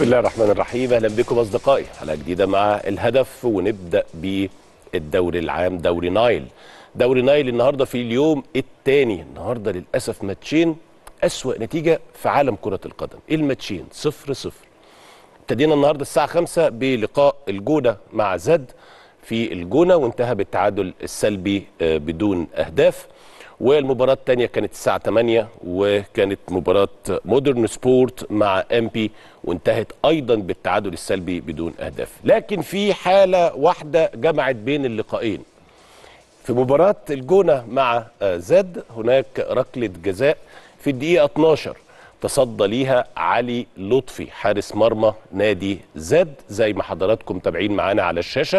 الله الرحمن الرحيم. اهلا بكم اصدقائي، حلقه جديده مع الهدف، ونبدا بالدوري العام دوري نايل. دوري نايل النهارده في اليوم الثاني، النهارده للاسف ماتشين اسوأ نتيجه في عالم كره القدم. ايه الماتشين؟ 0-0. ابتدينا النهارده الساعه 5 بلقاء الجونه مع زد في الجونه، وانتهى بالتعادل السلبي بدون اهداف. والمباراة الثانية كانت الساعة 8، وكانت مباراة مودرن سبورت مع امبي، وانتهت أيضا بالتعادل السلبي بدون أهداف. لكن في حالة واحدة جمعت بين اللقاءين. في مباراة الجونة مع زد هناك ركلة جزاء في الدقيقة 12 تصدى ليها علي لطفي حارس مرمى نادي زد، زي ما حضراتكم متابعين معانا على الشاشة.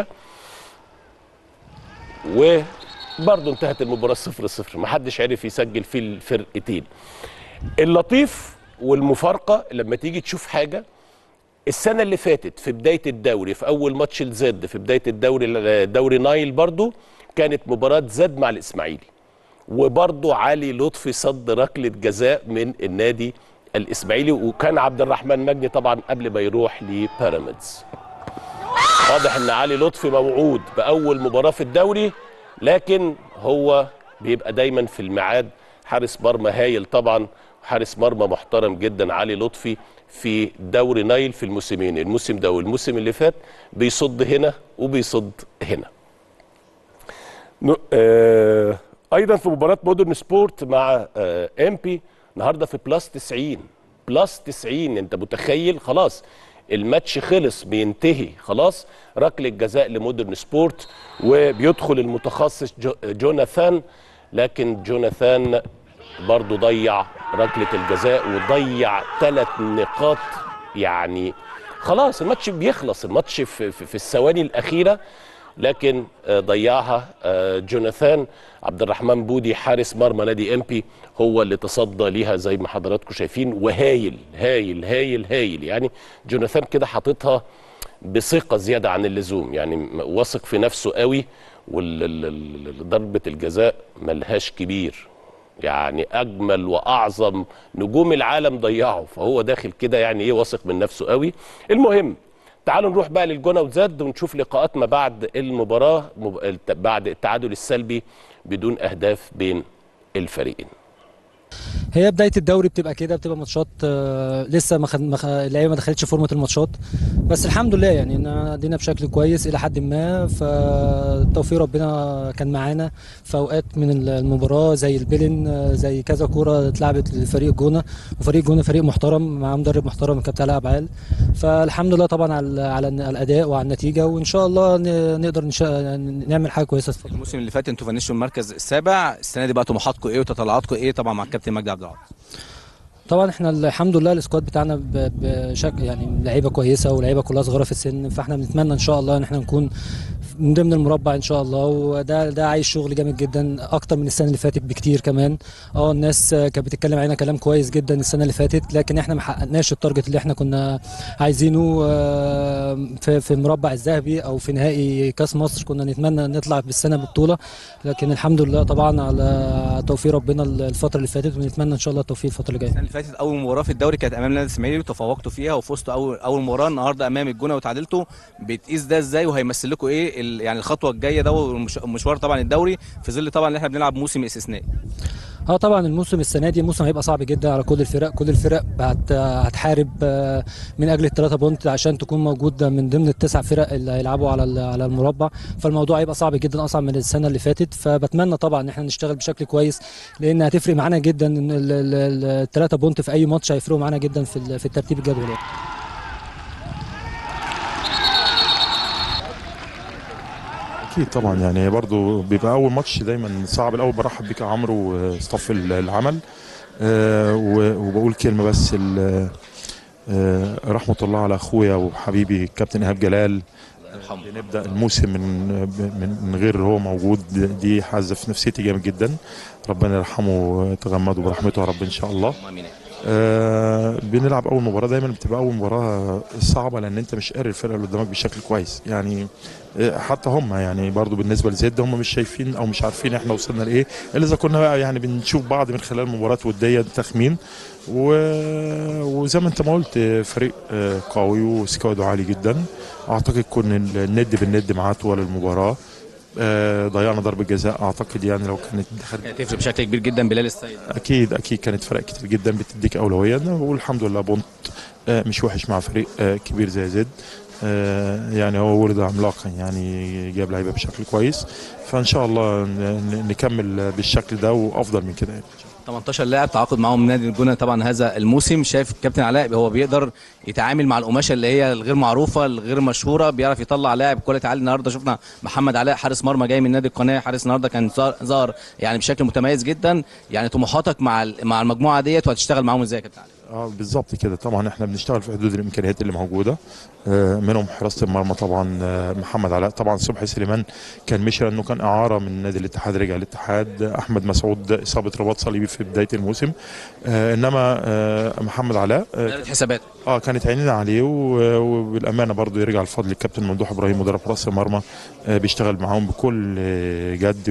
برضه انتهت المباراة 0-0، محدش عرف يسجل في الفرقتين. اللطيف والمفارقة لما تيجي تشوف حاجة، السنة اللي فاتت في بداية الدوري، في أول ماتش لزد في بداية دوري نايل، برضه كانت مباراة زد مع الإسماعيلي، وبرضه علي لطفي صد ركلة جزاء من النادي الإسماعيلي، وكان عبد الرحمن مجدي طبعا قبل ما يروح لبيراميدز. واضح ان علي لطفي موعود بأول مباراة في الدوري، لكن هو بيبقى دايما في الميعاد. حارس مرمى هايل طبعا، حارس مرمى محترم جدا علي لطفي في دوري نايل في الموسمين، الموسم ده والموسم اللي فات، بيصد هنا وبيصد هنا. ايضا في مباراة مودرن سبورت مع امبي النهارده في بلس 90. انت متخيل؟ خلاص الماتش خلص، بينتهي خلاص. ركله جزاء لمودرن سبورت، وبيدخل المتخصص جوناثان، لكن جوناثان برضو ضيع ركله الجزاء وضيع 3 نقاط. يعني خلاص الماتش بيخلص، الماتش في الثواني الاخيره، لكن ضيعها جوناثان. عبد الرحمن بودي حارس مرمى نادي امبي هو اللي تصدى ليها زي ما حضراتكم شايفين، وهايل هايل هايل هايل. يعني جوناثان كده حاططها بثقة زيادة عن اللزوم، يعني واثق في نفسه قوي، وضربة الجزاء ملهاش كبير، يعني أجمل وأعظم نجوم العالم ضيعوا، فهو داخل كده يعني إيه، واثق من نفسه قوي. المهم تعالوا نروح بقى للجونة وزد ونشوف لقاءات ما بعد المباراة، بعد التعادل السلبي بدون أهداف بين الفريقين. هي بدايه الدوري بتبقى كده، بتبقى ماتشات لسه اللعيبه ما دخلتش فورمه الماتشات، بس الحمد لله يعني ادينا بشكل كويس الى حد ما. فتوفيق ربنا كان معانا في اوقات من المباراه، زي البيلن، زي كذا كوره اتلعبت لفريق الجونه، وفريق الجونه فريق محترم مع مدرب محترم كابتن علاء عبعال. فالحمد لله طبعا على الاداء وعلى النتيجه، وان شاء الله نقدر نعمل حاجه كويسه في الموسم اللي فات انتوا فنشتوا المركز السابع، السنه دي بقى طموحاتكم ايه وتطلعاتكم ايه طبعا مع الكابتن مجدي عبد العاطي؟ طبعا احنا الحمد لله السكواد بتاعنا بشكل يعني لعيبه كويسه، ولعيبه كلها صغيره في السن، فاحنا بنتمنى ان شاء الله ان احنا نكون من ضمن المربع ان شاء الله. وده عايز شغل جامد جدا اكتر من السنه اللي فاتت بكتير كمان. الناس كانت بتتكلم علينا كلام كويس جدا السنه اللي فاتت، لكن احنا ما حققناش التارجت اللي احنا كنا عايزينه في المربع الذهبي او في نهائي كاس مصر. كنا نتمنى نطلع بالسنه ببطوله، لكن الحمد لله طبعا على توفيق ربنا الفتره اللي فاتت، ونتمنى ان شاء الله التوفيق الفتره اللي جايه. السنه اللي فاتت اول مباراه في الدوري كانت امام نادي الاسماعيلي وتفوقتوا فيها وفزتوا اول مباراه، النهارده امام الجونه وتعادلتوا. بتقيس ده ازاي وهيمثل لكم ايه يعني الخطوه الجايه ده والمشوار طبعا الدوري في ظل طبعا ان احنا بنلعب موسم استثنائي؟ طبعا الموسم السنه دي موسم هيبقى صعب جدا على كل الفرق هتحارب من اجل ال3 بونت عشان تكون موجود من ضمن ال9 فرق اللي هيلعبوا على المربع. فالموضوع هيبقى صعب جدا، اصعب من السنه اللي فاتت. فبتمنى طبعا ان احنا نشتغل بشكل كويس، لان هتفرق معانا جدا ان ال3 بونت في اي ماتش هيفرقوا معانا جدا في الترتيب الجدولي. اكيد طبعا، يعني برضو بيبقى اول ماتش دايما صعب. الاول برحب بيك يا عمرو وصف العمل، وبقول كلمه بس، رحمه الله على اخويا وحبيبي الكابتن ايهاب جلال. نبدا الموسم من غير هو موجود، دي حازه في نفسيتي جامد جدا. ربنا يرحمه ويتغمده برحمته يا رب ان شاء الله. بنلعب اول مباراه، دايما بتبقى اول مباراه صعبه لان انت مش قاري الفرقه اللي قدامك بشكل كويس يعني. حتى هم يعني برضو بالنسبه لزد هم مش شايفين او مش عارفين احنا وصلنا لايه الا اذا كنا بقى يعني بنشوف بعض من خلال مباراه وديه تخمين. وزي ما انت ما قلت فريق قوي وسكواده عالي جدا. اعتقد كنا الند بالند معاه طوال المباراه. ضيعنا ضربه جزاء اعتقد يعني لو كانت هتفرق بشكل كبير جدا بلال السيد. اكيد كانت فرق كتير جدا بتديك اولويه، والحمد لله بونت مش وحش مع فريق كبير زي زد. يعني هو ولد عملاقا يعني جاب لعيبه بشكل كويس، فان شاء الله نكمل بالشكل ده وافضل من كده يعني. 18 لاعب تعاقد معاهم نادي الجونه طبعا هذا الموسم. شايف كابتن علاء هو بيقدر يتعامل مع القماشه اللي هي الغير معروفه الغير مشهوره، بيعرف يطلع لاعب كواليتي عالي. النهارده شفنا محمد علاء حارس مرمى جاي من نادي القناه، حارس النهارده كان ظهر يعني بشكل متميز جدا. يعني طموحاتك مع المجموعه ديت وهتشتغل معاهم ازاي يا كابتن علاء؟ بالظبط كده. طبعا احنا بنشتغل في حدود الامكانيات اللي موجوده، منهم حراسه المرمى طبعا محمد علاء. طبعا صبحي سليمان كان مشي لانه كان اعاره من نادي الاتحاد رجع الاتحاد. احمد مسعود اصابه رباط صليبي في بدايه الموسم. انما محمد علاء حسابات كانت عينينا عليه، وبالامانه برضه يرجع الفضل للكابتن ممدوح ابراهيم مدرب حراس المرمى. بيشتغل معاهم بكل جد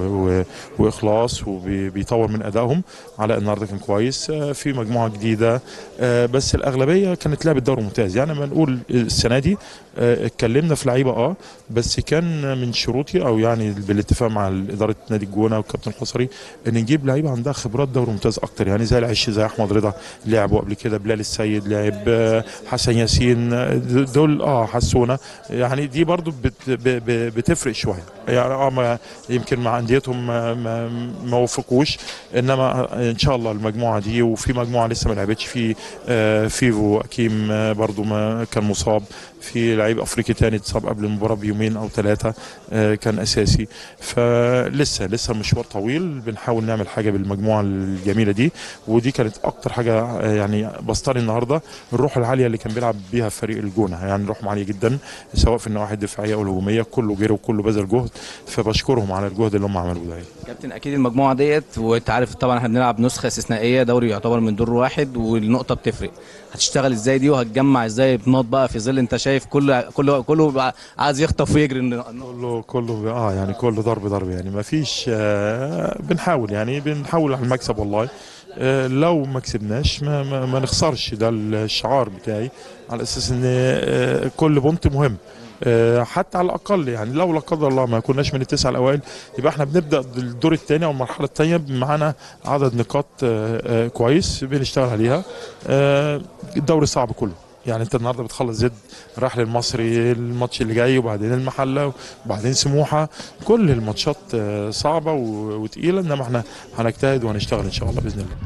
واخلاص وبيطور من ادائهم. علاء النهارده كان كويس في مجموعه جديده، بس الاغلبيه كانت لعبه دوري ممتاز. يعني ما نقول السنه دي اتكلمنا في لعيبه بس كان من شروطي او يعني بالاتفاق مع اداره نادي الجونه والكابتن الحصري ان نجيب لعيبه عندها خبرات دوري ممتاز اكتر، يعني زي العش زي احمد رضا لعبوا قبل كده، بلال السيد لعب، حسن ياسين، دول حسونا. يعني دي برضو بتفرق شويه يعني. يمكن مع انديتهم ما وفقوش، انما ان شاء الله المجموعه دي وفي مجموعه لسه ما لعبتش في فيفو اكيم برضو ما كان مصاب، في لعيب افريقي تاني اتصاب قبل المباراه بيومين او ثلاثه كان اساسي. فلسه المشوار طويل، بنحاول نعمل حاجه بالمجموعه الجميله دي. ودي كانت اكتر حاجه يعني بسطاني النهارده، الروح العاليه اللي كان بيلعب بيها فريق الجونه. يعني روحهم عاليه جدا سواء في النواحي الدفاعيه او الهجوميه، كله جري وكله بذل جهد، فبشكرهم على الجهد اللي هم عملوه ده. كابتن اكيد المجموعه ديت وانت عارف طبعا احنا بنلعب نسخه استثنائيه، دوري يعتبر من دور واحد والنقطه بتفرق. هتشتغل ازاي دي وهتجمع ازاي بنقط بقى في ظل انت شايف كله عايز يخطف ويجري؟ كله يعني كله ضرب يعني ما فيش. بنحاول على المكسب والله. لو ما كسبناش ما نخسرش، ده الشعار بتاعي، على اساس ان كل بونت مهم. حتى على الاقل يعني لو لا قدر الله ما كناش من التسعه الاوائل يبقى احنا بنبدا الدور الثاني او المرحله الثانيه معانا عدد نقاط كويس بنشتغل عليها. الدوري صعب كله، يعني انت النهارده بتخلص زد راح للمصري الماتش اللي جاي، وبعدين المحله، وبعدين سموحه. كل الماتشات صعبه وتقيله، انما احنا هنجتهد وهنشتغل ان شاء الله باذن الله.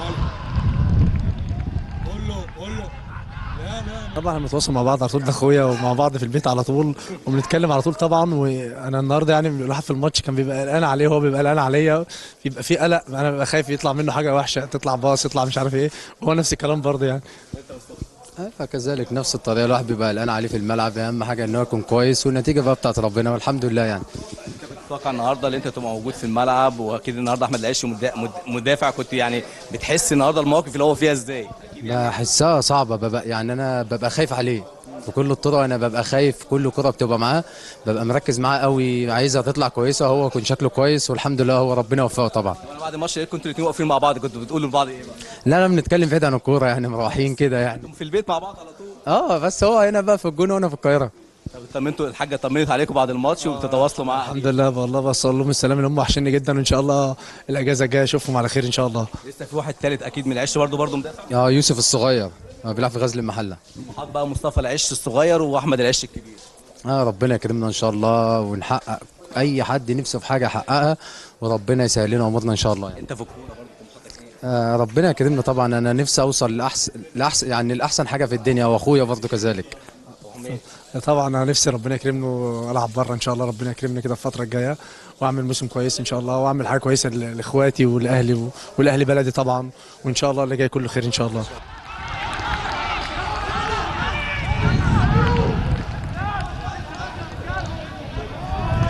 طبعا بنتواصل مع بعض على طول، ده اخويا ومع بعض في البيت على طول وبنتكلم على طول طبعا. وانا النهارده يعني الواحد في الماتش كان بيبقى قلقان عليه وهو بيبقى قلقان عليا، بيبقى في قلق، انا ببقى خايف يطلع منه حاجه وحشه، تطلع باص يطلع مش عارف ايه، وهو نفس الكلام برضه يعني. فكذلك نفس الطريقه الواحد بيبقى قلقان عليه في الملعب. اهم حاجه ان هو يكون كويس، والنتيجه بقى بتاعت ربنا والحمد لله يعني. انت كنت تتوقع النهارده ان انت تبقى موجود في الملعب، واكيد النهارده احمد العش مدافع، كنت يعني بتحس النهارده المواقف اللي هو فيها ازاي؟ بحسها صعبه، ببقى يعني انا ببقى خايف عليه بكل الطرق. انا ببقى خايف كل كره بتبقى معاه، ببقى مركز معاه قوي، عايزها تطلع كويسه، هو يكون شكله كويس، والحمد لله هو ربنا وفقه طبعا. بعد الماتش كنتوا الاثنين واقفين مع بعض، كنتوا بتقولوا لبعض ايه بقى؟ لا بنتكلم بعيد عن الكوره يعني، مروحين كده يعني في البيت مع بعض على طول؟ بس هو هنا بقى في الجونه وانا في القاهره. طب طمنتوا الحاجه طمنت عليكم بعد الماتش وبتتواصلوا معاها؟ الحمد لله والله، بس اقول لهم السلام ان هم وحشني جدا، وان شاء الله الاجازه الجايه اشوفهم على خير ان شاء الله. لسه في واحد ثالث اكيد من العش برضه مدافع؟ يوسف الصغير بيلعب في غزل المحله. طموحات بقى مصطفى العش الصغير واحمد العش الكبير. ربنا يكرمنا ان شاء الله ونحقق اي حد نفسه في حاجه يحققها، وربنا يسهل لنا امورنا ان شاء الله يعني. انت في الكوره برضه طموحاتك ايه؟ ربنا يكرمنا طبعا. انا نفسي اوصل لاحسن يعني الاحسن حاجه في الدنيا، واخويا برضه كذلك. طبعا انا نفسي ربنا يكرمني والعب بره ان شاء الله، ربنا يكرمني كده الفتره الجايه واعمل موسم كويس ان شاء الله، واعمل حاجه كويسه لاخواتي والاهلي والاهلي بلدي طبعا، وان شاء الله اللي جاي كله خير ان شاء الله.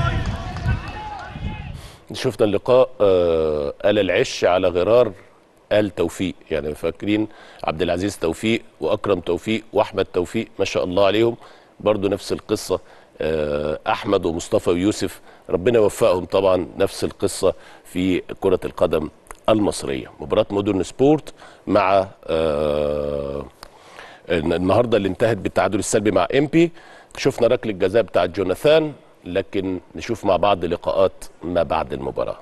شفنا اللقاء، قال العش على غرار آل توفيق، يعني فاكرين عبد العزيز توفيق واكرم توفيق واحمد توفيق ما شاء الله عليهم، برضو نفس القصه. احمد ومصطفى ويوسف ربنا يوفقهم، طبعا نفس القصه في كره القدم المصريه. مباراه مودرن سبورت مع النهارده اللي انتهت بالتعادل السلبي مع امبي. شفنا ركله الجزاء بتاعت جوناثان، لكن نشوف مع بعض لقاءات ما بعد المباراه.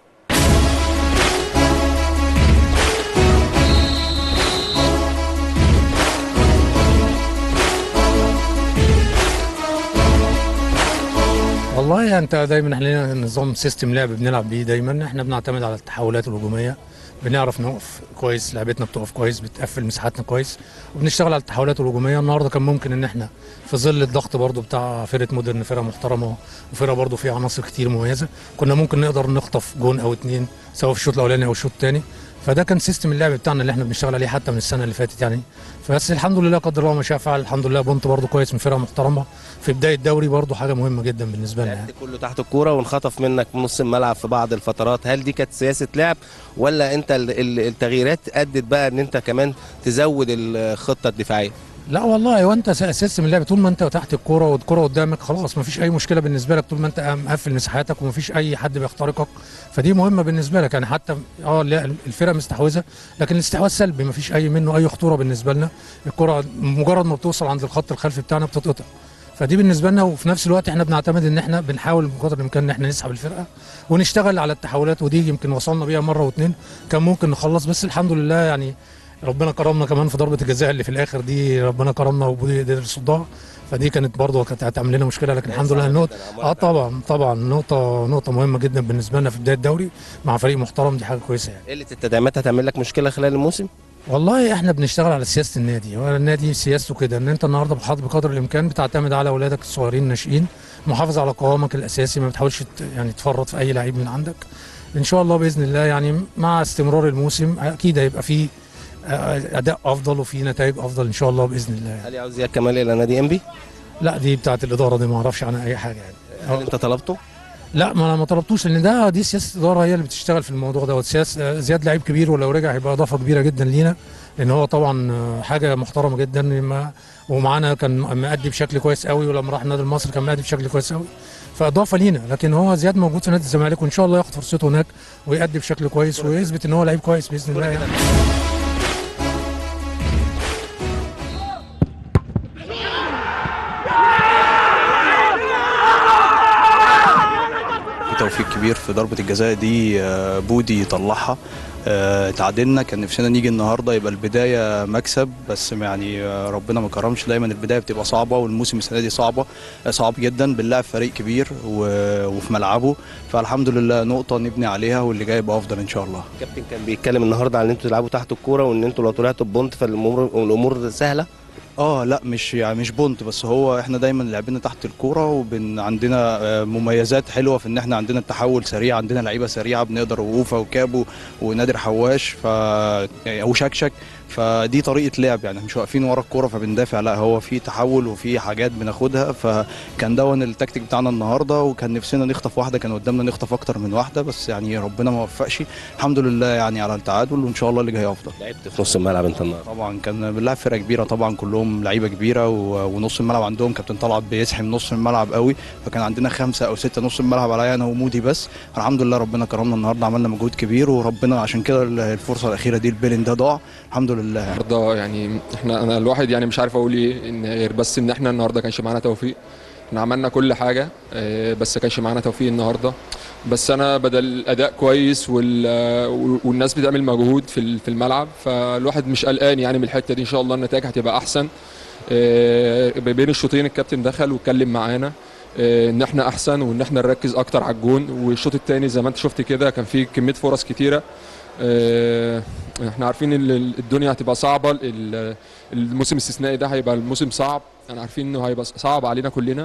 والله انت دايما احنا لنا نظام سيستم لعب بنلعب بيه، دايما احنا بنعتمد على التحولات الهجوميه، بنعرف نقف كويس، لعبتنا بتقف كويس، بتقفل مساحاتنا كويس، وبنشتغل على التحولات الهجوميه. النهارده كان ممكن ان احنا في ظل الضغط برضو بتاع فرقه مودرن، فرقه محترمه وفرقه برضو فيها عناصر كتير مميزه، كنا ممكن نقدر نخطف جون او اتنين سواء في الشوط الاولاني او الشوط الثاني. فده كان سيستم اللعب بتاعنا اللي احنا بنشتغل عليه حتى من السنه اللي فاتت يعني. بس الحمد لله قدر الله ما شاء فعل، الحمد لله بونت برضو كويس من فرقه محترمه في بدايه الدوري، برضو حاجه مهمه جدا بالنسبه لنا يعني. كله تحت الكوره وانخطف منك نص الملعب في بعض الفترات، هل دي كانت سياسه لعب ولا انت التغييرات ادت بقى ان انت كمان تزود الخطه الدفاعيه؟ لا والله، وانت سيستم اللعب طول ما انت تحت الكوره والكوره قدامك خلاص ما فيش اي مشكله بالنسبه لك، طول ما انت مقفل مساحاتك وما فيش اي حد بيخترقك، فدي مهمه بالنسبه لك يعني. حتى الفرقه مستحوذه لكن الاستحواذ سلبي، ما فيش منه اي خطوره بالنسبه لنا. الكوره مجرد ما بتوصل عند الخط الخلفي بتاعنا بتتقطع، فدي بالنسبه لنا. وفي نفس الوقت احنا بنعتمد ان احنا بنحاول بقدر الامكان ان احنا نسحب الفرقه ونشتغل على التحولات، ودي يمكن وصلنا بيها مره واثنين كان ممكن نخلص، بس الحمد لله يعني ربنا كرمنا كمان في ضربه الجزاء اللي في الاخر دي، ربنا كرمنا وقدر يصدها، فدي كانت برضه كانت هتعمل لنا مشكله، لكن الحمد لله النقطه طبعا نقطه مهمه جدا بالنسبه لنا في بدايه الدوري مع فريق محترم، دي حاجه كويسه يعني. قله التدعيمات هتعمل لك مشكله خلال الموسم؟ والله احنا بنشتغل على سياسه النادي، هو النادي سياسته كده ان انت النهارده بقدر الامكان بتعتمد على اولادك الصغيرين الناشئين، محافظ على قوامك الاساسي، ما بتحاولش يعني تفرط في اي لعيب من عندك. ان شاء الله باذن الله يعني مع استمرار الموسم اكيد هيبقى فيه اداء افضل وفي نتائج افضل ان شاء الله باذن الله. هل يعود زياد كمال الى نادي انبي؟ لا دي بتاعت الاداره، دي ما اعرفش عنها اي حاجه يعني. هل انت طلبته؟ لا ما انا ما طلبتوش، لان دي سياسه الاداره هي اللي بتشتغل في الموضوع ده. زياد لعيب كبير ولو رجع هيبقى اضافه كبيره جدا لينا، لان هو طبعا حاجه محترمه جدا ومعانا كان مأدي بشكل كويس قوي، ولما راح النادي المصري كان مأدي بشكل كويس قوي، فاضافه لينا. لكن هو زياد موجود في نادي الزمالك وان شاء الله ياخد فرصته هناك ويأدي بشكل كويس ويثبت ان هو لعيب كويس باذن الله يعني. توفيق كبير في ضربة الجزاء دي، بودي طلعها، تعادلنا. كان نفسنا نيجي النهارده يبقى البدايه مكسب، بس يعني ربنا ما كرمش. دايما البدايه بتبقى صعبه، والموسم السنه دي صعب جدا، بنلعب فريق كبير وفي ملعبه، فالحمد لله نقطه نبني عليها واللي جاي يبقى افضل ان شاء الله. الكابتن كان بيتكلم النهارده على ان انتوا تلعبوا تحت الكوره وان انتوا لو طلعتوا ببونت فالامور سهله. لا مش بونت، بس هو احنا دايما لعبنا تحت الكوره عندنا مميزات حلوه في ان احنا عندنا التحول سريع، عندنا لعيبه سريعه بنقدر وقوفه وكابو ونادر حواش وشكشك، فدي طريقه لعب يعني، مش واقفين ورا الكوره فبندافع، لا هو في تحول وفي حاجات بناخدها. فكان دون التكتيك بتاعنا النهارده، وكان نفسنا نخطف واحده، كان قدامنا نخطف اكتر من واحده، بس يعني ربنا ما وفقش. الحمد لله يعني على التعادل، وان شاء الله اللي جاي افضل. لعبت في نص الملعب انت النهارده؟ طبعا كان بنلعب فرقه كبيره، طبعا كلهم لعيبه كبيره، ونص الملعب عندهم كابتن طلعت بيزحم نص الملعب قوي، فكان عندنا 5 أو 6 نص الملعب عليا انا ومودي بس. الحمد لله ربنا كرمنا النهارده، عملنا مجهود كبير، وربنا عشان كده الفرصه الاخيره دي البيلين ده ضاع الحمد لله. النهارده يعني انا الواحد يعني مش عارف اقول ايه ان غير بس ان احنا النهارده كانش معانا توفيق. احنا عملنا كل حاجه بس كانش معانا توفيق النهارده. بس انا بدل الاداء كويس والناس بتعمل مجهود في الملعب، فالواحد مش قلقان يعني من الحته دي. ان شاء الله النتائج هتبقى احسن. بين الشوطين الكابتن دخل واتكلم معانا ان احنا احسن وان احنا نركز اكتر على الجون. والشوط الثاني زي ما انت شفت كده كان فيه كميه فرص كتيره. احنا عارفين ان الدنيا هتبقى صعبه، الموسم الاستثنائي ده هيبقى الموسم صعب، احنا عارفين انه هيبقى صعب علينا كلنا.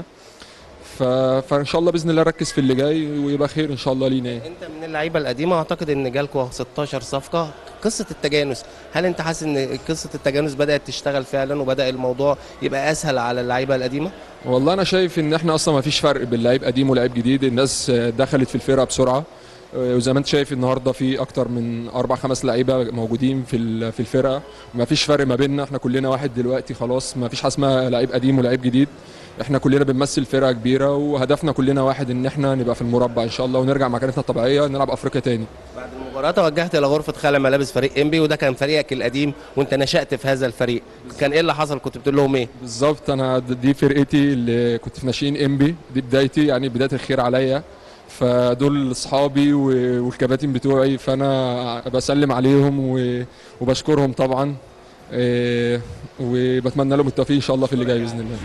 فان شاء الله باذن الله نركز في اللي جاي ويبقى خير ان شاء الله لينا. انت من اللعيبه القديمه، اعتقد ان جالكوا 16 صفقه. قصه التجانس، هل انت حاسس ان قصه التجانس بدات تشتغل فعلا وبدا الموضوع يبقى اسهل على اللعيبه القديمه؟ والله انا شايف ان احنا اصلا ما فيش فرق بين لعيب قديم ولاعيب جديد. الناس دخلت في الفرقه بسرعه، وزي ما انت شايف النهارده في اكتر من 4-5 لعيبه موجودين في الفرقه، ما فيش فرق ما بيننا، احنا كلنا واحد دلوقتي خلاص، ما فيش حاجه اسمها لعيب قديم ولعيب جديد، احنا كلنا بنمثل فرقه كبيره وهدفنا كلنا واحد، ان احنا نبقى في المربع ان شاء الله ونرجع مكانتنا الطبيعيه نلعب افريقيا تاني. بعد المباراه توجهت الى غرفه خلع ملابس فريق انبي، وده كان فريقك القديم وانت نشأت في هذا الفريق، كان ايه اللي حصل؟ كنت بتقول لهم ايه؟ بالظبط، انا دي فرقتي اللي كنت في ناشئين انبي، دي بدايتي يعني بدايه الخير عليا، فدول اصحابي والكباتن بتوعي، فانا بسلم عليهم وبشكرهم طبعا، وبتمنى لهم التوفيق ان شاء الله في اللي جاي باذن الله.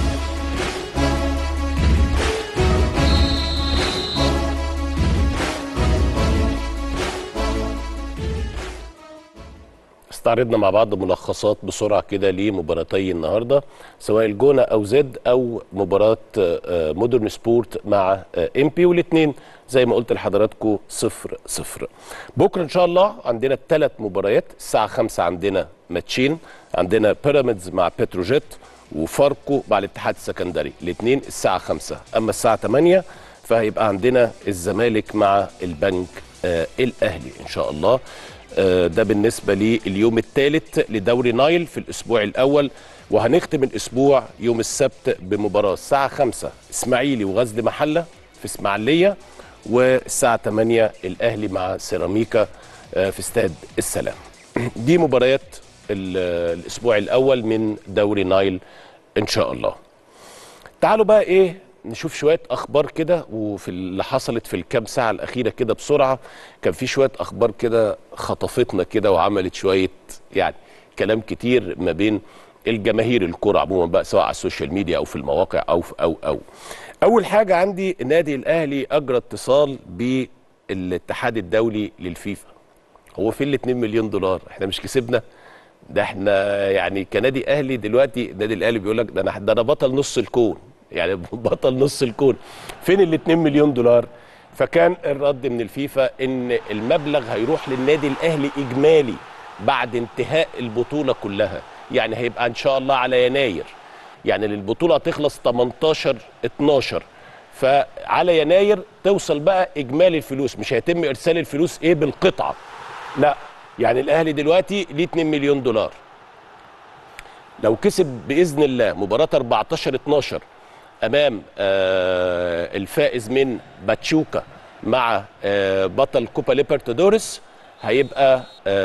استعرضنا مع بعض ملخصات بسرعه كده لمباراتي النهارده، سواء الجونه او زد او مباراه مودرن سبورت مع امبي، والاثنين زي ما قلت لحضراتكم 0-0. بكره ان شاء الله عندنا 3 مباريات، الساعه 5 عندنا ماتشين، عندنا بيراميدز مع بتروجيت وفاركو مع الاتحاد السكندري، الاثنين الساعه 5، اما الساعه 8 فهيبقى عندنا الزمالك مع البنك الاهلي ان شاء الله. ده بالنسبه لليوم الثالث لدوري نايل في الاسبوع الاول، وهنختم الاسبوع يوم السبت بمباراه الساعه 5 اسماعيلي وغزل محله في اسماعيليه، والساعه 8 الاهلي مع سيراميكا في استاد السلام. دي مباريات الاسبوع الاول من دوري نايل ان شاء الله. تعالوا بقى ايه نشوف شويه اخبار كده، وفي اللي حصلت في الكام ساعه الاخيره كده بسرعه، كان في شويه اخبار كده خطفتنا كده وعملت شويه يعني كلام كتير ما بين الجماهير الكره عموما بقى، سواء على السوشيال ميديا او في المواقع او اول حاجه عندي النادي الاهلي اجرى اتصال بالاتحاد الدولي للفيفا. هو فين ال 2 مليون دولار؟ احنا مش كسبنا؟ ده احنا يعني كنادي اهلي دلوقتي النادي الاهلي بيقول لك ده انا بطل نص الكون، يعني بطل نص الكون، فين ال 2 مليون دولار؟ فكان الرد من الفيفا ان المبلغ هيروح للنادي الاهلي اجمالي بعد انتهاء البطوله كلها، يعني هيبقى ان شاء الله على يناير، يعني البطوله هتخلص 18/12، فعلى يناير توصل بقى اجمالي الفلوس، مش هيتم ارسال الفلوس ايه بالقطعه، لا، يعني الاهلي دلوقتي ليه 2 مليون دولار. لو كسب باذن الله مباراه 14/12 امام الفائز من باتشوكا مع بطل كوبا ليبرتادوريس، هيبقى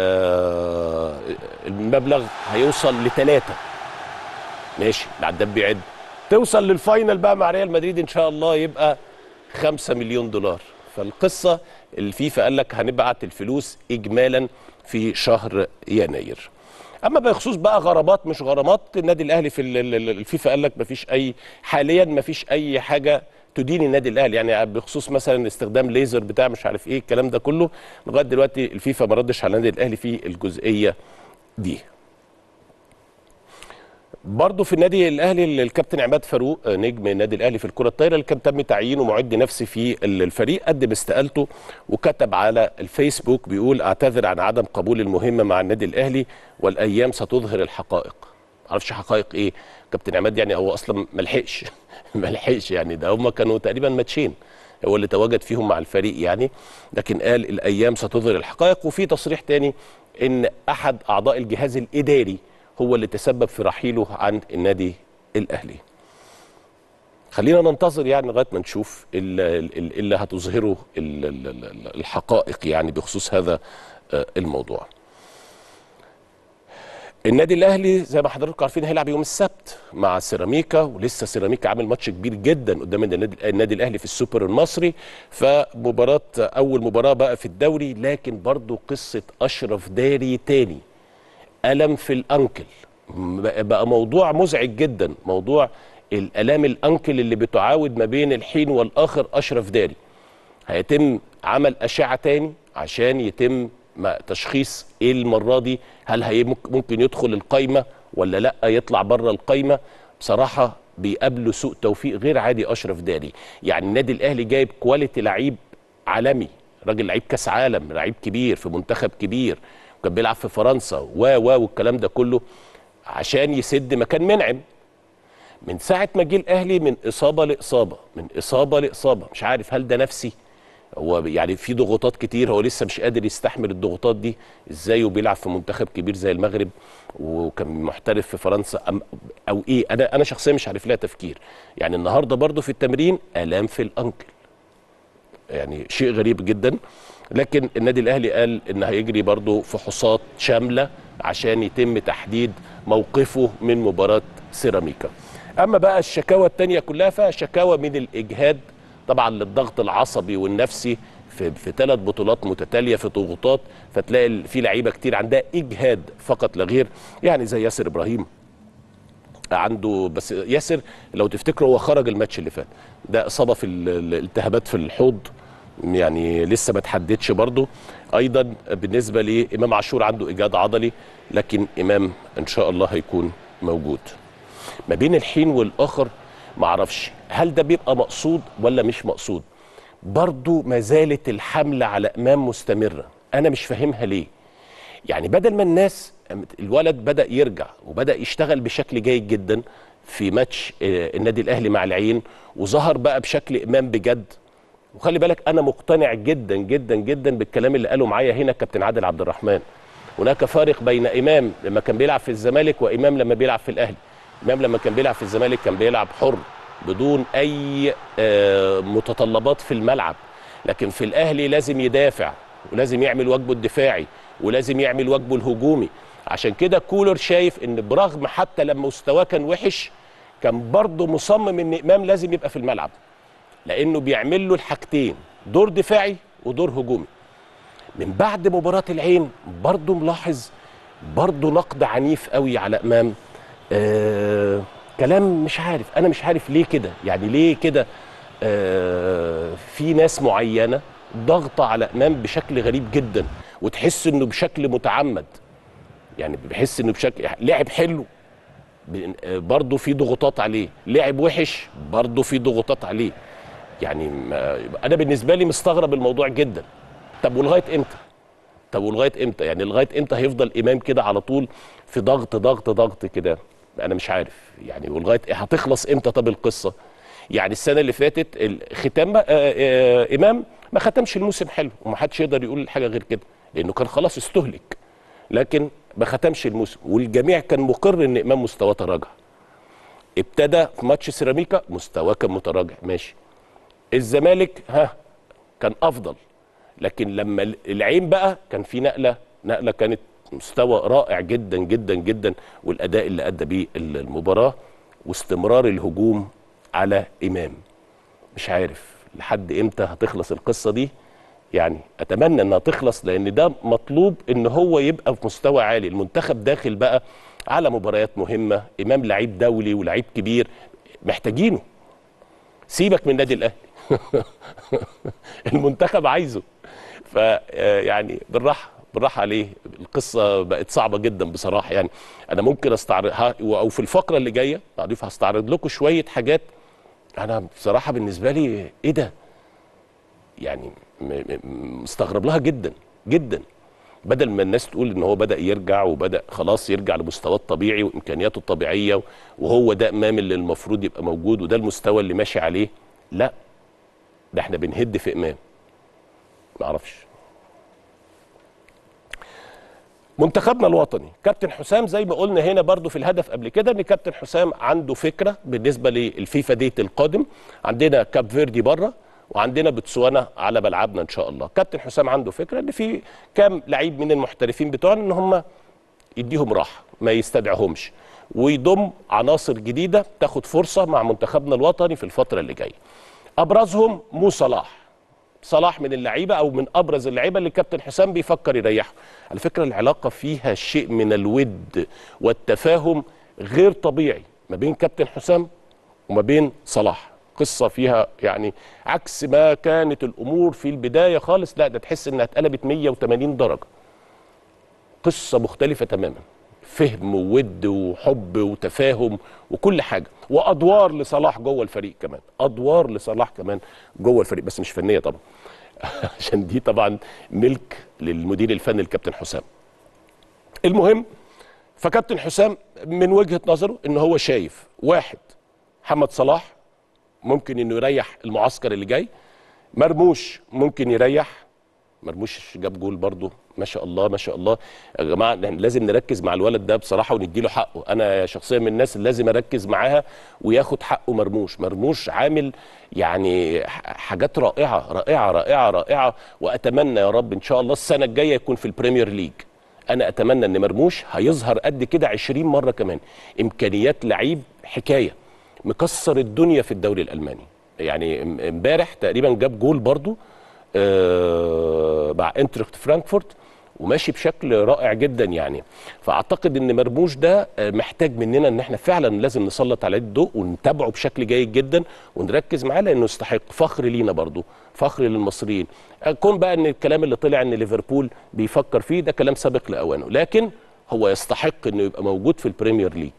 المبلغ هيوصل ل3، ماشي العداد بيعد، توصل للفاينل بقى مع ريال مدريد ان شاء الله يبقى 5 مليون دولار. فالقصه الفيفا قال لك هنبعت الفلوس اجمالا في شهر يناير. اما بخصوص بقى غرامات مش غرامات، النادي الاهلي في الفيفا قال لك مفيش اي حاليا، مفيش اي حاجه تدين النادي الاهلي، يعني بخصوص مثلا استخدام ليزر بتاع مش عارف ايه الكلام ده كله، لغايه دلوقتي الفيفا ما ردش على النادي الاهلي في الجزئيه دي. برضه في النادي الاهلي الكابتن عماد فاروق نجم النادي الاهلي في الكره الطايره اللي كان تم تعيينه معد نفسي في الفريق، قدم استقالته وكتب على الفيسبوك بيقول اعتذر عن عدم قبول المهمه مع النادي الاهلي والايام ستظهر الحقائق. معرفش حقائق ايه كابتن عماد، يعني هو اصلا ملحقش يعني، ده هم كانوا تقريبا ماتشين هو اللي تواجد فيهم مع الفريق يعني، لكن قال الايام ستظهر الحقائق. وفي تصريح تاني ان احد اعضاء الجهاز الاداري هو اللي تسبب في رحيله عن النادي الاهلي. خلينا ننتظر يعني لغايه ما نشوف اللي هتظهره الحقائق يعني بخصوص هذا الموضوع. النادي الاهلي زي ما حضراتكم عارفين هيلعب يوم السبت مع سيراميكا، ولسه سيراميكا عامل ماتش كبير جدا قدام النادي الاهلي في السوبر المصري، فمباراه اول مباراه بقى في الدوري. لكن برضو قصه اشرف داري تاني، ألم في الأنكل، بقى موضوع مزعج جدا، موضوع الألام الأنكل اللي بتعاود ما بين الحين والآخر. أشرف داري هيتم عمل أشعة تاني عشان يتم تشخيص إيه المرة دي، هل ممكن يدخل القايمة ولا لأ يطلع بره القايمة. بصراحة بيقابله سوء توفيق غير عادي أشرف داري، يعني النادي الأهلي جايب كواليتي لعيب عالمي، راجل لعيب كاس عالم، لعيب كبير في منتخب كبير، كان بيلعب في فرنسا والكلام ده كله عشان يسد مكان منعم. من ساعه ما جه الاهلي من اصابه لاصابه، من اصابه لاصابه، مش عارف هل ده نفسي هو يعني في ضغوطات كتير، هو لسه مش قادر يستحمل الضغوطات دي ازاي، وبيلعب في منتخب كبير زي المغرب وكان محترف في فرنسا او ايه. انا شخصيا مش عارف لها تفكير. يعني النهارده برضو في التمرين الام في الانكل، يعني شيء غريب جدا. لكن النادي الاهلي قال ان هيجري برضو فحوصات شامله عشان يتم تحديد موقفه من مباراه سيراميكا. اما بقى الشكاوى الثانيه كلها فشكاوى من الاجهاد طبعا للضغط العصبي والنفسي في 3 بطولات متتاليه في ضغوطات، فتلاقي في لعيبه كتير عندها اجهاد فقط لا غير، يعني زي ياسر ابراهيم عنده، بس ياسر لو تفتكروا هو خرج الماتش اللي فات، ده اصابه في الالتهابات في الحوض يعني لسه ما تحددش برضه. ايضا بالنسبه لامام عاشور عنده اجهاد عضلي، لكن امام ان شاء الله هيكون موجود. ما بين الحين والاخر ما اعرفش هل ده بيبقى مقصود ولا مش مقصود. برضه ما زالت الحمله على امام مستمره، انا مش فاهمها ليه. يعني بدل ما الناس، الولد بدأ يرجع وبدأ يشتغل بشكل جيد جدا في ماتش النادي الاهلي مع العين، وظهر بقى بشكل امام بجد. وخلي بالك انا مقتنع جدا جدا جدا بالكلام اللي قاله معايا هنا كابتن عادل عبد الرحمن. هناك فارق بين امام لما كان بيلعب في الزمالك وامام لما بيلعب في الاهلي. امام لما كان بيلعب في الزمالك كان بيلعب حر بدون اي متطلبات في الملعب، لكن في الاهلي لازم يدافع ولازم يعمل واجبه الدفاعي ولازم يعمل واجبه الهجومي. عشان كده كولر شايف ان برغم حتى لما مستواه كان وحش كان برضه مصمم ان امام لازم يبقى في الملعب، لانه بيعمل له الحاجتين، دور دفاعي ودور هجومي. من بعد مباراة العين برضه ملاحظ برضه نقد عنيف قوي على امام. كلام مش عارف، انا مش عارف ليه كده، يعني ليه كده. في ناس معينة ضغط على امام بشكل غريب جدا، وتحس انه بشكل متعمد. يعني بحس انه بشكل لعب حلو برضه في ضغوطات عليه، لعب وحش برضه في ضغوطات عليه. يعني انا بالنسبه لي مستغرب الموضوع جدا. طب ولغايه امتى؟ يعني لغايه امتى هيفضل امام كده على طول في ضغط ضغط ضغط كده؟ انا مش عارف يعني. ولغايه هتخلص امتى طب القصه؟ يعني السنه اللي فاتت الختام امام ما ختمش الموسم حلو، ومحدش يقدر يقول حاجه غير كده لانه كان خلاص استهلك، لكن ما ختمش الموسم والجميع كان مقر ان امام مستواه تراجع. ابتدى في ماتش سيراميكا مستواه كان متراجع ماشي، الزمالك كان افضل، لكن لما العين بقى كان في نقله كانت مستوى رائع جدا جدا جدا، والاداء اللي ادى بيه المباراه واستمرار الهجوم على امام. مش عارف لحد امتى هتخلص القصه دي. يعني اتمنى انها تخلص، لان ده مطلوب ان هو يبقى في مستوى عالي. المنتخب داخل بقى على مباريات مهمه، امام لعيب دولي ولعيب كبير محتاجينه. سيبك من النادي الاهلي المنتخب عايزه. فيعني بالراحه عليه، القصه بقت صعبه جدا بصراحه. يعني انا ممكن استعرض او في الفقره اللي جايه هستعرض لكم شويه حاجات انا بصراحه بالنسبه لي ايه ده، يعني مستغرب لها جدا جدا. بدل ما الناس تقول ان هو بدا يرجع وبدا خلاص يرجع لمستواه الطبيعي وامكانياته الطبيعيه، وهو ده امام اللي المفروض يبقى موجود وده المستوى اللي ماشي عليه، لا ده احنا بنهد في امام. ما اعرفش. منتخبنا الوطني كابتن حسام زي ما قلنا هنا برضو في الهدف قبل كده، ان كابتن حسام عنده فكره بالنسبه للفيفا ديت القادم. عندنا كاب فيردي بره وعندنا بتسوانا على ملعبنا ان شاء الله. كابتن حسام عنده فكره ان في كام لعيب من المحترفين بتوعنا ان هم يديهم راحه، ما يستدعهمش، ويضم عناصر جديده تاخد فرصه مع منتخبنا الوطني في الفتره اللي جايه. ابرزهم مو صلاح من اللعيبه او من ابرز اللعيبه اللي كابتن حسام بيفكر يريحه. على فكره العلاقه فيها شيء من الود والتفاهم غير طبيعي ما بين كابتن حسام وما بين صلاح. قصه فيها يعني عكس ما كانت الامور في البدايه خالص، لا ده تحس انها اتقلبت 180 درجه. قصه مختلفه تماما، فهم وود وحب وتفاهم وكل حاجه، وادوار لصلاح جوه الفريق كمان، ادوار لصلاح كمان جوه الفريق، بس مش فنيه طبعا عشان دي طبعا ملك للمدير الفني الكابتن حسام. المهم فكابتن حسام من وجهه نظره ان هو شايف واحد محمد صلاح ممكن انه يريح المعسكر اللي جاي، مرموش ممكن يريح. مرموش جاب جول برضه ما شاء الله ما شاء الله. يا جماعه لازم نركز مع الولد ده بصراحه ونديله حقه. انا شخصيا من الناس اللي لازم اركز معاها وياخد حقه. مرموش عامل يعني حاجات رائعه رائعه رائعه رائعه، واتمنى يا رب ان شاء الله السنه الجايه يكون في البريمير ليج. انا اتمنى ان مرموش هيظهر قد كده 20 مره كمان. امكانيات لعيب حكايه، مكسر الدنيا في الدوري الالماني. يعني امبارح تقريبا جاب جول برضه مع انترخت فرانكفورت وماشي بشكل رائع جدا يعني. فاعتقد ان مرموش ده محتاج مننا ان احنا فعلا لازم نسلط عليه الضوء ونتابعه بشكل جيد جدا ونركز معاه، لانه يستحق. فخر لينا برضه، فخر للمصريين. كون بقى ان الكلام اللي طلع ان ليفربول بيفكر فيه ده كلام سابق لاوانه، لكن هو يستحق انه يبقى موجود في البريمير ليج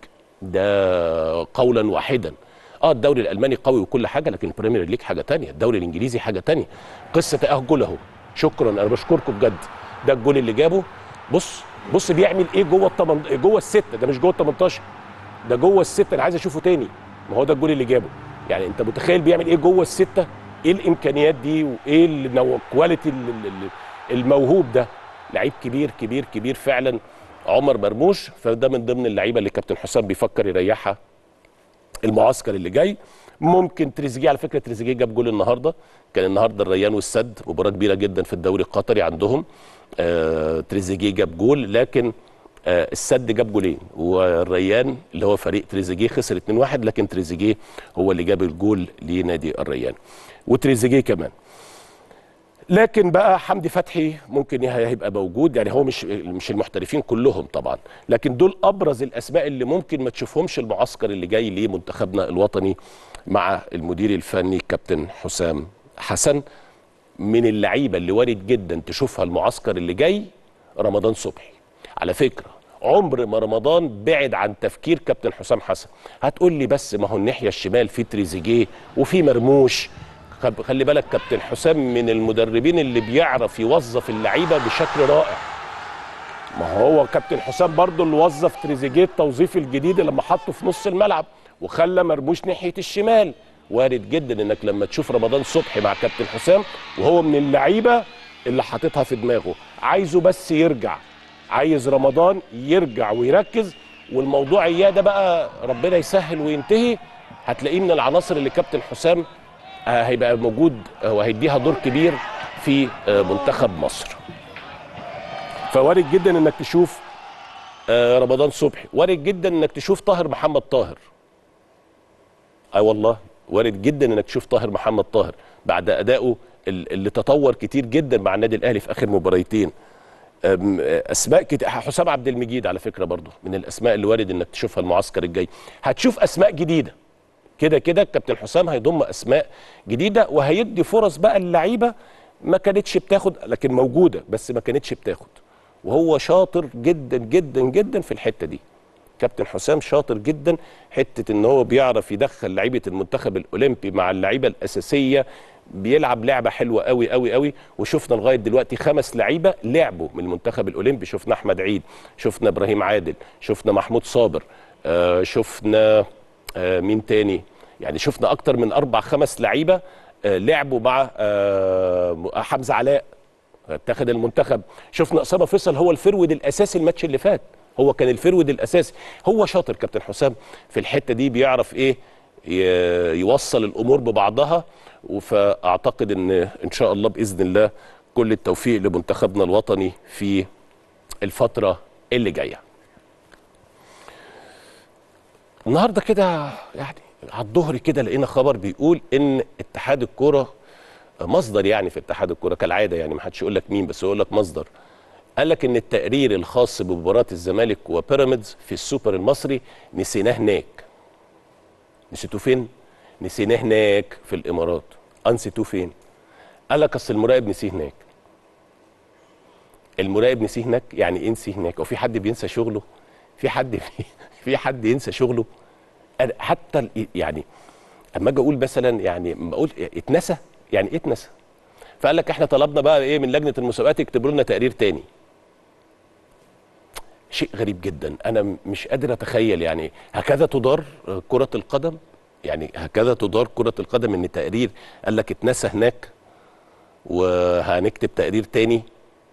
ده قولا واحدا. الدوري الالماني قوي وكل حاجه، لكن البريمير ليج حاجه ثانيه، الدوري الانجليزي حاجه ثانيه. قصه جول اهو. شكرا، انا بشكركم بجد. ده الجول اللي جابه. بص بيعمل ايه جوه السته، ده مش جوه ال 18، ده جوه السته. انا عايز اشوفه تاني. ما هو ده الجول اللي جابه. يعني انت متخيل بيعمل ايه جوه السته؟ ايه الامكانيات دي وايه الكواليتي الموهوب ده؟ لعيب كبير كبير كبير فعلا عمر مرموش. فده من ضمن اللعيبه اللي كابتن حسام بيفكر يريحها المعسكر اللي جاي. ممكن تريزيجيه، على فكره تريزيجيه جاب جول النهارده. كان النهارده الريان والسد مباراه كبيره جدا في الدوري القطري عندهم. تريزيجيه جاب جول، لكن السد جاب جولين، والريان اللي هو فريق تريزيجيه خسر 2-1، لكن تريزيجيه هو اللي جاب الجول لنادي الريان وتريزيجيه كمان. لكن بقى حمدي فتحي ممكن هيبقى موجود. يعني هو مش المحترفين كلهم طبعا، لكن دول ابرز الاسماء اللي ممكن ما تشوفهمش المعسكر اللي جاي لمنتخبنا الوطني مع المدير الفني كابتن حسام حسن. من اللعيبه اللي وارد جدا تشوفها المعسكر اللي جاي رمضان صبحي. على فكره عمر ما رمضان بعد عن تفكير كابتن حسام حسن. هتقول لي بس ما هو الناحيه الشمال في تريزيجيه وفي مرموش. خلي بالك كابتن حسام من المدربين اللي بيعرف يوظف اللعيبه بشكل رائع. ما هو كابتن حسام برضو اللي وظف تريزيجيه التوظيف الجديد لما حطه في نص الملعب وخلى مرموش ناحيه الشمال. وارد جدا انك لما تشوف رمضان صبحي مع كابتن حسام وهو من اللعيبه اللي حاططها في دماغه، عايزه بس يرجع، عايز رمضان يرجع ويركز، والموضوع اياه ده بقى ربنا يسهل وينتهي. هتلاقيه من العناصر اللي كابتن حسام هيبقى موجود وهيديها دور كبير في منتخب مصر. فوارد جدا انك تشوف رمضان صبحي، وارد جدا انك تشوف طاهر محمد طاهر. والله وارد جدا انك تشوف طاهر محمد طاهر بعد ادائه اللي تطور كتير جدا مع النادي الاهلي في اخر مباريتين. اسماء كتير. حسام عبد المجيد على فكره برضه من الاسماء اللي وارد انك تشوفها المعسكر الجاي. هتشوف اسماء جديده كده كابتن حسام هيضم اسماء جديده وهيدي فرص بقى اللعيبه ما كانتش بتاخد، لكن موجوده بس ما كانتش بتاخد. وهو شاطر جدا جدا جدا في الحته دي. كابتن حسام شاطر جدا حته ان هو بيعرف يدخل لعيبه المنتخب الاولمبي مع اللعيبه الاساسيه. بيلعب لعبه حلوه قوي قوي قوي. وشفنا لغايه دلوقتي 5 لعيبه لعبوا من المنتخب الاولمبي. شفنا احمد عيد، شفنا ابراهيم عادل، شفنا محمود صابر، شفنا مين تاني؟ يعني شفنا اكتر من 4-5 لعيبه لعبوا مع حمزه علاء اتخذ المنتخب. شفنا اسامه فيصل هو الفرود الاساسي الماتش اللي فات، هو كان الفرود الاساسي. هو شاطر كابتن حسام في الحته دي، بيعرف ايه يوصل الامور ببعضها. فاعتقد ان شاء الله باذن الله كل التوفيق لمنتخبنا الوطني في الفتره اللي جايه. النهارده كده يعني على الظهر كده لقينا خبر بيقول ان اتحاد الكوره، مصدر يعني في اتحاد الكوره كالعاده، يعني ما حدش يقول لك مين بس يقول لك مصدر، قال لك ان التقرير الخاص بمباراه الزمالك وبيراميدز في السوبر المصري نسيناه هناك. نسيتوه فين؟ نسيناه هناك في الامارات. نسيتوه فين؟ قال لك اصل المراقب نسيه هناك. المراقب نسيه هناك؟ يعني ايه نسيه هناك؟ وفي حد بينسى شغله؟ في حد ينسى شغله؟ حتى يعني اما اجي اقول مثلا، يعني اما اقول اتنسى، يعني ايه اتنسى؟ فقال لك احنا طلبنا بقى ايه من لجنه المسابقات يكتبوا لنا تقرير تاني. شيء غريب جدا، انا مش قادر اتخيل يعني هكذا تدار كره القدم؟ يعني هكذا تدار كره القدم ان تقرير قال لك اتنسى هناك؟ وهنكتب تقرير تاني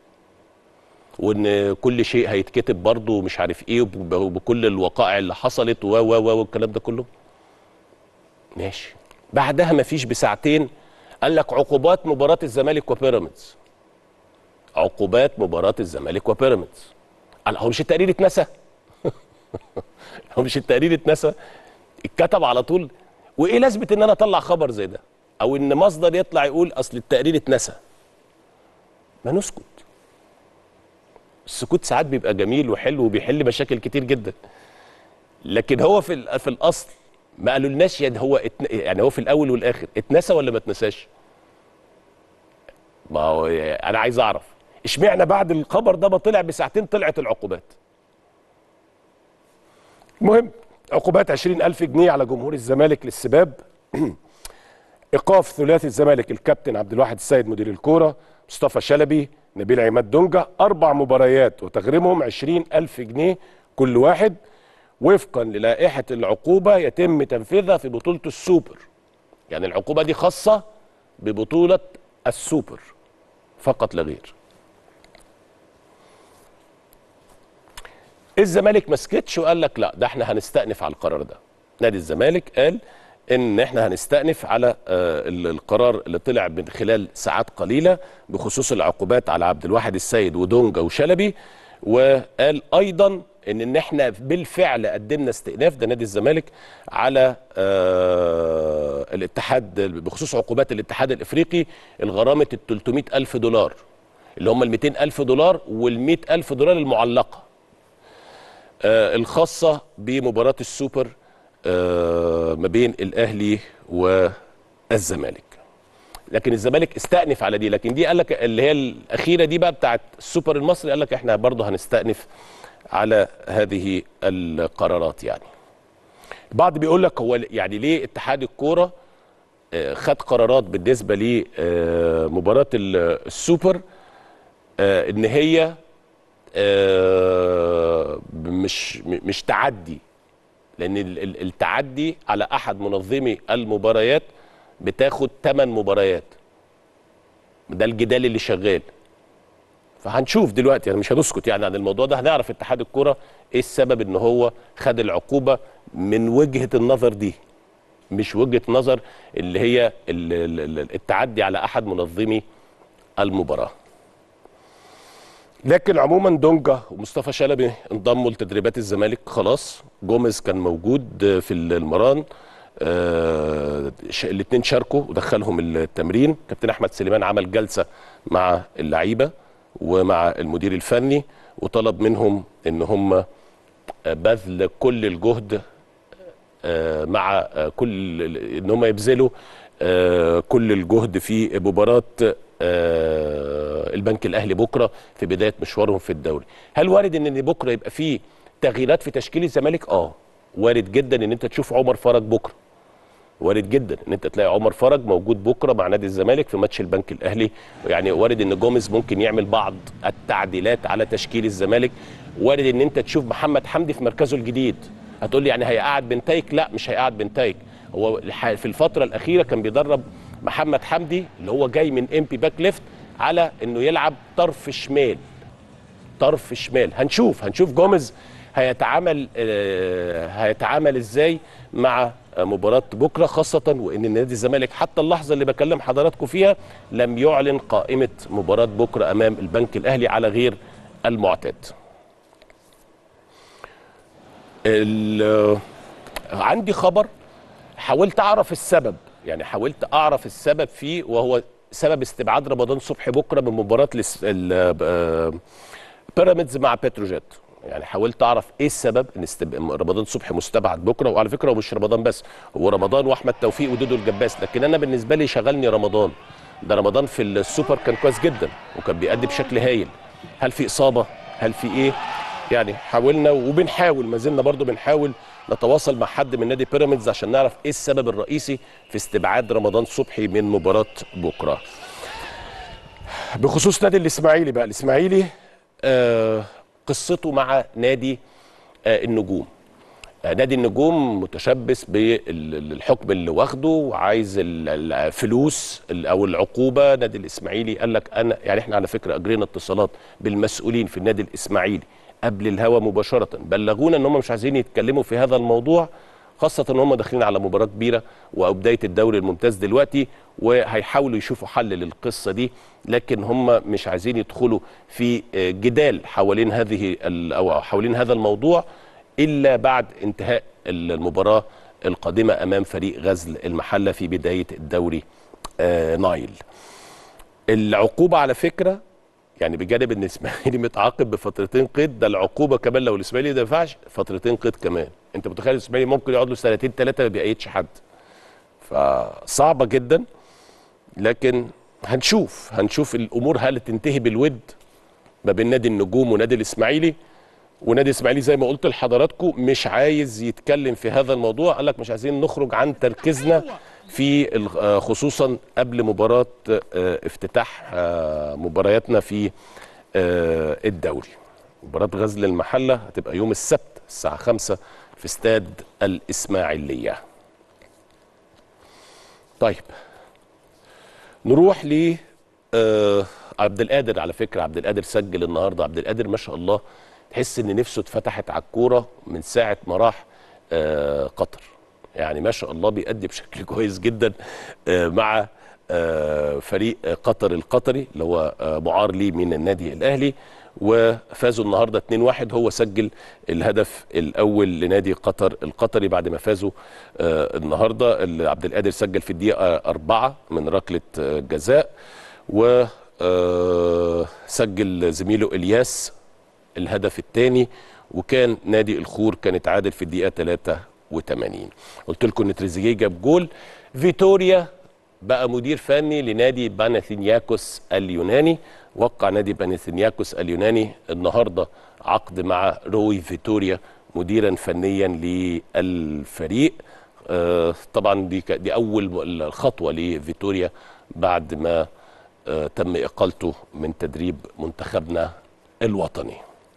وان كل شيء هيتكتب برضه ومش عارف ايه وبكل الوقائع اللي حصلت والكلام ده كله. ماشي. بعدها مفيش بساعتين قال لك عقوبات مباراة الزمالك وبيراميدز. عقوبات مباراة الزمالك وبيراميدز. هو مش التقرير اتنسى؟ هو مش التقرير اتنسى؟ اتكتب على طول. وايه لازمه ان انا اطلع خبر زي ده؟ او ان مصدر يطلع يقول اصل التقرير اتنسى. ما نسكت. السكوت ساعات بيبقى جميل وحلو وبيحل مشاكل كتير جدا. لكن هو في الاصل ما قالولناش يعني هو في الاول والاخر اتنسى ولا ما اتنساش؟ ما هو انا عايز اعرف اشمعنى بعد الخبر ده ما طلع بساعتين طلعت العقوبات. المهم عقوبات 20,000 جنيه على جمهور الزمالك للسباب. ايقاف ثلاثي الزمالك الكابتن عبد الواحد السيد مدير الكوره، مصطفى شلبي، نبيل عماد دونجا 4 مباريات وتغريمهم 20,000 جنيه كل واحد وفقا للائحه العقوبه يتم تنفيذها في بطوله السوبر. يعني العقوبه دي خاصه ببطوله السوبر فقط لا غير. الزمالك ما سكتش وقال لك لا ده احنا هنستأنف على القرار ده. نادي الزمالك قال ان احنا هنستأنف على القرار اللي طلع من خلال ساعات قليله بخصوص العقوبات على عبد الواحد السيد ودونجا وشلبي. وقال ايضا ان احنا بالفعل قدمنا استئناف، ده نادي الزمالك، على الاتحاد بخصوص عقوبات الاتحاد الافريقي الغرامه ال 300,000 دولار اللي هم ال 200,000 دولار وال 100,000 دولار المعلقه الخاصه بمباراه السوبر ما بين الاهلي والزمالك. لكن الزمالك استأنف على دي، لكن دي قال لك اللي هي الاخيره دي بقى بتاعت السوبر المصري قال لك احنا برضه هنستأنف على هذه القرارات. يعني بعض بيقول لك هو يعني ليه اتحاد الكوره خد قرارات بالنسبه لمباراه السوبر ان هي مش تعدي، لان التعدي على احد منظمي المباريات بتاخد 8 مباريات. ده الجدال اللي شغال. فهنشوف دلوقتي، يعني مش هنسكت يعني عن الموضوع ده، هنعرف اتحاد الكرة ايه السبب ان هو خد العقوبة من وجهة النظر دي، مش وجهة نظر اللي هي التعدي على احد منظمي المباراة. لكن عموما دونجا ومصطفى شلبي انضموا لتدريبات الزمالك خلاص. جوميز كان موجود في المران، الاثنين شاركوا ودخلهم التمرين. كابتن احمد سليمان عمل جلسة مع اللعيبة ومع المدير الفني وطلب منهم ان هم بذل كل الجهد مع كل ان هم يبذلوا كل الجهد في مباراة البنك الاهلي بكره في بدايه مشوارهم في الدوري. هل وارد ان بكره يبقى فيه تغييرات في تشكيل الزمالك؟ وارد جدا ان انت تشوف عمر فرج بكره. وارد جدا ان انت تلاقي عمر فرج موجود بكره مع نادي الزمالك في ماتش البنك الاهلي. يعني وارد ان جوميز ممكن يعمل بعض التعديلات على تشكيل الزمالك. وارد ان انت تشوف محمد حمدي في مركزه الجديد. هتقول لي يعني هيقعد بنتايك؟ لا مش هيقعد بنتايك. هو في الفتره الاخيره كان بيدرب محمد حمدي اللي هو جاي من امبي باك ليفت على انه يلعب طرف شمال. طرف شمال. هنشوف جوميز هيتعامل ازاي مع مباراة بكرة، خاصة وان نادي الزمالك حتى اللحظة اللي بكلم حضراتكم فيها لم يعلن قائمة مباراة بكرة امام البنك الاهلي على غير المعتاد. عندي خبر حاولت اعرف السبب، يعني حاولت اعرف السبب فيه، وهو سبب استبعاد رمضان صبحي بكره من مباراه بيراميدز مع بتروجيت. يعني حاولت اعرف ايه السبب ان رمضان صبحي مستبعد بكره. وعلى فكره هو مش رمضان بس، هو رمضان واحمد توفيق ودودو الجباس، لكن انا بالنسبه لي شغلني رمضان. ده رمضان في السوبر كان كويس جدا وكان بيأدي بشكل هايل. هل في اصابه؟ هل في ايه؟ يعني حاولنا وبنحاول، ما زلنا برضو بنحاول نتواصل مع حد من نادي بيراميدز عشان نعرف ايه السبب الرئيسي في استبعاد رمضان صبحي من مباراة بكرة. بخصوص نادي الاسماعيلي بقى، الاسماعيلي قصته مع نادي النجوم. نادي النجوم متشبث بالحكم اللي واخده وعايز الفلوس او العقوبه. نادي الاسماعيلي قال لك انا يعني احنا على فكره اجرينا اتصالات بالمسؤولين في النادي الاسماعيلي قبل الهوا مباشره، بلغونا ان هم مش عايزين يتكلموا في هذا الموضوع، خاصه ان هم داخلين على مباراه كبيره وبدايه الدوري الممتاز دلوقتي، وهيحاولوا يشوفوا حل للقصه دي، لكن هم مش عايزين يدخلوا في جدال حوالين او حوالين هذا الموضوع إلا بعد انتهاء المباراة القادمة أمام فريق غزل المحلة في بداية الدوري نايل. العقوبة على فكرة يعني بجانب ان الاسماعيلي متعاقب بفترتين قيد، ده العقوبة كمان لو الاسماعيلي ما دفعش فترتين قيد كمان. انت متخيل الاسماعيلي ممكن يقعد له سنتين ثلاثة ما بيقيدش حد، فصعبة جدا. لكن هنشوف الأمور هل تنتهي بالود ما بين نادي النجوم ونادي الاسماعيلي. ونادي الاسماعيلي زي ما قلت لحضراتكم مش عايز يتكلم في هذا الموضوع، قال لك مش عايزين نخرج عن تركيزنا في خصوصا قبل مباراة افتتاح مبارياتنا في الدوري. مباراة غزل المحلة هتبقى يوم السبت الساعة 5 في استاد الإسماعيلية. طيب نروح ل عبد القادر. على فكرة عبد القادر سجل النهارده. عبد القادر ما شاء الله تحس ان نفسه اتفتحت على الكوره من ساعه ما راح قطر، يعني ما شاء الله بيأدي بشكل كويس جدا مع فريق قطر القطري اللي هو معار ليه من النادي الاهلي، وفازوا النهارده 2-1. هو سجل الهدف الاول لنادي قطر القطري بعد ما فازوا النهارده. عبد القادر سجل في الدقيقه 4 من ركله جزاء، وسجل زميله الياس الهدف الثاني، وكان نادي الخور كان اتعادل في الدقيقه 83. قلت لكم ان تريزيجيه جاب جول. فيتوريا بقى مدير فني لنادي باناثينياكوس اليوناني. وقع نادي باناثينياكوس اليوناني النهارده عقد مع روي فيتوريا مديرا فنيا للفريق. طبعا دي اول خطوه لفيتوريا بعد ما تم اقالته من تدريب منتخبنا الوطني.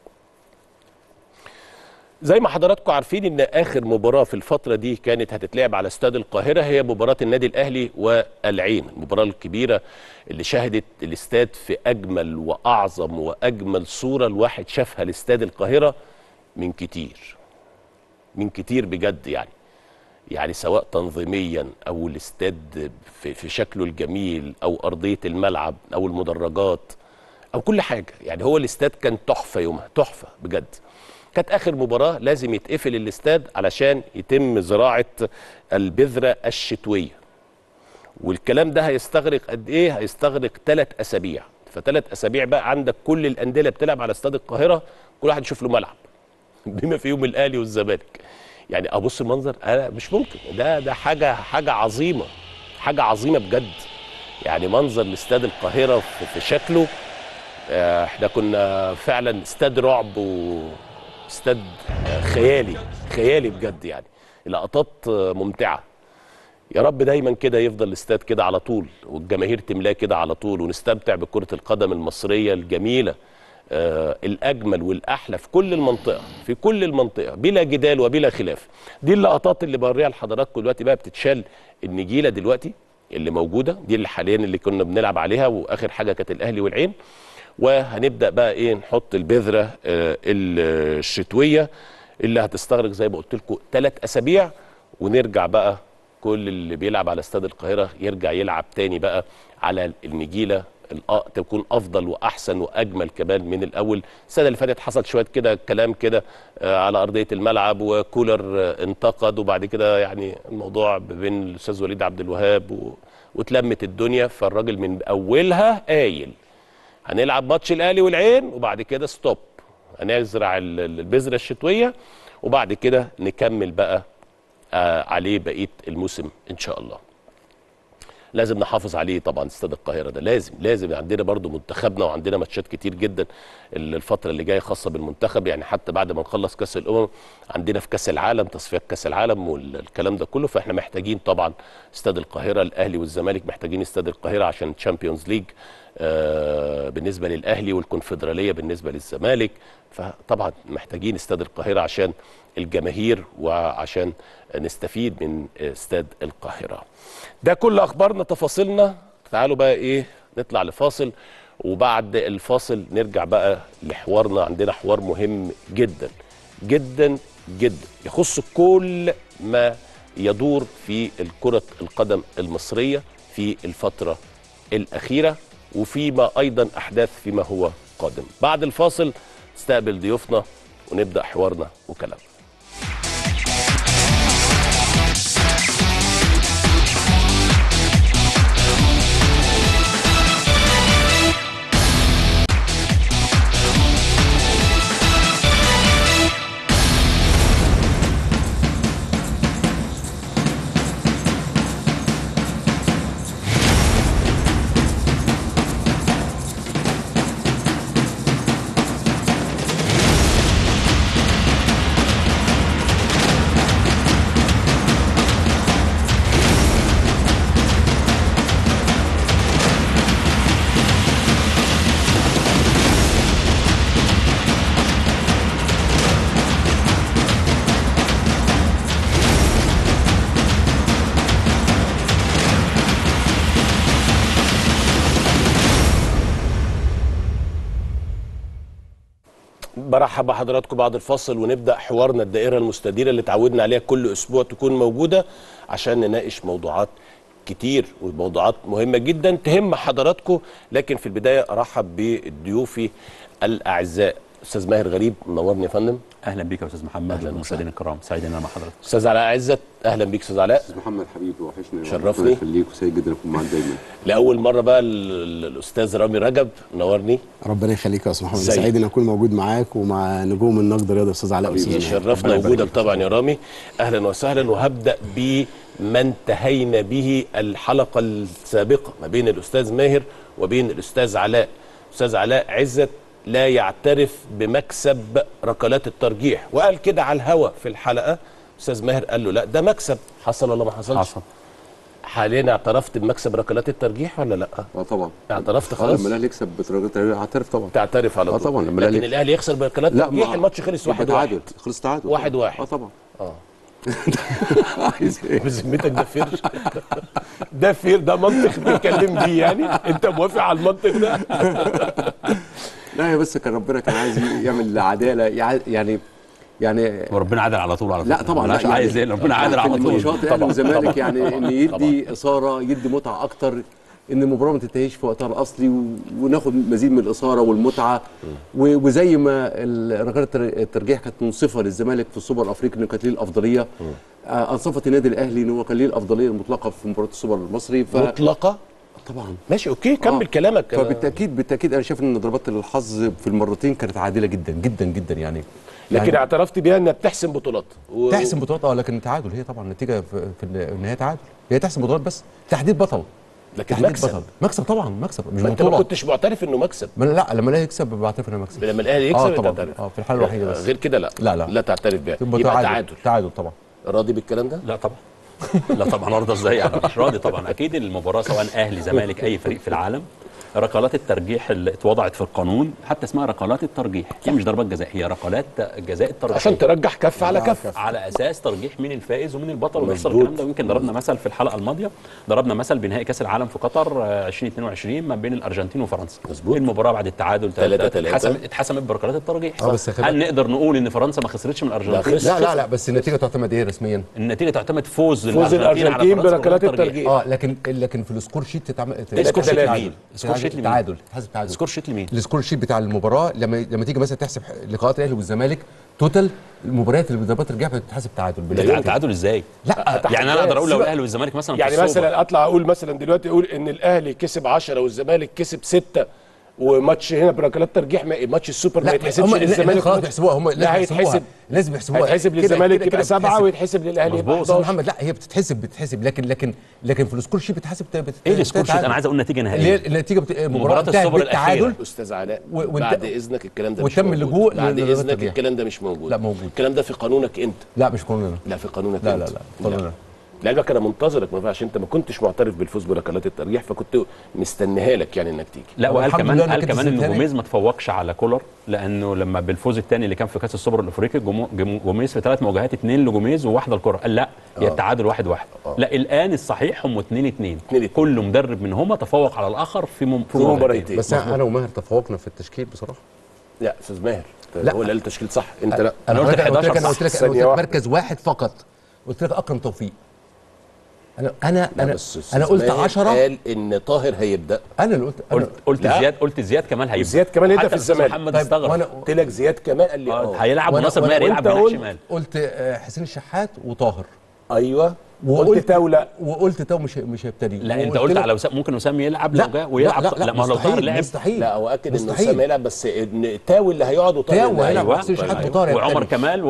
زي ما حضراتكم عارفين ان اخر مباراه في الفتره دي كانت هتتلعب على استاد القاهره هي مباراه النادي الاهلي والعين، المباراه الكبيره اللي شهدت الاستاد في اجمل واعظم واجمل صوره الواحد شافها لاستاد القاهره من كتير بجد. يعني سواء تنظيميا او الاستاد في شكله الجميل او ارضيه الملعب او المدرجات او كل حاجه، يعني هو الاستاد كان تحفه يومها، تحفه بجد. كانت اخر مباراه لازم يتقفل الاستاد علشان يتم زراعه البذره الشتويه، والكلام ده هيستغرق قد ايه؟ هيستغرق 3 اسابيع. ف3 اسابيع بقى عندك كل الانديه بتلعب على استاد القاهره كل واحد يشوف له ملعب بما فيهم الاهلي والزمالك. يعني ابص المنظر انا مش ممكن، ده حاجه عظيمه، حاجه عظيمه بجد. يعني منظر لاستاد القاهره في شكله، احنا كنا فعلا استاد رعب واستاد خيالي بجد. يعني لقطات ممتعه. يا رب دايما كده يفضل الاستاد كده على طول والجماهير تملاه كده على طول، ونستمتع بكره القدم المصريه الجميله الاجمل والاحلى في كل المنطقه بلا جدال وبلا خلاف. دي اللقطات اللي بوريها لحضراتكم دلوقتي. بقى بتتشال النجيله دلوقتي اللي موجوده، دي اللي حاليا اللي كنا بنلعب عليها، واخر حاجه كانت الاهلي والعين. وهنبدا بقى ايه، نحط البذره الشتويه اللي هتستغرق زي ما قلت لكم 3 اسابيع، ونرجع بقى كل اللي بيلعب على استاد القاهره يرجع يلعب تاني بقى على النجيله، تكون افضل واحسن واجمل كمان من الاول. السنه اللي فاتت حصل شويه كده كلام كده على ارضيه الملعب، وكولر انتقد، وبعد كده يعني الموضوع بين الاستاذ وليد عبد الوهاب واتلمت الدنيا. فالراجل من اولها قايل هنلعب ماتش الاهلي والعين وبعد كده ستوب، هنزرع البذره الشتويه وبعد كده نكمل بقى عليه بقيه الموسم ان شاء الله. لازم نحافظ عليه طبعا. استاد القاهره ده لازم عندنا برضو منتخبنا، وعندنا ماتشات كتير جدا الفتره اللي جايه خاصه بالمنتخب، يعني حتى بعد ما نخلص كاس الامم عندنا في كاس العالم تصفيات كاس العالم والكلام ده كله، فاحنا محتاجين طبعا استاد القاهره. الاهلي والزمالك محتاجين استاد القاهره عشان تشامبيونز ليج بالنسبه للاهلي، والكونفدراليه بالنسبه للزمالك، فطبعا محتاجين استاد القاهره عشان الجماهير وعشان نستفيد من استاد القاهره. ده كل اخبارنا تفاصيلنا. تعالوا بقى ايه نطلع لفاصل، وبعد الفاصل نرجع بقى لحوارنا. عندنا حوار مهم جدا جدا جدا يخص كل ما يدور في كرة القدم المصرية في الفترة الأخيرة، وفيما أيضا أحداث فيما هو قادم. بعد الفاصل نستقبل ضيوفنا ونبدأ حوارنا وكلامنا. برحب بحضراتكم بعد الفاصل، ونبدأ حوارنا الدائرة المستديرة اللي تعودنا عليها كل أسبوع تكون موجودة عشان نناقش موضوعات كتير وموضوعات مهمة جدا تهم حضراتكم. لكن في البداية أرحب بضيوفي الأعزاء. أستاذ ماهر غريب، منورني يا فندم. اهلا بيك يا استاذ محمد والمشاهدين الكرام، سعيد ان انا مع حضرتك. أستاذ علاء عزت، أهلا بيك أستاذ علاء. أستاذ محمد حبيبي وحشني، شرفني. يخليك وسعيد جدا اكون معاك دايما. لأول مرة بقى الأستاذ رامي رجب، منورني. ربنا يخليك يا استاذ محمد، سعيد ان اكون موجود معاك ومع نجوم النقد الرياضي استاذ علاء. شرفنا وجودك طبعا يا رامي، اهلا وسهلا. وهبدا بما انتهينا به الحلقه السابقه ما بين الاستاذ ماهر وبين الاستاذ علاء. الاستاذ علاء عزت لا يعترف بمكسب ركلات الترجيح، وقال كده على الهوا في الحلقه. استاذ ماهر قال له لا ده مكسب. حصل ولا ما حصلش؟ حصل. حاليا اعترفت بمكسب ركلات الترجيح ولا لا؟ طبعا اعترفت خلاص. لما الاهلي يكسب بركلات الترجيح اعترف طبعا. تعترف على طول. طبعا. لما لكن الاهلي يخسر بركلات الترجيح الماتش خلص 1-1. تعادل، خلص تعادل 1-1. طبعا. عايز ايه؟ بذمتك ده فير؟ ده فير؟ ده منطق بيتكلم بيه يعني؟ انت موافق على المنطق ده؟ لا هي بس كان ربنا كان عايز يعمل عداله يعني وربنا عادل على طول. لا طبعا مش عايز ايه، ربنا عادل على طول. نشاط الاهلي والزمالك يعني ان يدي اثاره، يدي متعه اكتر، ان المباراه ما تنتهيش في وقتها الاصلي وناخد مزيد من الاثاره والمتعه. وزي ما ركلات الترجيح كانت منصفه للزمالك في السوبر الافريقي انه كانت ليه الافضليه، انصفت النادي الاهلي انه كان ليه الافضليه المطلقه في مباراه السوبر المصري. مطلقه طبعا. ماشي اوكي، كمل كلامك. فبالتاكيد انا شايف ان ضربات الحظ في المرتين كانت عادله جدا جدا جدا يعني. لكن اعترفت بيها انها بتحسم بطولات. تحسم بطولات لكن تعادل، هي طبعا النتيجه في النهايه تعادل، هي تحسم بطولات بس تحديد بطل. لكن مكسب طبعا، مكسب مش بطوله. انت ما كنتش معترف انه مكسب؟ لا لما الاهلي يكسب بعترف انه مكسب. لما الاهلي يكسب طبعا. تعترف. في الحاله الوحيده بس. غير كده لا تعترف بيها. يبقى تعادل طبعا. راضي بالكلام ده؟ لا طبعا. لا طبعا ارضى ازاي؟ انا مش راضي طبعا. اكيد المباراه سواء اهلي زمالك اي فريق في العالم، ركلات الترجيح اللي اتوضعت في القانون حتى اسمها ركلات الترجيح، هي مش ضربات جزاء، هي ركلات جزاء الترجيح عشان ترجح كف على كف على اساس ترجيح مين الفائز ومين البطل ويحصل الكلام ده. ويمكن ضربنا مثل في الحلقه الماضيه، ضربنا مثل بنهائي كاس العالم في قطر 2022 ما بين الارجنتين وفرنسا. مظبوط. المباراه بعد التعادل 3-3 اتحسمت بركلات الترجيح. هل نقدر نقول ان فرنسا ما خسرتش من الارجنتين؟ لا بس النتيجه تعتمد ايه رسميا؟ النتيجه تعتمد فوز الارجنتين بركلات الترجيح. لكن في السكور شيت تتعمل سكور شيت لمين؟ سكور شيت تعادل. سكور شيت لمين؟ السكور شيت بتاع المباراه لما تيجي مثلا تحسب لقاءات الاهلي والزمالك توتال المباريات اللي ضربات الرجاح بتتحسب تعادل. تعادل ازاي؟ لا يعني انا اقدر اقول لو الاهلي والزمالك مثلا يعني مثلا اطلع اقول مثلا دلوقتي اقول ان الاهلي كسب 10 والزمالك كسب 6 وماتش هنا بركلات ترجيح، ماتش السوبر ما يتحسبش للزمالك. خلاص بيحسبوها هم، لا هيتحسب، لازم يحسبوها، هيتحسب للزمالك يبقى 7 ويتحسب للاهلي يبقى 11. محمد لا هي بتتحسب لكن في السكور شيت بتتحسب. ايه السكور شيت؟ انا عايز اقول نتيجه نهائيه. النتيجه مباراه السوبر الاخيره استاذ علاء بعد اذنك الكلام ده مش وتم موجود. اللجوء بعد اذنك الكلام ده مش موجود. لا موجود. الكلام ده في قانونك انت. لا مش قانوننا. لا في قانونك لا انت. لا قانوننا. لعلمك انا منتظرك، ما ينفعش انت ما كنتش معترف بالفوز بركلات الترجيح، فكنت مستنيها لك يعني انك تيجي. لا وقال كمان ان جوميز ما تفوقش على كولر، لانه لما بالفوز الثاني اللي كان في كاس السوبر الافريقي جوميز في 3 مواجهات 2 لجوميز وواحده لكولر، قال لا هي التعادل 1-1. لا الان الصحيح هم 2-2، كل مدرب منهما تفوق على الاخر في مباراتين. بس انا وماهر تفوقنا في التشكيل بصراحه. لا استاذ ماهر هو اللي قال التشكيل صح، انت لا. انا قلت 11 انا قلت لك مركز واحد فقط، قلت لك اكرم توفيق. انا قلت 10. قال ان طاهر هيبدا. انا اللي قلت زياد كمال هيبدا. زياد كمال يبدا في الزمالك. محمد استغرب. وانا قلت لك زياد كمال قال لي هيلعب وناصر ماهر يلعب هناك شمال. قلت حسين الشحات وطاهر. ايوه وقلت تاو لا، وقلت تاو مش هيبتدي. لا انت قلت على ممكن وسام يلعب لو جاء ويلعب. لا ما لو طاهر لعب مستحيل. لا هو اكد ان وسام هيلعب، بس ان تاو اللي هيقعد وطاهر هيلعب. حسين الشحات وطاهر وعمر كمال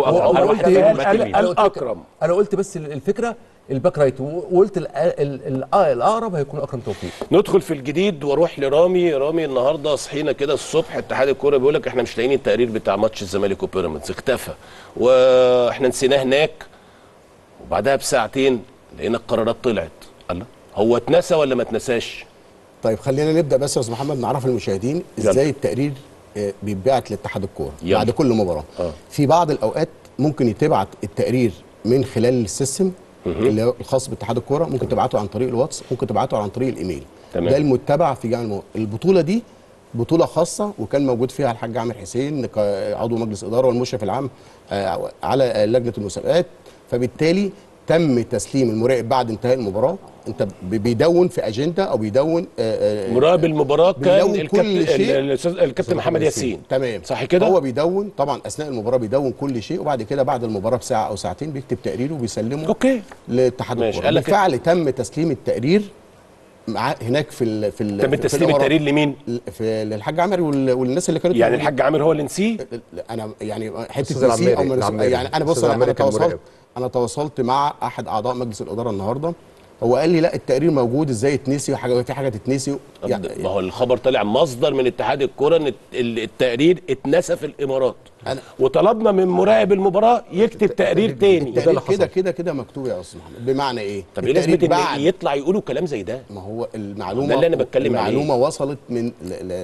الاكرم. انا قلت بس الفكره الباك رايت، وقلت الاقرب هيكون اكرم توفيق. ندخل في الجديد واروح لرامي. رامي النهارده صحينا كده الصبح اتحاد الكوره بيقول لك احنا مش لاقيين التقرير بتاع ماتش الزمالك وبيراميدز، اختفى واحنا نسيناه هناك، وبعدها بساعتين لقينا القرارات طلعت. الله، هو اتنسى ولا ما اتنساش؟ طيب خلينا نبدا بس يا استاذ محمد نعرف المشاهدين ازاي التقرير بيتبعت لاتحاد الكوره بعد كل مباراه. في بعض الاوقات ممكن يتبعت التقرير من خلال السيستم اللي هو الخاص باتحاد الكوره، ممكن تبعته عن طريق الواتس، ممكن تبعته عن طريق الايميل. تمام. ده المتبع في جميع البطوله دي بطوله خاصه، وكان موجود فيها الحاج عامر حسين عضو مجلس اداره والمشرف العام على لجنه المسابقات، فبالتالي تم تسليم المراقب بعد انتهاء المباراه. انت بيدون في اجنده او بيدون مراقب المباراه كان الكابتن محمد ياسين. تمام صح كده. هو بيدون طبعا اثناء المباراه بيدون كل شيء، وبعد كده بعد المباراه بساعه او ساعتين بيكتب تقريره وبيسلمه لاتحاد الكوره. بالفعل تم تسليم التقرير هناك في تم تسليم التقرير لمين؟ للحاج عامر والناس اللي كانوا يعني الحاج عامر هو اللي نسيه. انا يعني حته نسيه او يعني انا بص انا تواصلت مع احد اعضاء مجلس الاداره النهارده، هو قال لي لا التقرير موجود، ازاي يتنسي في حاجه تتنسي يعني. ما هو الخبر طلع مصدر من اتحاد الكوره ان التقرير اتنسى في الامارات، وطلبنا من مراقب المباراه يكتب تقرير تاني. كده مكتوب يا استاذ محمد. بمعنى ايه؟ طب ايه لازمه ان يطلع يقولوا كلام زي ده؟ ما هو المعلومه ده اللي انا بتكلم المعلومه وصلت من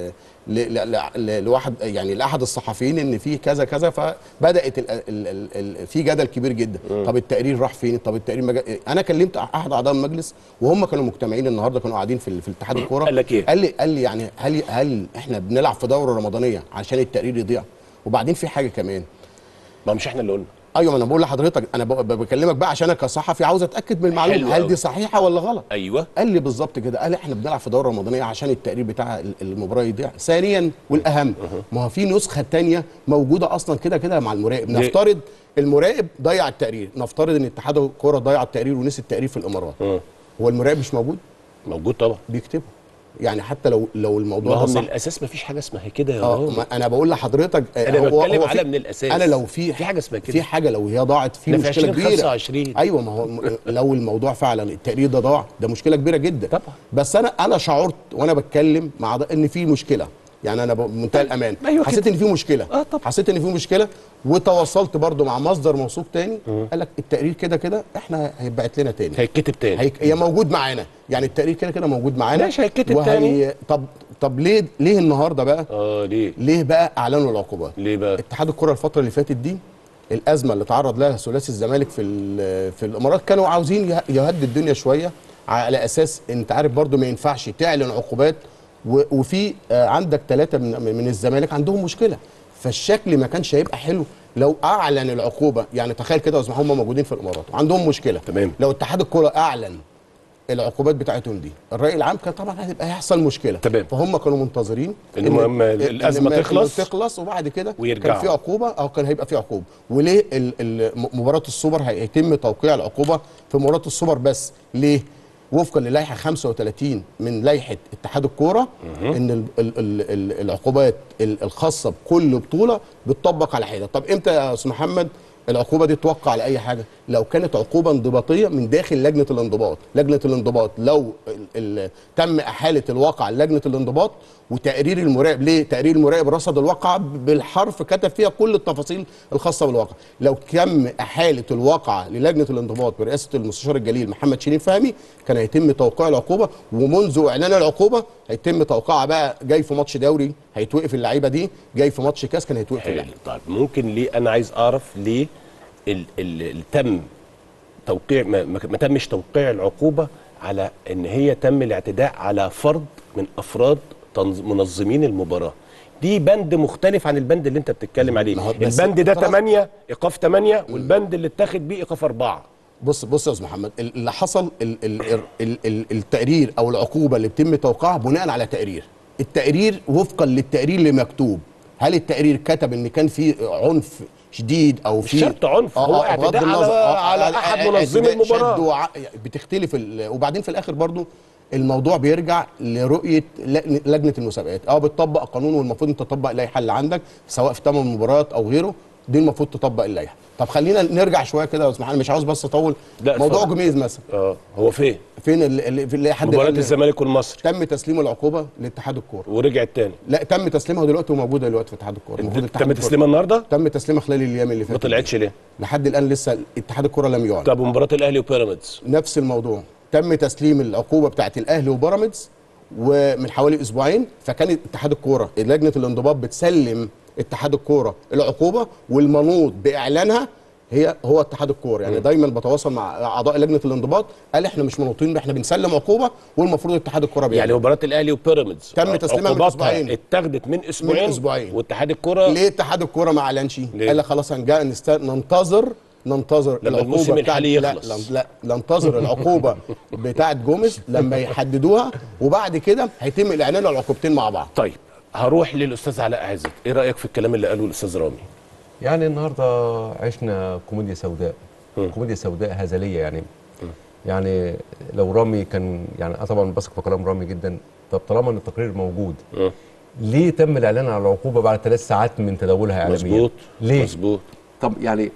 لواحد يعني لاحد الصحفيين ان في كذا كذا، فبدات في جدل كبير جدا. طب التقرير راح فين؟ طب التقرير انا كلمت احد اعضاء المجلس وهم كانوا مجتمعين النهارده، كانوا قاعدين في اتحاد الكوره. قال لك ايه؟ قال لي يعني هل احنا بنلعب في دوره رمضانيه عشان التقرير يضيع؟ وبعدين في حاجه كمان، ما مش احنا اللي قلنا. ايوه، ما انا بقول لحضرتك، انا بكلمك بقى عشان انا كصحفي عاوز اتاكد من المعلومه، هل دي صحيحه ولا غلط؟ ايوه قال لي بالظبط كده، قال احنا بنلعب في دوره رمضانيه عشان التقرير بتاع المباراه يضيع. ثانيا والاهم، ما هو في نسخه ثانيه موجوده اصلا كده مع المراقب. نفترض المراقب ضيع التقرير، نفترض ان اتحاد الكوره ضيع التقرير ونسي التقرير في الامارات. هو المراقب مش موجود؟ موجود طبعا، بيكتبه. يعني حتى لو الموضوع ده صح، من الاساس مفيش حاجه اسمها كده يا انا بقول لحضرتك انا بتكلم على من الاساس. انا لو في حاجه اسمها كده، في حاجه لو هي ضاعت في مشكله كبيره. 25. ايوه، ما هو لو الموضوع فعلا التقرير ده ضاع، ده مشكله كبيره جدا طبعا. بس انا شعرت وانا بتكلم مع ان في مشكله، يعني انا بمنتهى الامان. أيوة حسيت ان في مشكله. حسيت ان في مشكله، وتواصلت برضو مع مصدر موثوق تاني قال لك التقرير كده احنا هيتبعت لنا تاني، هيتكتب تاني، هي موجود معانا، يعني التقرير كده موجود معانا. ماشي، هيتكتب تاني. طب ليه النهارده بقى؟ ليه بقى اعلنوا العقوبات؟ ليه بقى؟ اتحاد الكره الفتره اللي فاتت دي، الازمه اللي تعرض لها ثلاثي الزمالك في الامارات، كانوا عاوزين يهدوا الدنيا شويه، على اساس انت عارف برضو ما ينفعش تعلن عقوبات وفي عندك 3 من الزمالك عندهم مشكله، فالشكل ما كانش هيبقى حلو لو اعلن العقوبه. يعني تخيل كده هم موجودين في الامارات وعندهم مشكله. تمام. لو اتحاد الكره اعلن العقوبات بتاعتهم دي، الراي العام كان طبعا هيحصل مشكله. تمام. فهم كانوا منتظرين ان الازمه تخلص وبعد كده ويرجعوا. كان في عقوبه او كان هيبقى في عقوبه. وليه مباراه السوبر هيتم توقيع العقوبه في مباراه السوبر بس؟ ليه؟ وفقا للائحه 35 من لائحه اتحاد الكوره ان العقوبات الخاصه بكل بطوله بتطبق على حده. طب امتى يا استاذ محمد العقوبه دي توقع على اي حاجه؟ لو كانت عقوبه انضباطيه من داخل لجنه الانضباط. لجنه الانضباط لو تم احاله الواقع لجنه الانضباط وتقرير المراقب، ليه؟ تقرير المراقب رصد الواقع بالحرف، كتب فيها كل التفاصيل الخاصه بالواقع. لو تم احاله الواقع للجنه الانضباط برئاسه المستشار الجليل محمد شريف فهمي كان هيتم توقيع العقوبه، ومنذ اعلان العقوبه هيتم توقيعها بقى. جاي في ماتش دوري هيتوقف اللعيبه دي، جاي في ماتش كاس كان هيتوقف اللعيبه. طيب ممكن ليه، انا عايز اعرف ليه تم توقيع ما تمش توقيع العقوبه على ان هي تم الاعتداء على فرد من افراد منظمين المباراه. دي بند مختلف عن البند اللي انت بتتكلم عليه. البند ده 8 ايقاف 8 والبند اللي اتاخد بيه ايقاف 4. بص يا استاذ محمد، اللي حصل التقرير او العقوبه اللي بيتم توقيعها بناء على تقرير. التقرير وفقا للتقرير اللي مكتوب، هل التقرير كتب ان كان في عنف شديد او في شرط عنف، هو اعتداء على احد منظمي المباراه. بتختلف وبعدين في الاخر برضو الموضوع بيرجع لرؤيه لجنه المسابقات. بتطبق قانون، والمفروض انت تطبق اللائحه اللي عندك سواء في 8 مباريات او غيره، دي المفروض تطبق اللائحه. طب خلينا نرجع شويه كده يا استاذ محمد، مش عاوز بس اطول. موضوع جوميز مثلا هو فين في اللائحه مباراه الزمالك والمصري تم تسليم العقوبه لاتحاد الكوره ورجعت تاني. لا، تم تسليمها دلوقتي وموجوده دلوقتي في اتحاد الكوره. تم تسليمها النهارده؟ تم تسليمها خلال الايام اللي فاتت. ما طلعتش ليه؟ لحد الان لسه اتحاد الكوره لم يعلن. طب مباراه الاهلي وبيراميدز نفس الموضوع، تم تسليم العقوبه بتاعت الاهلي وبيراميدز ومن حوالي اسبوعين. فكان اتحاد الكوره لجنه الانضباط بتسلم اتحاد الكوره العقوبه، والمنوط باعلانها هو اتحاد الكوره. يعني دايما بتواصل مع اعضاء لجنه الانضباط، قال احنا مش منوطين، احنا بنسلم عقوبه والمفروض اتحاد الكوره بيعلن. يعني مباراه الاهلي وبيراميدز تم تسليمها من اسبوعين، اتاخدت من اسبوعين واتحاد الكوره ليه اتحاد الكوره ما اعلنش؟ قال لك خلاص ننتظر لما الموسم الحالي يخلص. لا ننتظر العقوبه بتاعت جوميز لما يحددوها، وبعد كده هيتم الاعلان على العقوبتين مع بعض. طيب هروح للاستاذ علاء عزت، ايه رايك في الكلام اللي قاله الاستاذ رامي؟ يعني النهارده عشنا كوميديا سوداء، كوميديا سوداء هزليه يعني. يعني لو رامي كان يعني طبعا بثق في كلام رامي جدا. طب طالما ان التقرير موجود ليه تم الاعلان على العقوبه بعد 3 ساعات من تداولها اعلاميا؟ مظبوط ليه؟ مظبوط. طب يعني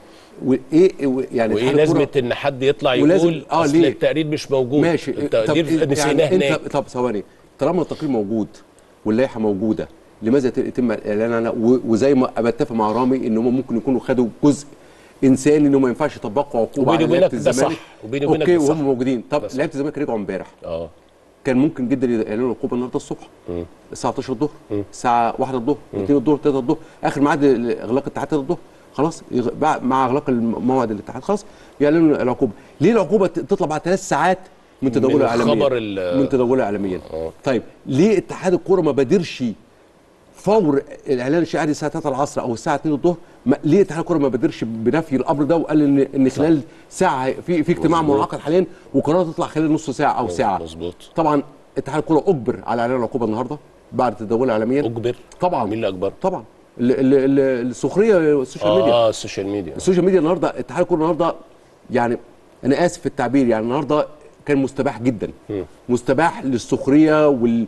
وايه لازمه ان حد يطلع يقول اصل التقرير مش موجود؟ ماشي، التقرير نسيناه هناك. طب ثواني، طالما التقرير موجود واللائحه موجوده لماذا يتم الاعلان عنها؟ وزي ما بتفق مع رامي ان هم ممكن يكونوا خدوا جزء انساني انه ما ينفعش يطبقوا عقوبه على لعيبه الزمالك. اوكي وهم موجودين. طب لعيبه الزمالك رجعوا امبارح، كان ممكن جدا يعلنوا العقوبه النهارده الصبح الساعه 12 الظهر، الساعه 1 الظهر، 2 الظهر، 3 الظهر، اخر ميعاد اغلاق الاتحاد 3 الظهر، خلاص مع اغلاق موعد الاتحاد خلاص يعلنوا العقوبه. ليه العقوبه تطلع بعد 3 ساعات من تداولها اعلاميا؟ من تداولها اعلاميا. طيب ليه اتحاد الكوره ما بادرش فور الاعلان الشعاري الساعه 3 العصر او الساعه 2 الظهر؟ ليه اتحاد الكوره ما بادرش بنفي الامر ده وقال ان خلال ساعه في اجتماع منعقد حاليا وقرار تطلع خلال نص ساعه او ساعه؟ مظبوط. طبعا اتحاد الكوره اجبر على اعلان العقوبه النهارده بعد تداولها اعلاميا. اجبر طبعا. مين اللي اجبر؟ طبعا السخريه السوشيال ميديا. السوشيال ميديا النهارده اتحاد الكوره النهارده يعني انا اسف في التعبير، يعني النهارده كان مستباح جدا. مستباح للسخريه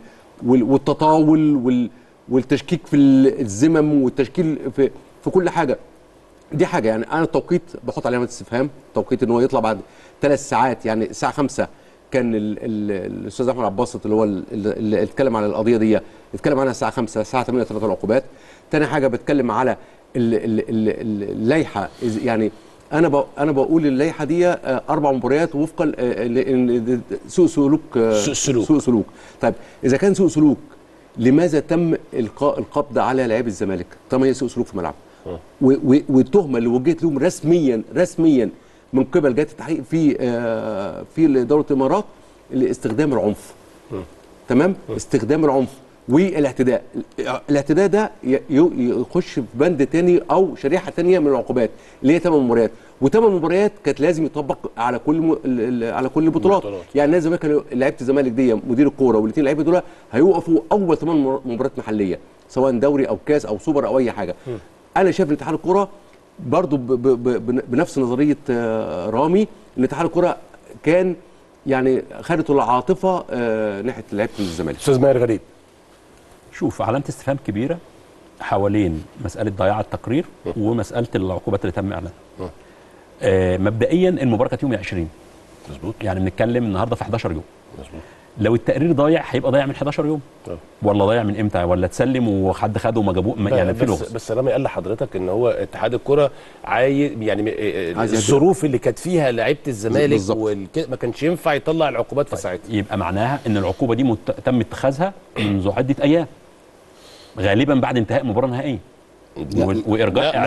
والتطاول والتشكيك في الذمم والتشكيل في كل حاجه. دي حاجه يعني انا التوقيت بحط عليه علامه استفهام، توقيت ان هو يطلع بعد 3 ساعات. يعني الساعه 5 كان الاستاذ احمد عباسط اللي هو اللي اتكلم على القضيه دي اتكلم عنها الساعه 5، الساعه 8 3 العقوبات. تاني حاجه بتكلم على اللائحه. يعني انا بقول اللائحه دي 4 مباريات وفقا سوء سلوك. طيب اذا كان سوء سلوك لماذا تم القاء القبض على لاعبي الزمالك طالما هي سوء سلوك في ملعب؟ والتهمه اللي وجهت لهم رسميا من قبل جهات التحقيق في دوله الامارات لاستخدام العنف. تمام؟ استخدام العنف والاعتداء. الاعتداء ده يخش في بند تاني او شريحه تانيه من العقوبات اللي هي 8 مباريات، و8 مباريات كانت لازم يطبق على كل البطولات. يعني نادي الزمالك لعيبه الزمالك دي مدير الكوره والاثنين لعيبه دول هيوقفوا اول 8 مباريات محليه سواء دوري او كاس او سوبر او اي حاجه. انا شايف ان اتحاد الكوره برضو بنفس نظريه رامي ان اتحاد الكوره كان يعني خدت العاطفه ناحيه لعيبه الزمالك. استاذ ماهر غريب، شوف علامه استفهام كبيره حوالين مساله ضياع التقرير ومساله العقوبات اللي تم اعلانها. مبدئيا المباراه كانت يوم 20 مظبوط، يعني بنتكلم النهارده في 11 يوم. مظبوط. لو التقرير ضايع هيبقى ضايع من 11 يوم ولا ضايع من امتى، ولا اتسلم وحد خده وما جابوه يعني في لغز. بس رامي قال لحضرتك ان هو اتحاد الكره عايز يعني الظروف اللي كانت فيها لعيبه الزمالك ما كانش ينفع يطلع العقوبات في ساعتها. يبقى معناها ان العقوبه دي تم اتخاذها منذ عده ايام غالبا بعد انتهاء المباراه النهائيه وارجاء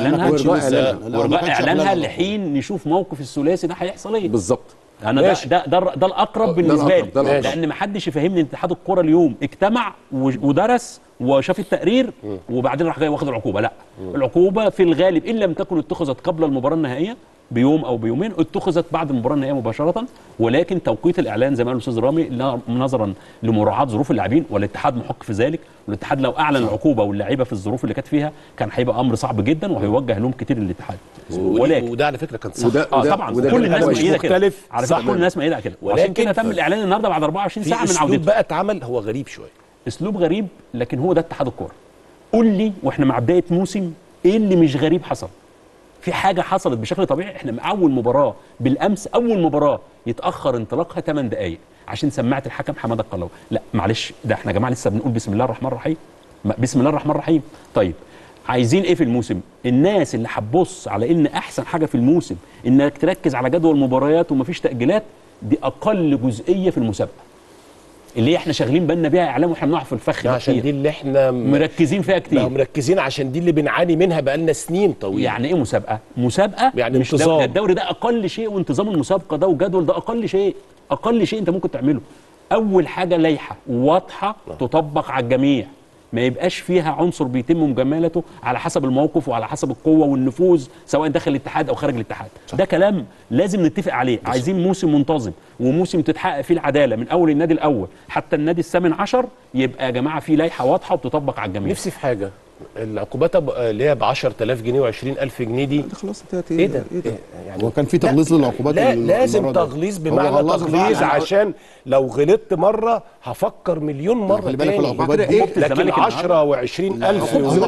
اعلانها لحين نشوف موقف الثلاثي ده هيحصل ايه بالظبط. انا ده الاقرب بالنسبه لي، لان ما حدش يفهمني ان اتحاد الكره اليوم اجتمع ودرس وشاف التقرير وبعدين راح جاي واخد العقوبه. لا، العقوبه في الغالب ان لم تكن اتخذت قبل المباراه النهائيه بيوم او بيومين اتخذت بعد المباراه النهائيه مباشره، ولكن توقيت الاعلان زي ما قال الاستاذ رامي نظرا لمراعاه ظروف اللاعبين، والاتحاد محق في ذلك، والاتحاد لو اعلن العقوبه واللعيبه في الظروف اللي كانت فيها كان هيبقى امر صعب جدا وهيوجه لهم كتير للاتحاد. ولكن وده على فكره كان صح. طبعا كل الناس مؤيده كده، على فكره كل الناس مؤيده كده، وعشان كده تم الاعلان النهارده بعد 24 ساعه من عودته. اسلوب بقى اتعمل هو غريب شويه، اسلوب غريب، لكن هو ده اتحاد الكوره. قول لي واحنا مع بدايه موسم ايه اللي مش غريب حصل؟ في حاجه حصلت بشكل طبيعي؟ احنا من اول مباراه بالامس، اول مباراه يتاخر انطلاقها 8 دقائق عشان سماعه الحكم حماده القلاوي. لا معلش، ده احنا يا جماعه لسه بنقول بسم الله الرحمن الرحيم. بسم الله الرحمن الرحيم. طيب عايزين ايه في الموسم؟ الناس اللي هتبص على ان احسن حاجه في الموسم انك تركز على جدول المباريات ومفيش تاجيلات، دي اقل جزئيه في المسابقه اللي احنا شغالين بالنا بيها اعلام واحنا بنقع في الفخ ده عشان دي اللي احنا مركزين فيها كتير. مركزين عشان دي اللي بنعاني منها بقالنا سنين طويله. يعني ايه مسابقه؟ مسابقه يعني مش انتظام. الدوري ده اقل شيء، وانتظام المسابقه ده وجدول ده اقل شيء، اقل شيء انت ممكن تعمله. اول حاجه لائحه واضحه تطبق على الجميع، ما يبقاش فيها عنصر بيتم مجاملته على حسب الموقف وعلى حسب القوه والنفوذ سواء داخل الاتحاد او خارج الاتحاد. ده كلام لازم نتفق عليه. عايزين موسم منتظم وموسم تتحقق فيه العداله من اول النادي الاول حتى النادي الثامن عشر، يبقى يا جماعه في لائحه واضحه وبتطبق على الجميع. نفسي في حاجه، العقوبات اللي هي ب 10000 جنيه و20000 جنيه دي خلاص انتهت. ايه ده؟ يعني هو كان في تغليظ للعقوبات؟ لا لازم تغليظ، بمعنى تغليظ عشان لو غلطت مره هفكر مليون مره. خلي بالك العقوبات دي لكن 10 و20000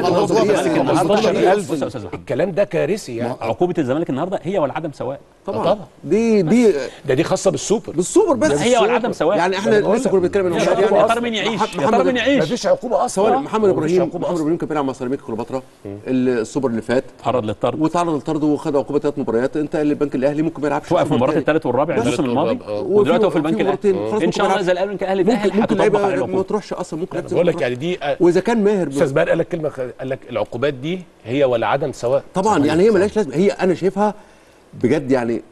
و15000 الكلام ده كارثي. يعني عقوبه الزمالك النهارده هي والعدم سواء. طبعا دي خاصه بالسوبر بس هي والعدم سواء. يعني احنا لسه كنا بنتكلم يا ترى مين يعيش، يا ترى مين يعيش. مفيش عقوبه اصلا. محمد ابراهيم كان بيلعب مع سيراميكا كليوباترا السوبر اللي فات، تعرض للطرد وخد عقوبه 3 مباريات. انت البنك الاهلي ممكن ما يلعبش، وقف مباراه الثالث والرابع الموسم الماضي، ودلوقتي هو في البنك الاهلي. ان شاء الله اذا البنك الاهلي ممكن لعيبه ما تروحش اصلا. ممكن بقول لك يعني دي، واذا كان ماهر استاذ ماهر قال لك كلمه، قال لك العقوبات دي هي ولا عدم سواء. طبعا يعني هي مالهاش لازمه. هي انا شايفها بجد يعني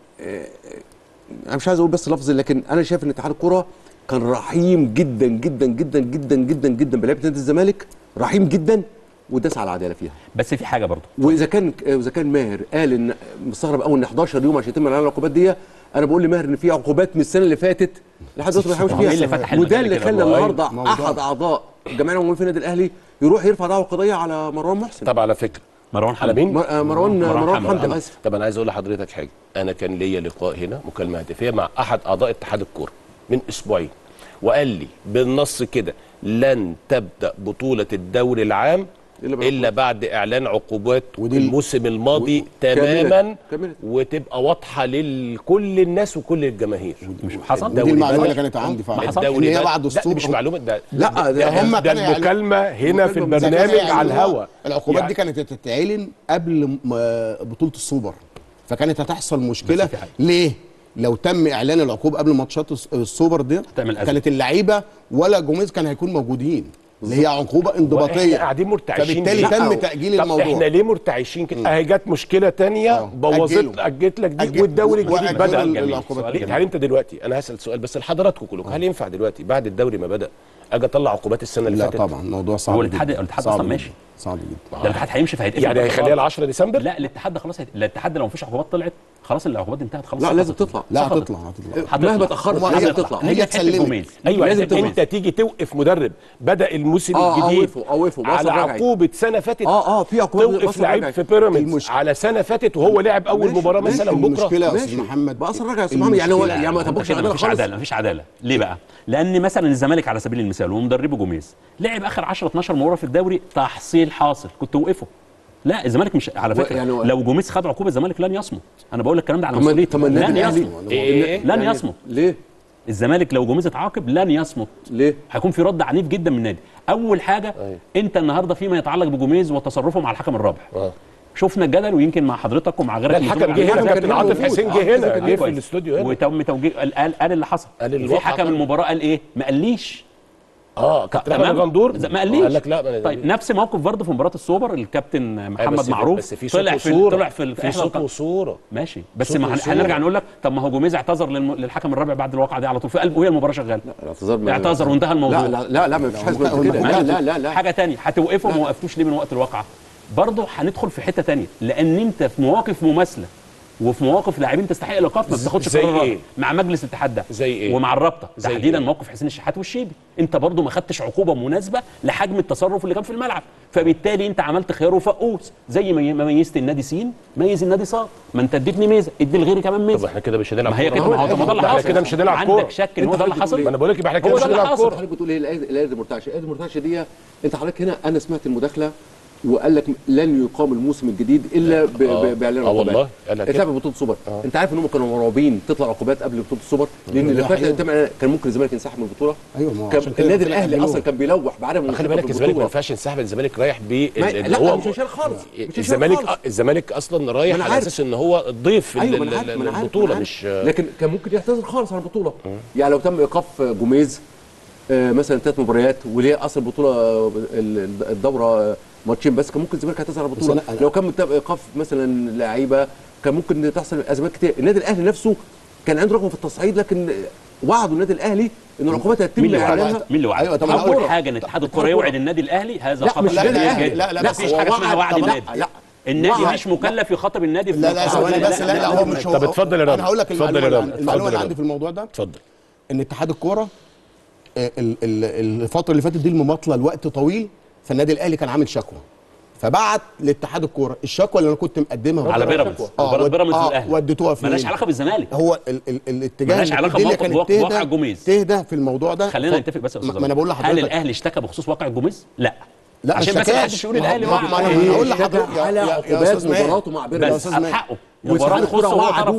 انا مش عايز اقول بس لفظ، لكن انا شايف ان اتحاد الكوره كان رحيم جدا جدا جدا جدا جدا جدا بلعيبه نادي الزمالك، رحيم جدا وداس على العداله فيها. بس في حاجه برضه، واذا كان ماهر قال ان مستغرب قوي ان 11 يوم عشان يتم اعلان العقوبات دي، انا بقول لماهر ان في عقوبات من السنه اللي فاتت لحد دلوقتي ما حاولش فيها، وده اللي خلى النهارده احد اعضاء الجمعيه العموميه في النادي الاهلي يروح يرفع دعوى قضيه على مروان محسن. طب على فكره مروان حمدي، مروان حمدي اسف. طب انا عايز اقول لحضرتك حاجه، انا كان ليا لقاء هنا مكالمه هاتفيه مع احد اعضاء اتحاد الكوره من اسبوعين، وقال لي بالنص كده لن تبدا بطوله الدوري العام الا بعد اعلان عقوبات الموسم الماضي تماما وتبقى واضحه لكل الناس وكل الجماهير. مش حصل؟ دي المعلومه اللي كانت عندي فعلا، الدوري هي بعد السوبر. مش معلومه ده، ده هم ده المكالمه هنا في البرنامج على الهوا. العقوبات دي كانت تتعلن قبل بطوله السوبر، فكانت هتحصل مشكله. ليه؟ لو تم اعلان العقوبه قبل ماتشات السوبر دي كانت اللعيبه ولا جوميز كان هيكون موجودين، اللي هي عقوبه انضباطيه. احنا قاعدين مرتعشين، فبالتالي تم تاجيل الموضوع. احنا ليه مرتعشين كده؟ اهي جت مشكله ثانيه بوظت، اجلت لك دي، والدوري الجديد بدا. يعني انت دلوقتي انا هسال سؤال بس لحضراتكم كلكم، هل ينفع دلوقتي بعد الدوري ما بدا اجي اطلع عقوبات السنه اللي فاتت؟ لا طبعا الموضوع صعب. هو الاتحاد اصلا ماشي صعب جدا. ده الاتحاد هيمشي فهيتقفل، يعني هيخليها ل 10 ديسمبر؟ لا الاتحاد ده خلاص الاتحاد لو مفيش عقوبات طلعت خلاص العقوبات انتهت خلاص. لا لازم تطلع. لا هتطلع مهما اتاخرت لازم تطلع. هي اتسلمت. ايوه لازم انت تيجي توقف مدرب بدا الموسم الجديد اوقفه على عقوبه سنه فاتت. في عقوبه توقف لعيب في بيراميدز على سنه فاتت وهو لعب اول مباراه مثلا بكره. المشكله يا استاذ محمد بقى اصلا راجع يا استاذ محمد يعني هو يعني ما تبقاش مفيش عداله. مفيش عداله ليه بقى؟ لان مثلا الزمالك على سبيل المثال ومدربه جوميز لعب اخر 10 12 مباراه في الدوري تحصيل حاصل، كنت توقفه. لا الزمالك مش على فكره يعني لو جوميز خد عقوبه الزمالك لن يصمت. انا بقول لك الكلام ده على مسؤوليتي. لن يصمت. لن يصمت. ليه؟ الزمالك لو جوميز اتعاقب لن يصمت. ليه؟ هيكون في رد عنيف جدا من النادي. اول حاجه انت النهارده فيما يتعلق بجوميز وتصرفه مع الحكم الرابع. شفنا الجدل ويمكن مع حضرتك ومع غيرك. الحكم جه هنا، كابتن عاطف حسين جه هنا، جه في الاستوديو هنا وتم توجيه. قال اللي حصل. في حكم المباراه قال ايه؟ ما قاليش. كابتن الغندور ما قاليش. قال لك لا. طيب نفس موقف برضه في مباراه السوبر الكابتن محمد معروف بس في طلع في صوت وصوره ماشي. بس هنرجع نقول لك طب ما هو جوميز اعتذر للحكم الرابع بعد الواقعه دي على طول في قلب وهي المباراه شغاله. اعتذر وانتهى الموضوع. لا ما فيش حاجه كده. لا حاجه ثانيه هتوقفه وما وقفتوش ليه من وقت الواقعه؟ برضه هندخل في حته ثانيه لان انت في مواقف مماثله وفي مواقف لاعبين تستحق الايقاف ما بتاخدش قرارات إيه؟ مع مجلس الاتحاد ده زي إيه؟ ومع الرابطه تحديدا إيه؟ موقف حسين الشحات والشيبي. انت برضو ما خدتش عقوبه مناسبه لحجم التصرف اللي كان في الملعب، فبالتالي انت عملت خيار وفقوس. زي ما ميزت النادي سين ميز النادي صاد. ما انت اديتني ميزه ادي لغيري كمان ميزه. طب احنا كده مش هنلعب ما هي كده. ما هو ده اللي حصل. كده مش هنلعب كوره. عندك شك ان هو ده اللي حصل؟ ما انا بقول لك يبقى احنا كده مش هنلعب كوره. حضرتك بتقول ايه الايه المرتعشه؟ الايه المرتعشه دي انت حضرتك هنا انا سمعت المداخله وقال لك لن يقام الموسم الجديد الا باعلان عقوبات. والله قال لك اتلعب بطوله السوبر. انت عارف ان هم كانوا مرعوبين تطلع عقوبات قبل بطوله السوبر لان اللي فات كان ممكن الزمالك ينسحب من البطوله. ايوه ما هو النادي الاهلي اصلا كان بيلوح بعدم. خلي بالك الزمالك ما ينفعش ينسحب. الزمالك رايح لا مش هيشارك خالص. الزمالك اصلا رايح على اساس ان هو ضيف البطوله مش لكن كان ممكن يعتذر خالص عن البطوله. يعني لو تم ايقاف جوميز مثلا 3 مباريات وليه اصل البطوله الدوره ماتشين بس كان ممكن الزمالك يعتذر على البطوله. لو كان ايقاف مثلا لعيبه كان ممكن تحصل ازمات كتير. النادي الاهلي نفسه كان عنده رغبه في التصعيد لكن وعدوا النادي الاهلي ان العقوبات هتتم اعلانها. مين اللي وعد؟ ايوه اول حاجه ان اتحاد الكره يوعد النادي الاهلي هذا خطا. لا مفيش حاجه اسمها وعد النادي. النادي مش مكلف يخاطب النادي في لا ثواني بس. لا هو مش هو. طب اتفضل يا رامي. انا هقول لك المعلومه اللي عندي في الموضوع ده. اتفضل. ان اتحاد الكوره الفتره اللي فاتت دي المماطله لوقت طويل فالنادي الاهلي كان عامل شكوى فبعت لاتحاد الكوره الشكوى اللي انا كنت مقدمها على بيراميدز. بيراميدز والاهلي وديتوها فين؟ مالهاش علاقه بالزمالك. هو الاتجاه مالهاش علاقه بواقع جوميز. تهدى في الموضوع ده. خلينا نتفق بس يا استاذ. ما انا بقول لحضرتك هل الاهلي اشتكى بخصوص واقع جوميز؟ لا عشان بس ما حدش يقول الاهلي ما انا هقول لحضرتك على عقوبات مباراته مع بيراميدز بس حقه. واتحاد الكوره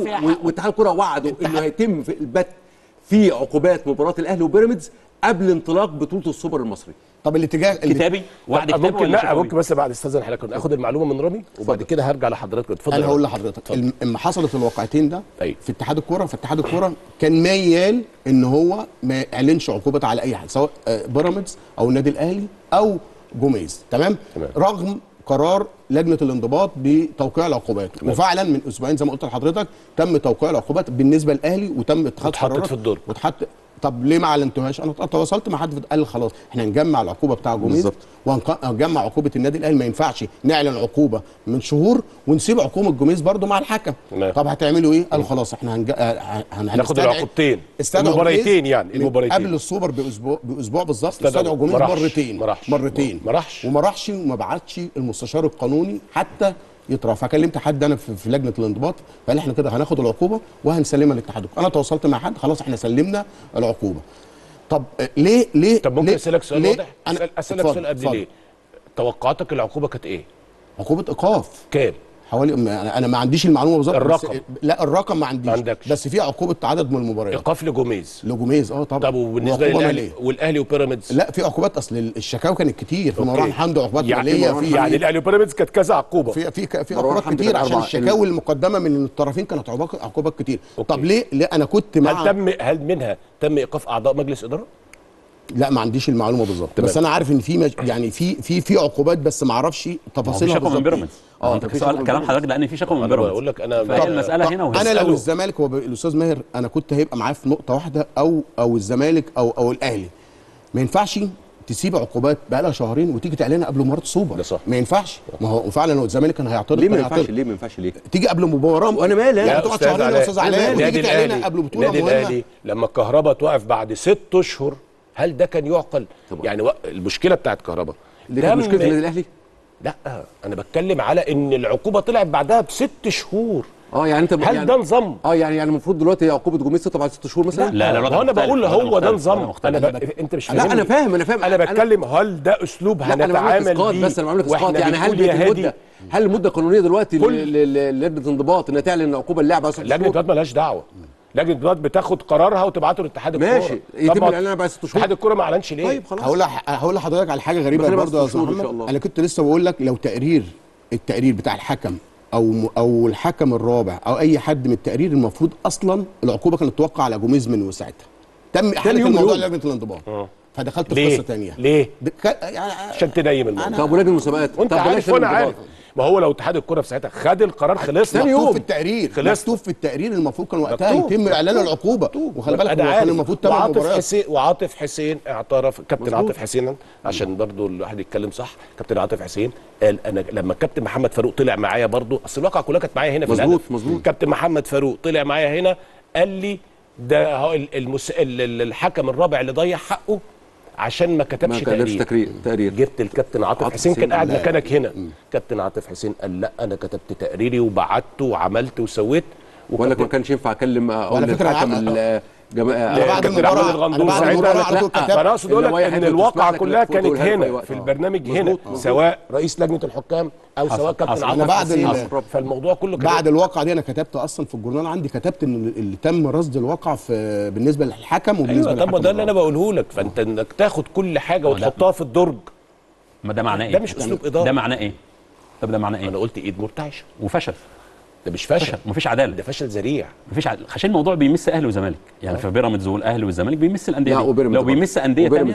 وعدوا انه هيتم في البت في عقوبات مباراه الاهلي وبيراميدز قبل انطلاق بطوله السوبر المصري. طب الاتجاه كتابي وعد كتابي ممكن لا ممكن بس بعد استاذن حضرتك اخد المعلومه من رامي وبعد كده هرجع لحضرتك. اتفضل. انا هقول لحضرتك اما حصلت الواقعتين ده في اتحاد الكوره فاتحاد الكوره كان ميال ان هو ما يعلنش عقوبات على اي حد سواء بيراميدز او النادي الاهلي او جوميز. تمام. رغم قرار لجنه الانضباط بتوقيع العقوبات وفعلا من اسبوعين زي ما قلت لحضرتك تم توقيع العقوبات بالنسبه للاهلي وتم اتخاذ قرارات في الدور طب ليه ما اعلنتوهاش؟ انا تواصلت مع حد قال خلاص احنا هنجمع العقوبه بتاع جوميز وهنجمع عقوبه النادي الاهلي. ما ينفعش نعلن عقوبه من شهور ونسيب عقوبه جوميز برضو مع الحكم. طب هتعملوا ايه؟ قال خلاص احنا هناخد العقوبتين المباريتين يعني المباريتين قبل السوبر باسبوع بالظبط. استدعوا جوميز مرتين وما راحش وما بعتش المستشار القانوني حتى يطرح. فكلمت حد انا في لجنه الانضباط فقال احنا كده هناخد العقوبه وهنسلمها للاتحاد. انا تواصلت مع حد خلاص احنا سلمنا العقوبه. طب ليه طب ممكن اسالك سؤال واضح؟ اسالك سؤال قبل ليه؟ توقعاتك العقوبه كانت ايه؟ عقوبه ايقاف كام؟ حوالي انا ما عنديش المعلومه بالظبط. الرقم لا الرقم ما عنديش بس في عقوبه عدد من المباريات. ايقاف لجوميز طبعا. طب وبالنسبه للاهلي والاهلي وبيراميدز؟ لا في عقوبات اصل الشكاوى كانت كتير في مروان حمدي عقوبات ماليه في يعني الاهلي وبيراميدز كانت كذا عقوبه في عقوبات كتير عشان الشكاوى المقدمه من الطرفين كانت عقوبات كتير. طب ليه انا كنت مع هل منها تم ايقاف اعضاء مجلس اداره؟ لا ما عنديش المعلومه بالظبط بس انا عارف ان في يعني في عقوبات بس ما اعرفش تفاصيلها بالظبط. من بيراميدز كلام حضرتك لان في شكوى من بيراميدز. بقول لك انا فهي المساله هنا وهنا. انا لو الزمالك هو الاستاذ ماهر انا كنت هيبقى معاه في نقطه واحده او الزمالك او الاهلي ما ينفعش تسيب عقوبات بقى لها شهرين وتيجي تعلنها قبل مباراه السوبر. ده صح. ما ينفعش. ما هو فعلا لو الزمالك كان هيعترض ليه ما كان ينفعش؟ هيعترض. ليه ما ينفعش؟ ليه؟ تيجي قبل مباراه وانا مالي يعني تقعد شهرين يا استاذ علاء وتيجي تعلنها قبل بطوله النادي مهمه. الاهلي لما الكهرباء توقف بعد 6 اشهر، هل ده كان يعقل؟ طبعا. يعني المشكله بتاعت كهرباء دي كانت مشكله النادي الاهلي؟ لا، انا بتكلم على ان العقوبه طلعت بعدها ب6 شهور. يعني انت هل يعني ده نظام؟ يعني المفروض دلوقتي عقوبه جوميز تطلع بعد 6 شهور مثلا؟ لا هو انا بقول هو ده نظام. انت مش فاهمني. لا انا فاهم انا بتكلم هل ده اسلوب هنتعامل بيه؟ بس انا بعمل لك اسقاط. يعني هل المده القانونيه دلوقتي للجنه الانضباط انها تعلن عقوبه اللاعب على 6 شهور؟ لجنه الانضباط مالهاش دعوه. لجنه الانضباط بتاخد قرارها وتبعته لاتحاد الكوره. ماشي، يتم الاعلان بعد 6 شهور. اتحاد الكوره ما اعلنش ليه؟ طيب خلاص. هقول لحضرتك على حاجه غريبه برضه يا استاذ محمد. انا كنت لسه بقول لك لو التقرير بتاع الحكم او الحكم الرابع او اي حد من التقرير، المفروض اصلا العقوبه كانت توقع على جوميز من وساعتها. تم احاله الموضوع لجنه الانضباط. فدخلت في قصه ثانيه. ليه؟ يعني عشان تنيم الموضوع. طب ولجنه المسابقات؟ وانت عارف وانا عارف. ما هو لو اتحاد الكوره في ساعتها خد القرار خلص مكتوب في التقرير. مكتوب في التقرير المفروض كان وقتها يتم اعلان العقوبه. وخلي بالك هو كان المفروض 8 مباريات. وعاطف حسين اعترف. كابتن عاطف حسين عشان برضو الواحد يتكلم صح. كابتن عاطف حسين قال انا لما الكابتن محمد فاروق طلع معايا برضو، اصل الواقعه كلها كانت معايا هنا في الهدف. مظبوط. كابتن محمد فاروق طلع معايا هنا قال لي ده الحكم الرابع اللي ضيع حقه عشان ما كتبش تقرير. جبت الكابتن عاطف حسين كان قاعد مكانك هنا. كابتن عاطف حسين قال لا انا كتبت تقريري وبعته وعملت وسويت. ولا ما كانش ينفع اكلم الحكم بعد المباراه انا اقصد اقول لك ان الواقعه كلها كانت هنا في البرنامج هنا، سواء رئيس لجنه الحكام او سواء كابتن عاطف حسين. فالموضوع كله كده. بعد الواقعه دي انا كتبت اصلا في الجورنال عندي، كتبت ان اللي تم رصد الواقع بالنسبه للحكم وبالنسبه للحكم. طب ده اللي انا بقوله لك. فانت انك تاخد كل حاجه وتحطها في الدرج، ما ده معناه ايه؟ ده مش اسلوب اداره. ده معناه ايه؟ طب ده معناه ايه؟ انا قلت ايد مرتعشه وفشل. ده مش فشل، مفيش عداله، ده فشل ذريع. مفيش عداله عشان الموضوع بيمس اهلي وزمالك. يعني في بيراميدز والاهلي والزمالك بيمس الانديه. لو بيمس انديه ثانيه،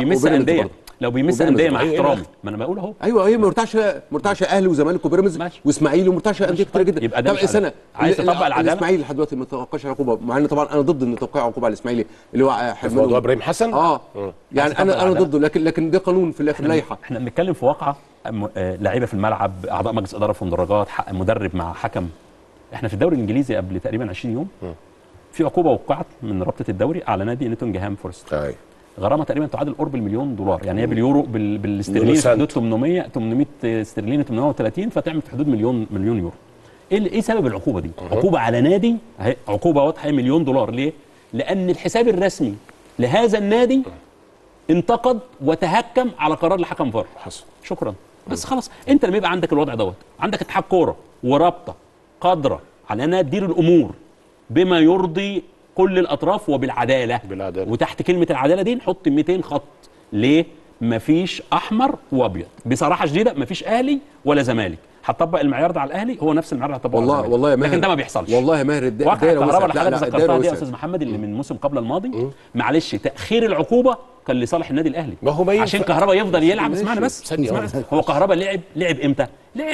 لو بيمس انديه مع احترامي، ما انا بقول اهو. ايوه هي مرتعشه اهلي وزمالك وبيراميدز واسماعيلي ومرتعشه انديه كتير جدا. يبقى ده سنه عايز تطبق العداله. الاسماعيلي لحد دلوقتي ما توقعش عقوبه، مع ان طبعا انا ضد ان توقيع عقوبه على الاسماعيلي اللي هو في موضوع ابراهيم حسن. يعني انا ضده، لكن ده قانون في الاخر لائحه. احنا بنتكلم في واقعه لعيبه في الملعب، اعضاء مجلس اداره في مدرجات، حق مدرب مع حكم. احنا في الدوري الانجليزي قبل تقريبا 20 يوم في عقوبه وقعت من رابطه الدوري على نادي نوتنجهام فورست. غرامه تقريبا تعادل قرب $1,000,000. يعني هي باليورو بالاسترليني في حدود 800 استرليني 830، فتعمل في حدود مليون يورو. ايه سبب العقوبه دي؟ عقوبه على نادي، عقوبه واضحه $1,000,000. ليه؟ لان الحساب الرسمي لهذا النادي انتقد وتهكم على قرار لحكم فار. شكرا. بس خلاص، انت لما يبقى عندك الوضع دوت، عندك اتحاد كوره ورابطه قادره على انها تدير الامور بما يرضي كل الاطراف وبالعداله. وتحت كلمه العداله دي نحط 200 خط. ليه؟ مفيش احمر وابيض. بصراحه شديده مفيش اهلي ولا زمالك. هتطبق المعيار ده على الاهلي، هو نفس المعيار اللي هتطبقه على الزمالك. والله يا ماهر، لكن ده ما بيحصلش. والله يا ماهر واقع الكهرباء اللي حضرتك ذكرتها دي يا استاذ محمد اللي من الموسم قبل الماضي، معلش تاخير العقوبه كان لصالح النادي الاهلي. ما هو عشان كهرباء يفضل يلعب. اسمعني بس، هو كهرباء لعب امتى؟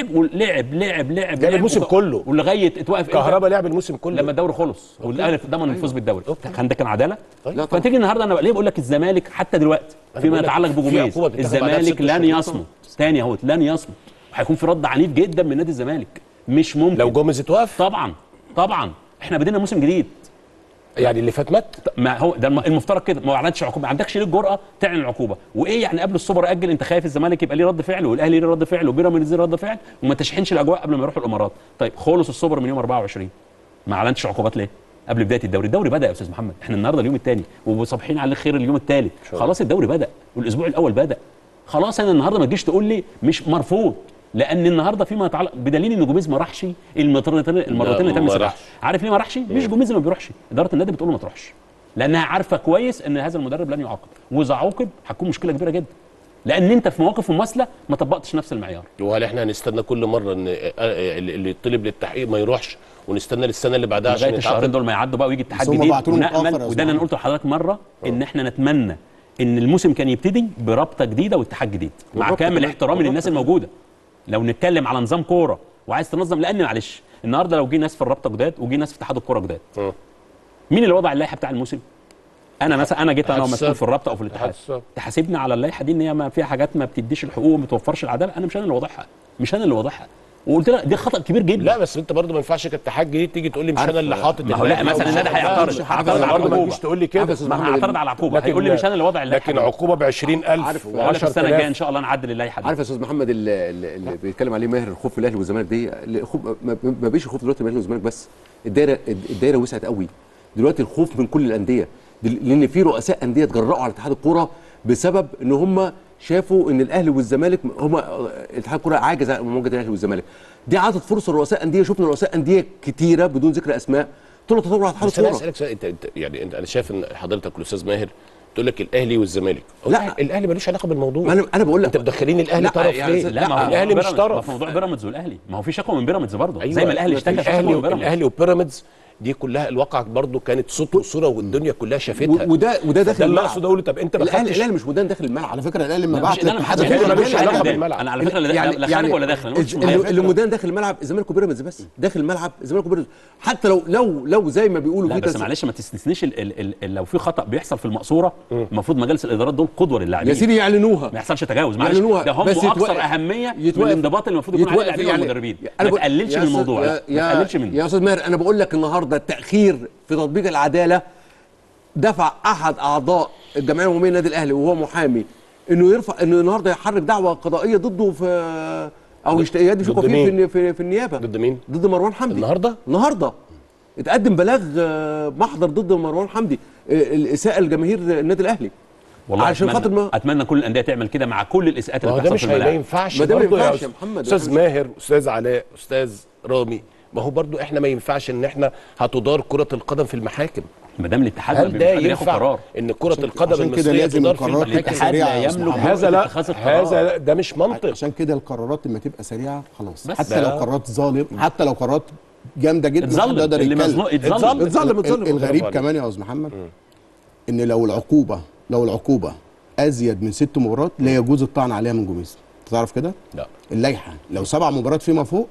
لعب الموسم كله ولغايه اتوقف كهرباء لعب الموسم كله لما الدوري خلص والاهلي ضمن الفوز بالدوري. ده كان عداله. فتيجي النهارده انا ليه بقول لك الزمالك حتى دلوقتي فيما يتعلق بجوميز الزمالك لن يصمت. تاني اهوت لن يصمت، وهيكون في رد عنيف جدا من نادي الزمالك. مش ممكن لو جوميز اتوقف. طبعا احنا بدينا موسم جديد. يعني اللي فات مات. ما هو ده المفترض كده. ما اعلنتش عقوبه، ما عندكش ليه الجرأه تعلن العقوبه. وايه يعني قبل السوبر اجل؟ انت خايف الزمالك يبقى ليه رد فعل والاهلي ليه رد فعل وبيراميدز ليه رد فعل وما تشحنش الاجواء قبل ما يروحوا الامارات. طيب خلص السوبر من يوم 24، ما اعلنتش عقوبات ليه؟ قبل بدايه الدوري بدا يا استاذ محمد. احنا النهارده اليوم الثاني وصابحين على خير اليوم الثالث. خلاص الدوري بدا والاسبوع الاول بدا. خلاص انا النهارده ما تجيش تقول لي مش مرفوض، لان النهارده فيما يتعلق بدليل ان جوميز ما راحش المرتين اللي تم سباقها. عارف ليه ما راحش؟ مش جوميز ما بيروحش، اداره النادي بتقول له ما تروحش، لانها عارفه كويس ان هذا المدرب لن يعاقب، واذا عوقب هتكون مشكله كبيره جدا، لان انت في مواقف مماثله ما طبقتش نفس المعيار. وهل احنا هنستنى كل مره ان اللي يطلب للتحقيق ما يروحش ونستنى للسنه اللي بعدها عشان الشهرين دول ما يعدوا بقى ويجي اتحاد جديد ونامل؟ وده اللي انا قلته لحضرتك مره، ان احنا نتمنى ان الموسم كان يبتدي برابطه جديده واتحاد جديد، مع كامل احترامي للناس الموجوده. لو نتكلم على نظام كوره وعايز تنظم، لان معلش النهارده لو جه ناس في الرابطه جداد وجي ناس في اتحاد الكوره جداد، مين اللي وضع اللائحه بتاع الموسم؟ انا مثلا انا جيت انا اتحاد ومسؤول الصرف. في الرابطه او في الاتحاد، اتحاد الصرف. تحاسبني على اللائحه دي ان هي ما فيها حاجات ما بتديش الحقوق وما بتوفرش العداله، انا مش انا اللي واضحها، مش انا اللي واضحها، وقلت لها دي خطا كبير جدا. لا بس انت برضه ما ينفعش كاتحاد جديد تيجي تقول لي مش انا اللي حاطط ما هو لا مثلا النادي هيعترض على برضه ما العقوبه، تجيش تقول لي كده، ما هعترض على العقوبه، هيقول لي مش انا اللي واضع اللائحه، لكن عقوبه ب 20,000 عارف وعارف السنه الجايه ان شاء الله نعدل اللائحه دي. عارف يا استاذ محمد اللي بيتكلم عليه ماهر، الخوف في الاهلي والزمالك دي الخوف ما بيش خوف دلوقتي من الاهلي والزمالك بس، الدايره وسعت قوي دلوقتي، الخوف من كل الانديه، لان في رؤساء انديه اتجرأوا على اتحاد الكوره بسبب ان هم شافوا ان الاهلي والزمالك هم اتحاد الكوره عاجز عن مواجهه الاهلي والزمالك، دي عطت فرصه لرؤساء انديه، شفنا رؤساء انديه كتيره بدون ذكر اسماء طلعوا تطور على اتحاد بس انا الكوره. اسالك سؤال، انت يعني انا شايف ان حضرتك والاستاذ ماهر تقول لك الاهلي والزمالك، لا الاهلي ملوش علاقه بالموضوع. ما انا بقول لك انت مدخلين الاهلي طرف ليه؟ لا ما هو الاهلي مش طرف. ما في موضوع بيراميدز والاهلي، ما هو في شكوى من بيراميدز برضه، أيوة. زي ما الاهلي اشتكى في شكوى من بيراميدز. الاهلي وبيراميدز دي كلها الواقع برضه كانت صوت وصوره والدنيا كلها شافتها، وده داخل اللي اقصد اقوله. طب انت ما خدتش الاهلي مش مدان داخل الملعب على فكره الاهلي لما بعت الاهلي ملوش علاقه بالملعب. انا على فكره لا خارج ولا داخل، اللي مدان داخل الملعب الزمالك وبيراميدز بس، داخل الملعب الزمالك وبيراميدز، حتى لو زي ما بيقولوا لا بس معلش ما تستثنيش لو في خطا بيحصل في المقصوره المفروض مجالس الادارات دول قدوه للاعبين يا سيدي يعلنوها، ما يحصلش تجاوز، معلش ده هم اكثر اهميه من الانضباط اللي المفروض يكون عليه اللاعبين والمدربين، ما تقللش من الموضوع، ما تقللش منه. يا استاذ ماهر انا بقول لك النهارده التاخير في تطبيق العداله دفع احد اعضاء الجمعيه العموميه للنادي الاهلي وهو محامي انه يرفع انه النهارده يحرك دعوه قضائيه ضده في او يدي شكوى فيه في النيابه. ضد مين؟ ضد مروان حمدي. النهارده اتقدم بلاغ محضر ضد مروان حمدي الاساءه لجماهير النادي الاهلي. والله عشان خاطر اتمنى كل الانديه تعمل كده مع كل الاساءات اللي بتحصل في الملاعب. الملاعب. ما ينفعش، ما ده ما برضه ينفعش يا محمد، استاذ ماهر، استاذ علاء، استاذ رامي، ما هو برضو احنا ما ينفعش ان احنا هتدار كرة القدم في المحاكم. ما دام الاتحاد هل ده ياخد قرار ان كرة القدم المصرية تدار في المحاكم؟ الاتحاد لا يملك هذا لا، هذا ده مش منطق. عشان كده القرارات لما تبقى سريعة خلاص، بس حتى لو قرارات ظالم، حتى لو قرارات جامدة جدا محدش يقدر يتكلم. اتظلم. الغريب كمان يا استاذ محمد ان لو العقوبة ازيد من 6 مباريات لا يجوز الطعن عليها من جوميز. انت تعرف كده؟ لا، اللائحة لو 7 مباريات فيما فوق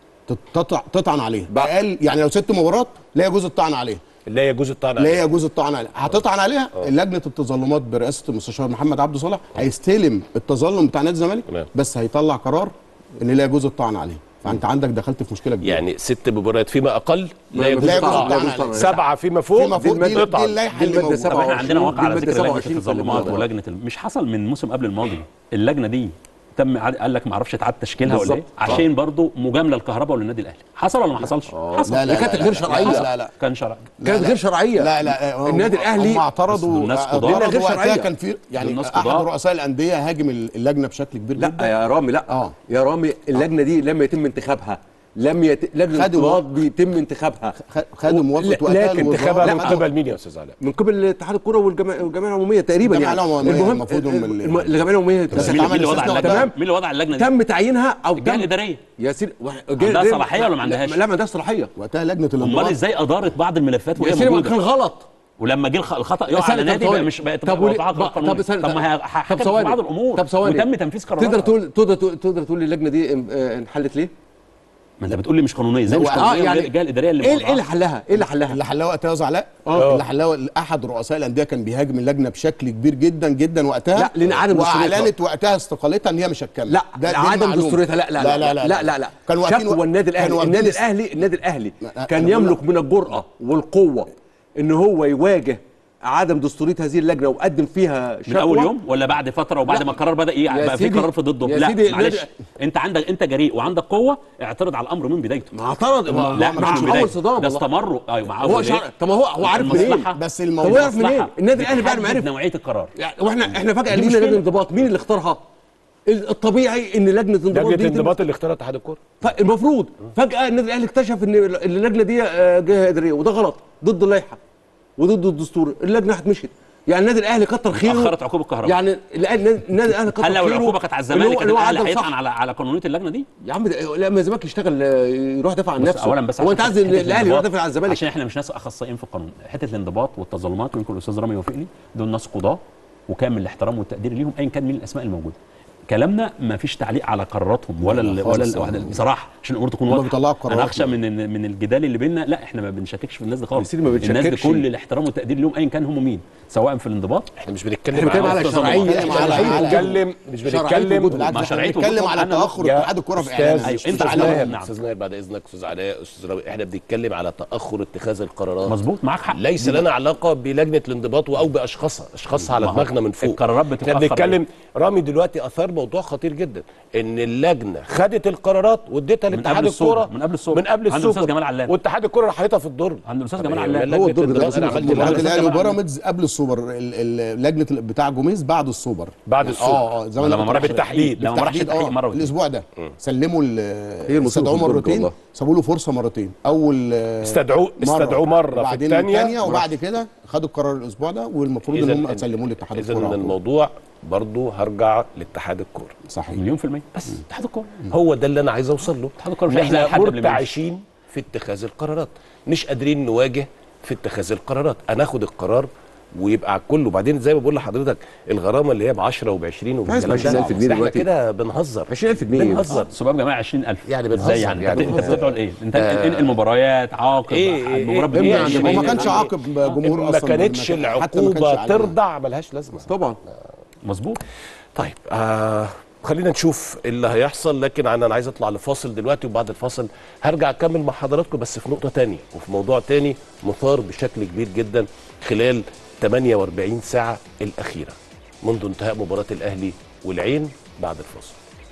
تطعن عليها، قال يعني لو 6 مباريات لا يجوز الطعن عليها، لا يجوز الطعن عليها، لا يجوز الطعن عليها. هتطعن عليها لجنه التظلمات برئاسه المستشار محمد عبد صالح هيستلم التظلم بتاع نادي الزمالك، بس هيطلع قرار ان لا يجوز الطعن عليه. فانت عندك دخلت في مشكله كبيره، يعني 6 مباريات فيما اقل لا يجوز الطعن عليه، 7 فيما فوق دي اللائحه اللي موجوده. احنا عندنا واقع على ذكر لجنه التظلمات ولجنه مش حصل من موسم قبل الماضي اللجنه دي تم قال لك ما اعرفش اتعاد تشكيلها ولا ايه، عشان برضو مجامله الكهرباء وللنادي الاهلي. حصل ولا ما حصلش؟ حصل. لا كانت غير شرعيه. لا كان شرعي، كانت غير شرعيه. لا النادي الاهلي هم اعترضوا، الناس قضاء غير شرعيه. كان في يعني احد رؤساء الانديه هاجم اللجنه بشكل كبير جدا. لا يا رامي، لا يا رامي، اللجنه دي لم يتم انتخابها، لجنه الانضباط بيتم انتخابها، خدوا موافقه وقتها انتخابها من قبل مين يا استاذ علاء؟ من قبل اتحاد الكوره والجمعيه العموميه تقريبا. يعني المفروض الجمعيه العموميه مين اللي وضع اللجنه؟ مين اللي وضع اللجنه دي؟ تم تعيينها او الجهه الاداريه يا سيدي. عندها صلاحيه ولا ما عندهاش؟ لا ما عندهاش صلاحيه. وقتها لجنه الانضباط امال ازاي ادارت بعض الملفات وهي موجوده؟ كان غلط، ولما جه الخطا يقع على نادي بقى مش بقت طب ما هي حكمت في بعض الامور وتم تنفيذ قراراتها. تقدر تقول اللجنه دي انحلت ليه؟ ما انت بتقول لي مش قانونيه، ازاي مش قانونيه؟ يعني الجهه الاداريه اللي ايه اللي حلها؟ اللي حلها وقتها يا استاذ علاء، اللي حلها احد رؤساء الانديه كان بيهاجم اللجنه بشكل كبير جدا جدا وقتها. لا لان عدم واعلنت وقتها استقالتها ان هي مش هتكمل. لا ده عدم دستوريتها. لا كان شكوى النادي الاهلي كان يملك من الجرأه والقوه ان هو يواجه عدم دستوريه هذه اللجنه وقدم فيها شكوى من اول يوم ولا بعد فتره وبعد ما القرار بدا بقى في قرار في ضده؟ لا معلش، انت جريء وعندك قوه، اعترض على الامر من بدايته. ما اعترض، لا مش من بدايته، ده استمروا. ايوه مع هو طب هو عارف منين؟ بس هو عارف منين؟ النادي الاهلي بعد ما عرف نوعيه القرار، واحنا فجاه لينا لجنه انضباط. مين اللي اختارها؟ الطبيعي ان لجنه الانضباط اللي اختارها اتحاد الكوره. فالمفروض فجاه النادي الاهلي اكتشف ان اللجنه دي جهه اداريه، وده غلط، ضد اللائحه وضد الدستور. اللجنه هتمشي. يعني النادي الاهلي كتر خيره اخرت عقوبه الكهرباء. يعني النادي الاهلي كتر خيره. هل لو العقوبه كانت على الزمالك كان الاهلي هيطعن على قانونيه اللجنه دي؟ يا عم لما الزمالك يشتغل يروح يدافع عن نفسه. اولا بس هو انت عايز الاهلي يروح يدافع عن الزمالك؟ عشان احنا مش ناس اخصائيين في القانون. حته الانضباط والتظلمات، ويمكن الاستاذ رامي يوافقني، دول ناس قضاه وكامل الاحترام والتقدير ليهم ايا كان مين الاسماء الموجوده. كلامنا ما فيش تعليق على قراراتهم ولا بصراحه عشان الامور تكون واضحه. انا اخشى من الجدال اللي بيننا. لا احنا ما بنشككش في الناس دي خالص. الناس بكل الاحترام والتقدير لهم ايا كان هم مين، سواء في الانضباط. احنا مش بنتكلم على شرعيه، مش بنتكلم مع شرعيته، بنتكلم على تاخر اتحاد الكره في اعلانه. استاذ ناير بعد اذنك، استاذ علاء، استاذ راوي، احنا بنتكلم على تاخر اتخاذ القرارات. مظبوط، معاك حق. ليس لنا علاقه بلجنه الانضباط او باشخاصها على دماغنا من فوق. القرارات بتتاخر. احنا بنتكلم رامي دلوقتي اثار موضوع خطير جدا، ان اللجنه خدت القرارات واديتها لاتحاد الكوره من قبل السوبر عند الاستاذ جمال علام، واتحاد الكوره راحتها في الدرج عند الاستاذ جمال علام. هو الدرج ده الاتحاد الاهلي وبيراميدز قبل السوبر، اللجنه بتاع جوميز بعد السوبر، بعد السوبر زمان لما مر بالتحديد، لما راح التحقيق مره الاسبوع ده سلموا استدعوه مرتين، سابوا له فرصه مرتين. اول استدعوه مره في الثانيه، وبعد كده خدوا القرار الاسبوع ده، والمفروض ان هم سلموه لاتحاد الكوره. اذا الموضوع برضه هرجع لاتحاد الكوره. صحيح، مليون في المية. بس اتحاد الكوره هو ده اللي انا عايز اوصل له. اتحاد الكوره احنا مرتعشين في اتخاذ القرارات، مش قادرين نواجه في اتخاذ القرارات. هناخد القرار ويبقى على الكل. وبعدين زي ما بقول لحضرتك الغرامه اللي هي ب 10 وب 20 وب 20,000 جنيه احنا كده بنهزر. 20,000 جنيه بنهزر. سباب جماعه 20,000 يعني بنهزر. ازاي يعني انت بتدعو لايه؟ انت انقل مباريات، عاقب هو ما كانش عاقب جمهور اصلا، ما كانتش العقوبه ترضع ملهاش لازمه طبعا. مظبوط. طيب خلينا نشوف اللي هيحصل، لكن انا عايز اطلع لفاصل دلوقتي، وبعد الفاصل هرجع اكمل مع حضراتكم بس في نقطه تانية وفي موضوع تاني مثار بشكل كبير جدا خلال 48 ساعه الاخيره منذ انتهاء مباراه الاهلي والعين. بعد الفاصل.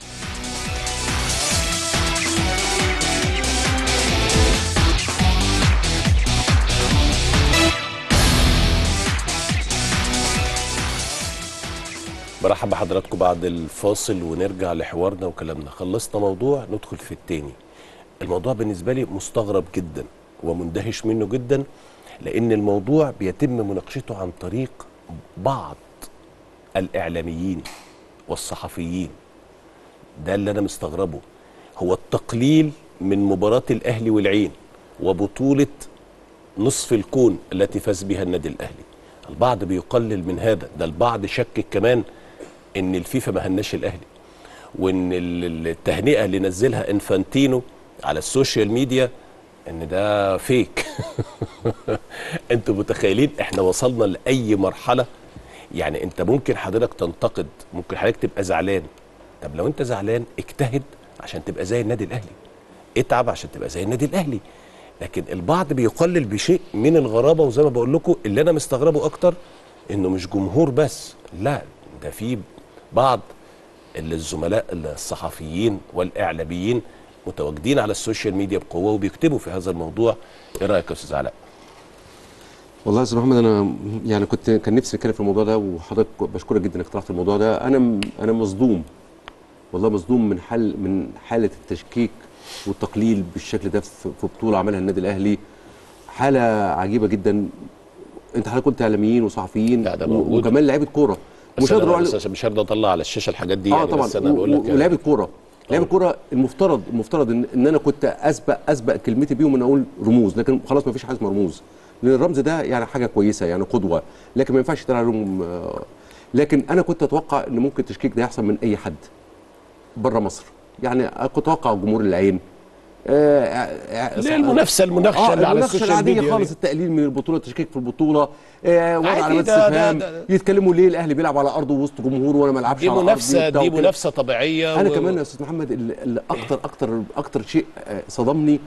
برحب بحضراتكم بعد الفاصل ونرجع لحوارنا وكلامنا. خلصنا موضوع ندخل في التاني. الموضوع بالنسبة لي مستغرب جدا ومندهش منه جدا، لأن الموضوع بيتم مناقشته عن طريق بعض الإعلاميين والصحفيين. ده اللي أنا مستغربه، هو التقليل من مباراة الأهلي والعين وبطولة نصف الكون التي فاز بها النادي الأهلي. البعض بيقلل من هذا، ده البعض شكك كمان ان الفيفا ما هناش الاهلي، وان التهنئه اللي نزلها انفانتينو على السوشيال ميديا ان ده فيك. انتوا متخيلين احنا وصلنا لاي مرحله؟ يعني انت ممكن حضرتك تنتقد، ممكن حضرتك تبقى زعلان. طب لو انت زعلان اجتهد عشان تبقى زي النادي الاهلي، اتعب عشان تبقى زي النادي الاهلي. لكن البعض بيقلل بشيء من الغرابه، وزي ما بقول لكم اللي انا مستغربه اكتر انه مش جمهور بس، لا ده في بعض الزملاء الصحفيين والاعلاميين متواجدين على السوشيال ميديا بقوه وبيكتبوا في هذا الموضوع. ايه رايك يا استاذ علاء؟ والله يا استاذ محمد انا يعني كان نفسي اتكلم في الموضوع ده، وحضرتك بشكرك جدا انك طرحت الموضوع ده. انا مصدوم، والله مصدوم من حاله التشكيك والتقليل بالشكل ده في بطوله عملها النادي الاهلي. حاله عجيبه جدا. انت حضرتك قلت اعلاميين وصحفيين وكمان لعيبه كوره. مش هقدر اطلع على الشاشه الحاجات دي يعني. طبعا. بس انا بقول لك ولعيبه كوره، لعيبه كوره المفترض ان انا كنت اسبق كلمتي بيهم ان اقول رموز، لكن خلاص ما فيش حاجه اسمها رموز، لان الرمز ده يعني حاجه كويسه يعني قدوه، لكن ما ينفعش يتقال عليهم. لكن انا كنت اتوقع ان ممكن التشكيك ده يحصل من اي حد بره مصر. يعني كنت اتوقع جمهور العين المنافسه اللي على السوشيال ميديا خالص، التقليل من البطوله، التشكيك في البطوله، وضع علامات استفهام، يتكلموا ليه الاهلي بيلعب على ارضه وسط جمهور وانا ما العبش على ارضي. دي منافسه طبيعيه. انا كمان يا استاذ محمد اللي اكتر شيء صدمني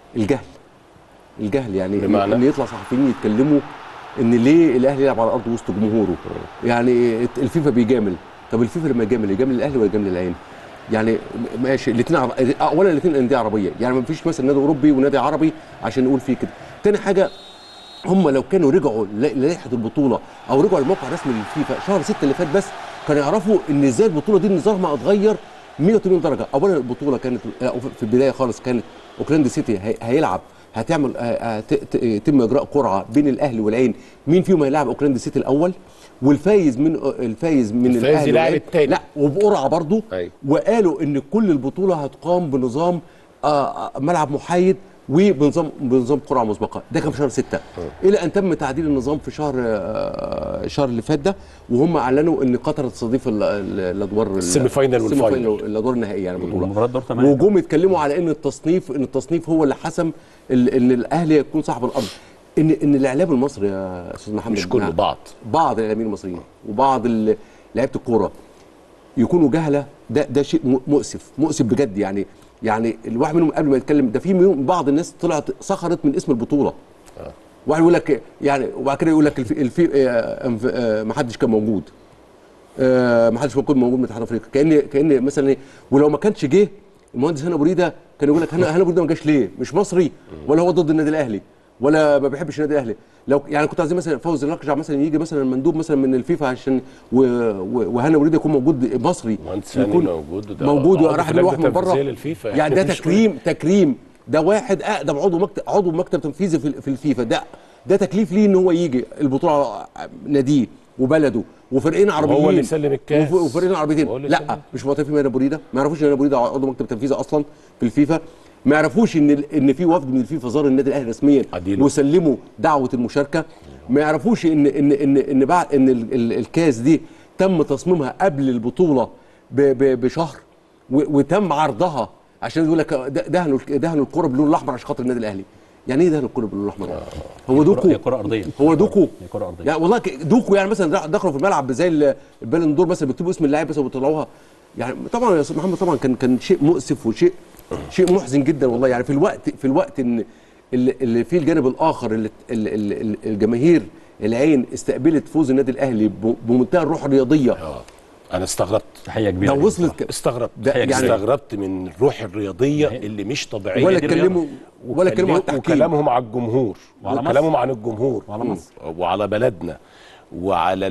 الجهل يعني ان يطلع صحفيين يتكلموا ان ليه الاهلي يلعب على ارضه وسط جمهوره. يعني الفيفا بيجامل. طب الفيفا لما يجامل الاهلي ولا يجامل العين؟ يعني ماشي الاثنين اولا الاثنين انديه عربيه، يعني ما فيش مثلا نادي اوروبي ونادي عربي عشان نقول فيه كده. تاني حاجه هم لو كانوا رجعوا للائحه البطوله او رجعوا للموقع الرسمي للفيفا شهر 6 اللي فات بس، كانوا يعرفوا ان ازاي البطوله دي نظامها اتغير 180 درجه. اولا البطوله كانت في البدايه خالص كانت اوكلاند سيتي هيلعب، هتعمل يتم اجراء قرعه بين الاهلي والعين مين فيهم هيلاعب اوكلاند سيتي الاول، والفايز من الاهلي يلعب الثاني، لا وبقرعه برضه. وقالوا ان كل البطوله هتقام بنظام ملعب محايد بنظام قرعه مسبقه. ده كان في شهر 6 الى ان تم تعديل النظام في الشهر اللي فات ده، وهم اعلنوا ان قطر تستضيف الادوار السيمي فاينل والفاينل، الادوار النهائيه يعني البطوله. وجم يتكلموا على ان التصنيف هو اللي حسم ان الاهلي يكون صاحب الارض. ان الاعلام المصري يا استاذ محمد، مش كله، بعض الاعلاميين المصريين وبعض لعيبه الكوره يكونوا جهله. ده شيء مؤسف بجد. يعني الواحد منهم قبل ما يتكلم ده في بعض الناس طلعت سخرت من اسم البطوله. واحد يقول لك يعني، وبعد كده يقول لك ما حدش كان موجود، ما حدش موجود من اتحاد افريقيا، كان مثلا ولو ما كانش جه المهندس هنا بريده كان يقول لك هنا بريده ما جاش ليه؟ مش مصري ولا هو ضد النادي الاهلي ولا ما بيحبش النادي الاهلي. لو يعني كنت عايزين مثلا فوزي الرقجع مثلا يجي مثلا مندوب مثلا من الفيفا عشان وهنا بريده يكون موجود مصري، يكون موجود وراح يروح من بره. يعني ده تكريم. ده واحد اقدم عضو مكتب تنفيذي في الفيفا. ده تكليف ليه ان هو يجي البطوله ناديه وبلده وفرقين عربيين، هو اللي يسلم الكاس وفرقين عربيتين. لا مش معترفين بهنا بريده، ما يعرفوش ان هنا بريده عضو مكتب تنفيذي اصلا في الفيفا، ما يعرفوش ان في وفد من الفيفا زار النادي الاهلي رسميا وسلموا دعوه المشاركه، ما يعرفوش ان بعد ان الكاس دي تم تصميمها قبل البطوله بشهر وتم عرضها عشان يقول لك دهنوا الكره باللون الاحمر عشان خاطر النادي الاهلي. يعني ايه دهنوا الكره باللون الاحمر؟ هو دوكو؟ هي كره ارضيه. هو دوكو؟ هي كره ارضيه يعني والله دوكو. يعني مثلا دخلوا في الملعب زي البالون دور مثلا بيكتبوا اسم اللاعب بس وبيطلعوها. يعني طبعا يا استاذ محمد طبعا كان شيء مؤسف وشيء محزن جدا والله. يعني في الوقت ان اللي في الجانب الاخر اللي الجماهير العين استقبلت فوز النادي الاهلي بمنتهى الروح الرياضيه. انا استغربت تحيه كبيره. ده وصلت استغربت يعني استغربت من الروح الرياضيه اللي مش طبيعيه. ولا اتكلموا على التحكيم، وكلامهم على الجمهور وكلامهم عن الجمهور وعلى مصر وعلى بلدنا وعلى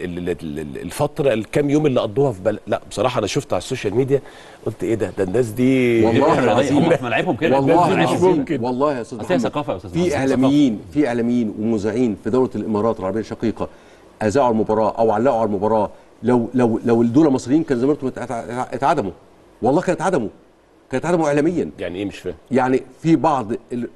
الفتره الكام يوم اللي قضوها في لا بصراحه انا شفت على السوشيال ميديا قلت ايه ده الناس دي والله العظيم هم في ملعبهم كده. والله مش ممكن. والله يا استاذ محمد ثقافه يا استاذ. في اعلاميين ومذيعين في دوله الامارات العربيه الشقيقه اذاعوا المباراه او علقوا على المباراه. لو دول مصريين كان زمانهم اتعدموا. والله كانوا اتعدموا اعلاميا. يعني ايه مش فاهم؟ يعني في بعض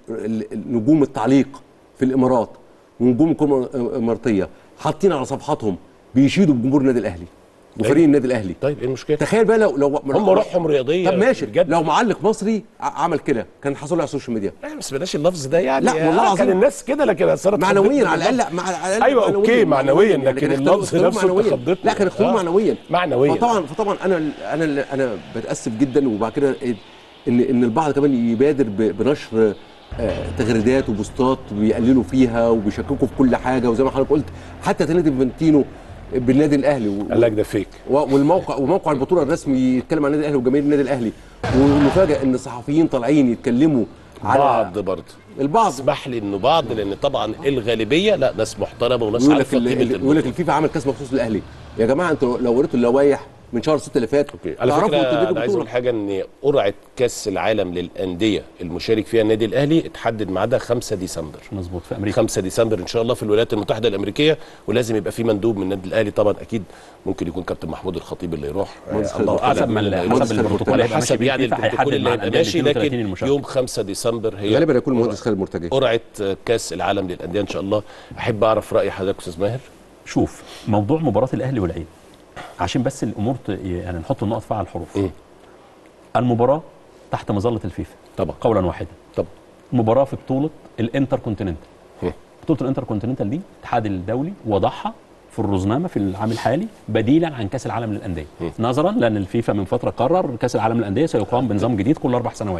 نجوم التعليق في الامارات ونجوم الكره الاماراتيه حاطين على صفحاتهم بيشيدوا بجمهور النادي الاهلي وفريق النادي الاهلي. طيب ايه المشكله؟ تخيل بقى لو هم روحهم رياضيه. طب ماشي لو معلق مصري عمل كده كان حصل له على السوشيال ميديا. لا بس بلاش اللفظ ده يعني. لا والله العظيم كان الناس كده لكن صارت معنويا على الاقل ايوه اوكي معنويا لكن اللفظ نفسه خضتنا. لا كان اختلوا معنويا. فطبعا انا بتاسف جدا. وبعد كده ان البعض كمان يبادر بنشر تغريدات وبوستات بيقللوا فيها وبيشككوا في كل حاجه. وزي ما حضرتك قلت حتى تنادي فانتينو بالنادي الاهلي قال لك ده فيك. وموقع البطوله الرسمي يتكلم عن النادي الاهلي وجماهير النادي الاهلي. والمفاجاه ان الصحفيين طالعين يتكلموا على بعض برضه البعض. اسمح لي انه بعض لان طبعا الغالبيه لا ناس محترمه وناس عارفه قيمه البطوله. يقول لك الفيفا عمل كاس مخصوص للاهلي. يا جماعه انتوا لو قريتوا اللوائح من شهر 6 اللي فات على فكره انا عايز اقول حاجه ان قرعه كاس العالم للانديه المشارك فيها النادي الاهلي اتحدد ميعادها 5 ديسمبر. مظبوط في امريكا 5 ديسمبر ان شاء الله في الولايات المتحده الامريكيه. ولازم يبقى في مندوب من النادي الاهلي طبعا اكيد ممكن يكون كابتن محمود الخطيب اللي يروح. الله حسب البروتوكول حسب يعني البروتوكول اللي هيبقى ماشي. لكن يوم 5 ديسمبر هي غالبا يكون المهندس خالد مرتجي قرعه كاس العالم للانديه ان شاء الله. احب اعرف راي حضرتك استاذ ماهر. شوف موضوع مباراه الاهلي والعين عشان بس الامور يعني نحط النقط فيها على الحروف. المباراه تحت مظله الفيفا طبعا قولا واحدا. طبعا مباراه في بطوله الانتر كونتيننتال. بطوله الانتر كونتيننتال دي الاتحاد الدولي وضعها في الرزنامه في العام الحالي بديلا عن كاس العالم للانديه نظرا لان الفيفا من فتره قرر كاس العالم للانديه سيقام بنظام جديد كل 4 سنوات.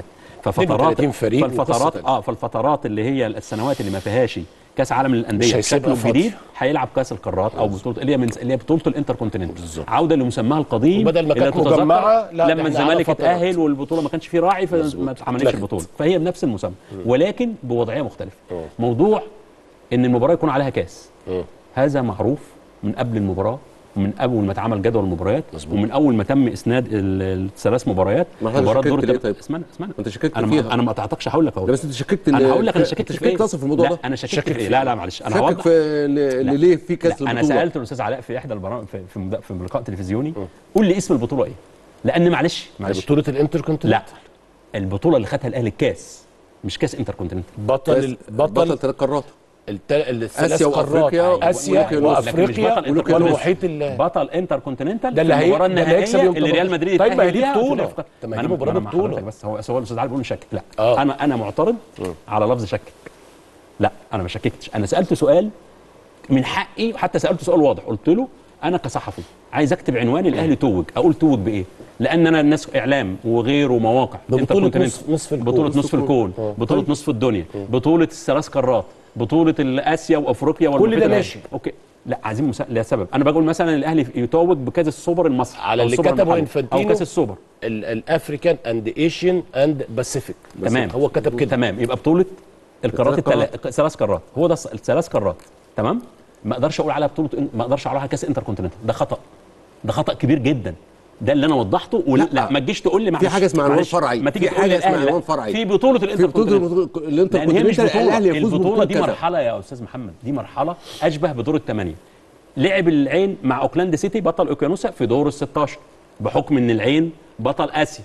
فالفترات اللي هي السنوات اللي ما فيهاش كاس عالم للانديه بشكله الجديد هيلعب كاس القارات او بطوله اللي هي بطوله الانتر كونتيننتال عوده لمسماها القديم. وبدل ما كانت مجمعه لما الزمالك اتاهل والبطوله ما كانش فيه راعي فما اتعملتش البطوله فهي بنفس المسمى ولكن بوضعيه مختلفه. موضوع ان المباراه يكون عليها كاس هذا معروف من قبل المباراه ومن اول ما اتعمل جدول المباريات ومن اول ما تم اسناد الثلاث مباريات. مباراه دور اسمعني انت شككت فيها. انا ما قطعتكش هقول لك اهو. بس انت شككت انا هقول لك انا شككت في ايه اصلا في الموضوع ده. انا شككت في ايه. لا معلش انا هوضح في ليه في كاس البطوله. انا سالت الاستاذ علاء في احدى البرامج في لقاء تلفزيوني قول لي اسم البطوله ايه. لان معلش بطوله الانتر كونتيننتال. لا البطوله اللي خدها الاهلي الكاس مش كاس انتركونتيننتال. بطل 3 قارات، اسيا وافريقيا، اسيا وافريقيا والمحيط بطل انتركونتيننتال ده اللي المباراه النهائيه اللي ريال مدريد طيب ما هي دي يتأهل بطوله. ليها. طب ما هي دي مباراه بطوله. بس هو الاستاذ علي بيقول شكك. لا انا معترض على لفظ شكك. لا انا ما شككتش، انا سالته سؤال من حقي، وحتى سالته سؤال واضح، قلت له انا كصحفي عايز اكتب عنوان الاهلي توج، اقول توج بايه؟ لان انا الناس اعلام وغيره ومواقع بطوله نصف الكون، بطوله نصف الدنيا، بطوله الثلاث قارات، بطوله اسيا وافريقيا كل ده ماشي. اوكي لا عايزين لسبب. انا بقول مثلا الاهلي يتوج بكاس السوبر المصري على اللي كتبه انفانتينو او كاس السوبر الافريكان اند ايشن اند باسيفيك. تمام هو كتب كده. تمام، يبقى بطوله القارات الثلاث قارات، هو ده الثلاث قارات. تمام، ما اقدرش اقول عليها بطوله، ما اقدرش اقول عليها كاس انتركونتيننتال. ده خطا، ده خطا كبير جدا. ده اللي انا وضحته. لا ما تجيش تقول لي في حاجه اسمها عنوان فرعي، ما تيجي تقول لي عنوان فرعي في بطوله الانتركونتيننتال. هي مش بطوله، البطوله دي مرحله يا استاذ محمد، دي مرحله اشبه بدور الثمانيه. لعب العين مع اوكلاند سيتي بطل اوكيانوسا في دور ال16 بحكم ان العين بطل اسيا.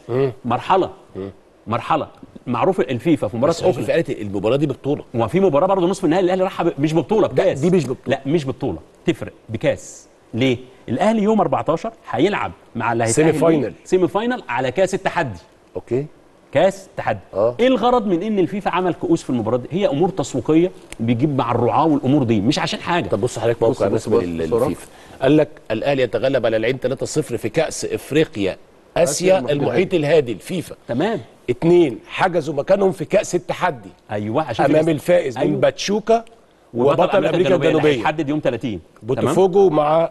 مرحله معروف الفيفا في مباراه اوكلاند قالت المباراه دي ببطوله، وفي مباراه برضه نصف النهائي الاهلي راح مش ببطوله، بكاس. دي مش ببطوله. لا مش ببطوله، تفرق بكاس. ليه؟ الاهلي يوم 14 هيلعب مع اللي هيتأهل سيمي فاينل على كاس التحدي. اوكي، كاس تحدي. ايه الغرض من ان الفيفا عمل كؤوس في المباراه دي؟ هي امور تسويقيه بيجيب مع الرعاه والامور دي، مش عشان حاجه. طب بص حضرتك موقع رسمي للفيفا، قال لك الاهلي يتغلب على العين 3-0 في كاس افريقيا اسيا المحيط الهادي الفيفا. تمام. 2 حجزوا مكانهم في كاس التحدي. ايوه، عشان امام الفائز من باتشوكا وبطل امريكا الجنوبيه. هيحدد يوم 30 بوتافوجو مع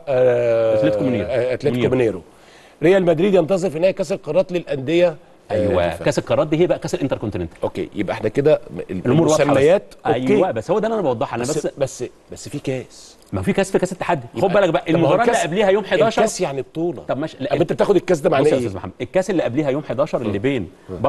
اتلتيكو مينيرو. ريال مدريد ينتظر في نهائي كاس القارات للانديه. ايوه، كاس القارات دي هي بقى كاس الانتركونتيننتال. اوكي، يبقى احنا كده المسميات. ايوه بس هو ده اللي انا بوضحها. انا بس في كاس، ما في كاس، في كاس التحدي. خد بالك بقى المباراه اللي قبليها يوم 11 الكاس يعني بطوله. طب ماشي، انت بتاخد الكاس ده معناه ايه؟ يا استاذ محمد، الكاس اللي قبليها يوم 11 اللي بين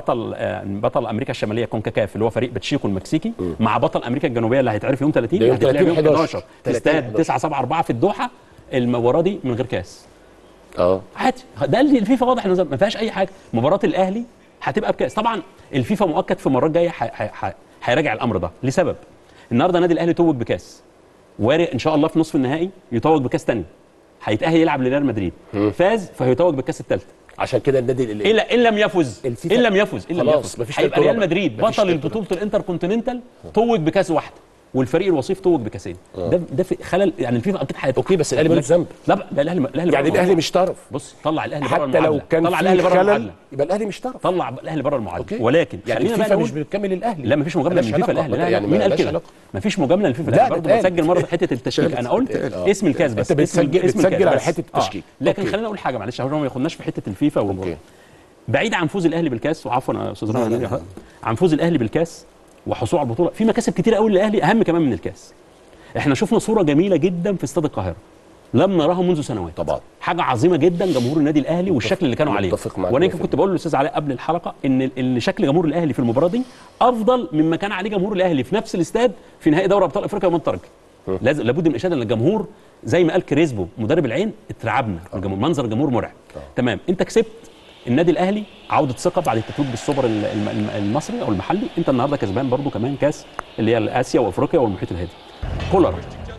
بطل امريكا الشماليه كونكاكاف اللي هو فريق باتشيكو المكسيكي مع بطل امريكا الجنوبيه اللي هيتعرف يوم 30 يوم 11 في استاد 974 في الدوحه. المباراه دي من غير كاس. عادي، ده اللي الفيفا واضح انه ما فيهاش اي حاجه. مباراه الاهلي هتبقى بكاس. طبعا الفيفا مؤكد في المرات الجايه هيراجع الامر ده لسبب. النهارده النادي الاهلي توج بكاس، وارق ان شاء الله في نصف النهائي يتوج بكاس ثاني، هيتاهل يلعب لريال مدريد. فاز فهيتوج بالكاس الثالثه. عشان كده النادي ان لم يفز خلاص مفيش. هيبقى ريال مدريد بطل البطوله الانتركونتيننتال توج بكاس واحده، والفريق الوصيف توج بكاسين. ده في خلل يعني. الفيفا اكيد اوكي، بس الاهلي ملوش ذنب. لا ده الاهلي يعني الاهلي مش طرف. بص، طلع الاهلي بره حتى لو كان طلع الاهلي بره المعادله، يبقى الاهلي مش طرف. طلع الاهلي بره المعادله. ولكن يعني الفيفا مش بتكمل الاهلي. لا مفيش مجامله من الفيفا الاهلي. لا يعني مين قال كده؟ مفيش مجامله للفيفا الاهلي. برضه بسجل مره حته التشكيك. انا قلت اسم الكاس بس. انت بتسجل على حته التشكيك. لكن خلينا اقول حاجه معلش عشان ما ياخدناش في حته الفيفا. بعيد عن فوز الاهلي بالكاس، وعفوا يا استاذ رامي، عن فوز الاهلي بالكاس وحصول على البطوله، في مكاسب كتير قوي للاهلي اهم كمان من الكاس. احنا شفنا صوره جميله جدا في استاد القاهره لم نراها منذ سنوات. طبعا حاجه عظيمه جدا جمهور النادي الاهلي والشكل اللي كانوا عليه. وانا كنت بقول للاستاذ علاء قبل الحلقه ان شكل جمهور الاهلي في المباراه دي افضل مما كان عليه جمهور الاهلي في نفس الاستاد في نهائي دوري ابطال افريقيا يوم الترجي. لابد من الاشاده ان الجمهور زي ما قال كريسبو مدرب العين اترعبنا. الجمهور، منظر الجمهور مرعب. تمام، انت كسبت النادي الاهلي عوده ثقه بعد التتويج بالسوبر المصري او المحلي. انت النهارده كسبان برضو كمان كاس اللي هي اسيا وافريقيا والمحيط الهادي. كولر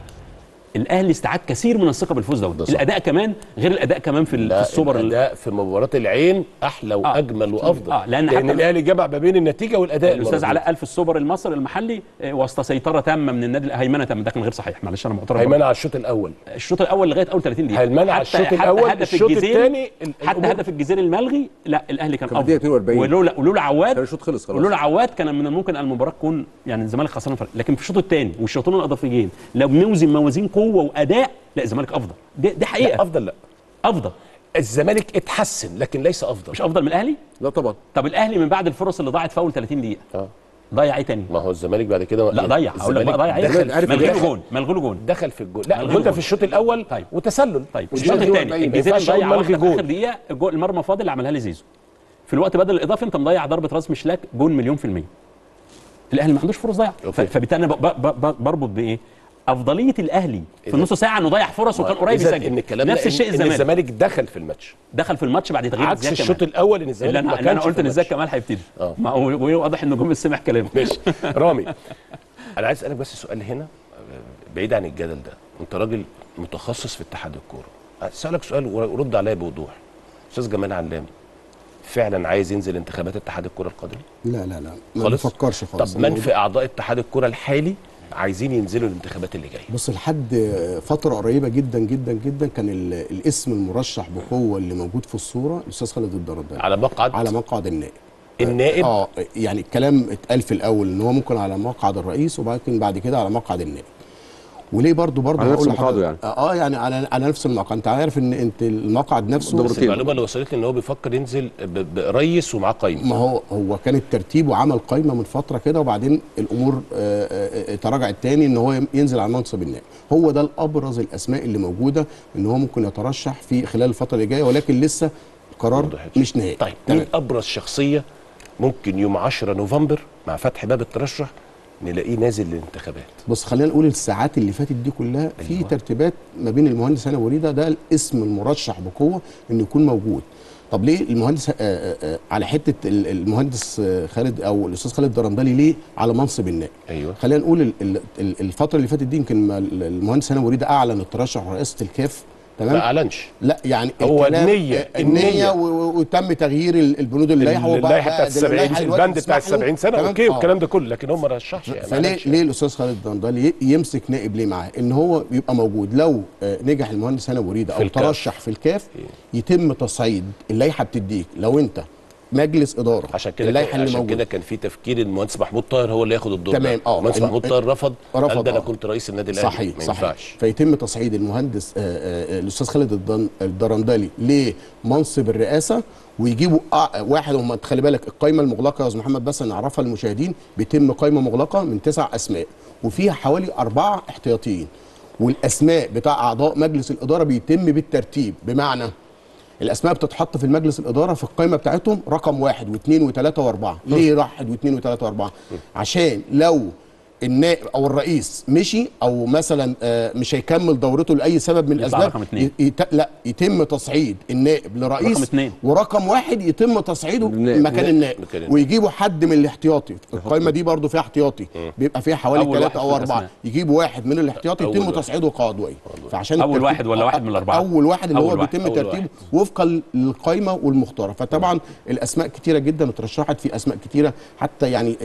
الاهلي استعاد كثير من الثقه بالفوز ده. الاداء كمان غير الاداء كمان في السوبر. الاداء في مباراه العين احلى واجمل وافضل. لان الاهلي جمع ما بين النتيجه والاداء. الاستاذ علاء قال في السوبر المصري المحلي وسط سيطره تامه من النادي، هيمنه تامه. ده كان غير صحيح، معلش انا معترض. هيمنه على الشوط الاول. الشوط الاول لغايه اول 30 دقيقه. هيمنه على الشوط الاول. الشوط الثاني حتى هدف الجزيري الملغي لا الاهلي كان افضل. ولولا عواد الشوط خلص خلاص. ولولا عواد كان من الممكن المباراه تكون يعني الزمالك خسران فرق. لكن في الشوط الثاني والشوطين الاضافيين لو بنوزن موازين قوه واداء، لا الزمالك افضل. دي حقيقه. لا افضل، لا افضل. الزمالك اتحسن لكن ليس افضل. مش افضل من الاهلي؟ لا طبعا. طب الاهلي من بعد الفرص اللي ضاعت في اول 30 دقيقه ضيع ايه تاني؟ ما هو الزمالك بعد كده لا ضيع. هقول لك بقى ضيع ايه؟ ملغي له جون. دخل في الجون. لا الجون ده في الشوط الاول. طيب. وتسلل. طيب الشوط الثاني الجزيري ضيع في اخر دقيقه الجول المرمى فاضل اللي عملها لي زيزو في الوقت بدل الاضافي. انت مضيع ضربه راس مشلاك جون 100%. الاهلي ما عندوش فرص ضيعه. فبالتالي انا بربط بايه؟ افضليه الاهلي في نص ساعه انه ضيع فرص وكان قريب يسجل. نفس الشيء الزمالك دخل في الماتش، دخل في الماتش بعد تغيير عكس الشوط الاول ان الزمالك اللي انا قلت ان زكي كمال هيبتدي، وواضح ان نجوم سمع كلامه. ماشي رامي، انا عايز اسالك بس سؤال هنا بعيد عن الجدل ده، انت راجل متخصص في اتحاد الكوره، اسالك سؤال ورد عليا بوضوح. استاذ جمال علام فعلا عايز ينزل انتخابات اتحاد الكوره القادمه؟ لا لا لا ما بفكرش خالص. طب من في اعضاء اتحاد الكوره الحالي عايزين ينزلوا الانتخابات اللي جايه؟ بص، لحد فتره قريبه جدا جدا جدا كان الاسم المرشح بقوه اللي موجود في الصوره الاستاذ خالد الدرندلي على مقعد النائب. يعني الكلام اتقال في الاول ان هو ممكن على مقعد الرئيس وبعدين بعد كده على مقعد النائب. وليه برضه على نفس المقعد يعني على نفس المقعد. انت عارف ان انت المقعد نفسه، بس المعلومه اللي وصلت لي ان هو بيفكر ينزل برئيس ومعاه قايمه. ما هو كان الترتيب وعمل قايمه من فتره كده، وبعدين الامور تراجعت تاني ان هو ينزل على منصب النائب. هو ده الابرز الاسماء اللي موجوده ان هو ممكن يترشح في خلال الفتره اللي جايه، ولكن لسه القرار مش نهائي. طيب مين ابرز شخصيه ممكن يوم 10 نوفمبر مع فتح باب الترشح نلاقيه نازل للانتخابات؟ بص، خلينا نقول الساعات اللي فاتت دي كلها في ترتيبات ما بين المهندس هاني أبو ريدة، ده الاسم المرشح بقوه انه يكون موجود. طب ليه المهندس على حته المهندس خالد او الاستاذ خالد الدرندلي ليه على منصب النائب؟ ايوه، خلينا نقول الفتره اللي فاتت دي يمكن المهندس هاني أبو ريدة اعلن الترشح رئاسه الكاف. تمام، ما اعلنش، لا يعني هو النيه وتم تغيير البنود اللائحه بتاعت 70 البند بتاع 70 سنه اوكي والكلام ده كله، لكن هو ما رشحش. يعني فليه الاستاذ خالد الدرندلي يمسك نائب ليه معاه؟ ان هو يبقى موجود لو نجح المهندس هاني أبو ريدة او ترشح في الكاف يتم تصعيد اللائحه. بتديك لو انت مجلس اداره عشان كده كان في تفكير المهندس محمود طاهر هو اللي ياخد الدور. تمام. المهندس محمود طاهر رفض قال ده انا كنت رئيس النادي الاهلي. صحيح صحيح. فيتم تصعيد المهندس الاستاذ خالد الدرندلي لمنصب الرئاسه، ويجيبوا واحد. هم خلي بالك القائمه المغلقه يا استاذ محمد بس نعرفها للمشاهدين، بيتم قائمه مغلقه من 9 اسماء وفيها حوالي 4 احتياطيين، والاسماء بتاع اعضاء مجلس الاداره بيتم بالترتيب، بمعنى الاسماء بتتحط في المجلس الاداره في القائمه بتاعتهم رقم 1 و2 و3 و4. ليه 1 و2 و3 و4؟ عشان لو النائب او الرئيس مشي او مثلا مش هيكمل دورته لاي سبب من الاسباب، لا يتم تصعيد النائب لرئيس، ورقم 1 يتم تصعيده مكان النائب، ويجيبوا حد من الاحتياطي. القائمه دي برضو فيها احتياطي بيبقى فيها حوالي 3 أو 4، يجيبوا واحد من الاحتياطي يتم تصعيده قاضي. فعشان اول واحد ولا واحد من الاربعه؟ اول واحد اللي هو بيتم ترتيبه وفقا للقائمه والمختاره. فطبعا الاسماء كتيره جدا اترشحت، في اسماء كتيره حتى يعني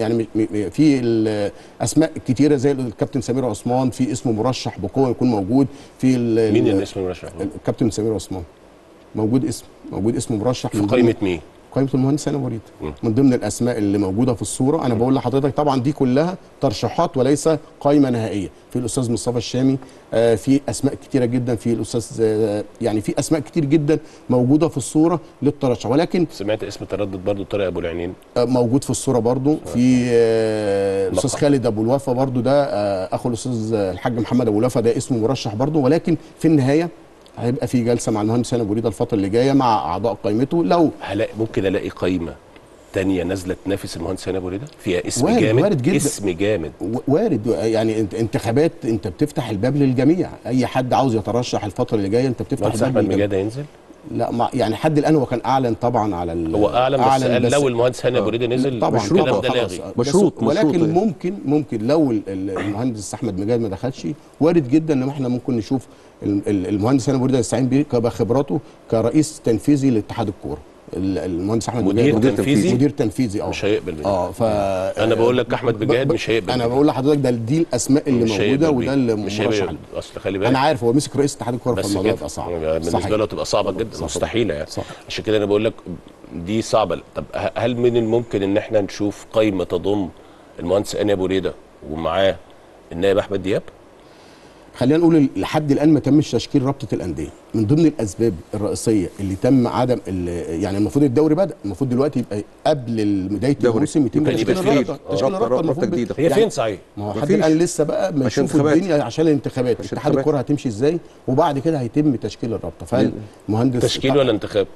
في اسماء كتيره زي الكابتن سمير عثمان، في اسمه مرشح بقوه يكون موجود في مين الاسم المرشح؟ الكابتن سمير عثمان موجود اسم مرشح في قائمه مين؟ قائمه المهندس هاني أبو ريدة من ضمن الاسماء اللي موجوده في الصوره. انا بقول لحضرتك طبعا دي كلها ترشيحات وليس قائمه نهائيه. في الاستاذ مصطفى الشامي، في اسماء كتيره جدا، في الاستاذ يعني في اسماء كتير جدا موجوده في الصوره للترشح. ولكن سمعت اسم تردد برضو طارق ابو العينين موجود في الصوره برضو. في الاستاذ خالد ابو الوفا برضو، ده اخو الاستاذ الحاج محمد ابو الوفا، ده اسمه مرشح برضو. ولكن في النهايه هيبقى في جلسه مع المهندس هاني أبو ريدة الفتره اللي جايه مع اعضاء قائمته. لو ممكن الاقي قائمه تانية نازله تنافس المهندس هاني أبو ريدة فيها اسم وارد جدا. اسم جامد وارد. يعني انتخابات انت بتفتح الباب للجميع، اي حد عاوز يترشح الفتره اللي جايه انت بتفتح الباب. احمد مجاد هينزل؟ لا يعني حد الان هو كان اعلن طبعا على هو اعلن بس قال لو المهندس هاني أبو ريدة نزل طبعا مشروط. ولكن ممكن لو المهندس احمد مجاد ما دخلش، وارد جدا ان احنا ممكن نشوف المهندس هاني أبو ريدة يستعين بيه بخبراته كرئيس تنفيذي لاتحاد الكوره. المهندس احمد مجاد مدير تنفيذي مش هيقبل انا بقول لك احمد مجاد مش هيقبل. انا بقول لحضرتك دي الاسماء اللي موجوده وده اللي مرشح. اصل خلي بالك انا عارف هو مسك رئيس اتحاد الكوره، فالموضوع يبقى صعب بالنسبه له، تبقى صعبه جدا مستحيله يعني. عشان كده انا بقول لك دي صعبه. طب هل من الممكن ان احنا نشوف قائمه تضم المهندس هاني أبو ريدة ومعاه النائب احمد دياب؟ خلينا نقول لحد الان ما تمش تشكيل رابطه الانديه، من ضمن الاسباب الرئيسيه اللي تم عدم يعني المفروض الدوري بدا، المفروض دلوقتي يبقى قبل بدايه الموسم يتم تشكيل الرابطه. تشكيل الرابطه المفروض جديده. هي فين صحيح؟ ما هو حد الان لسه بقى ما يشوفوا الدنيا عشان الانتخابات، اتحاد الكره هتمشي ازاي، وبعد كده هيتم تشكيل الرابطه. فالمهندس تشكيل ولا انتخاب؟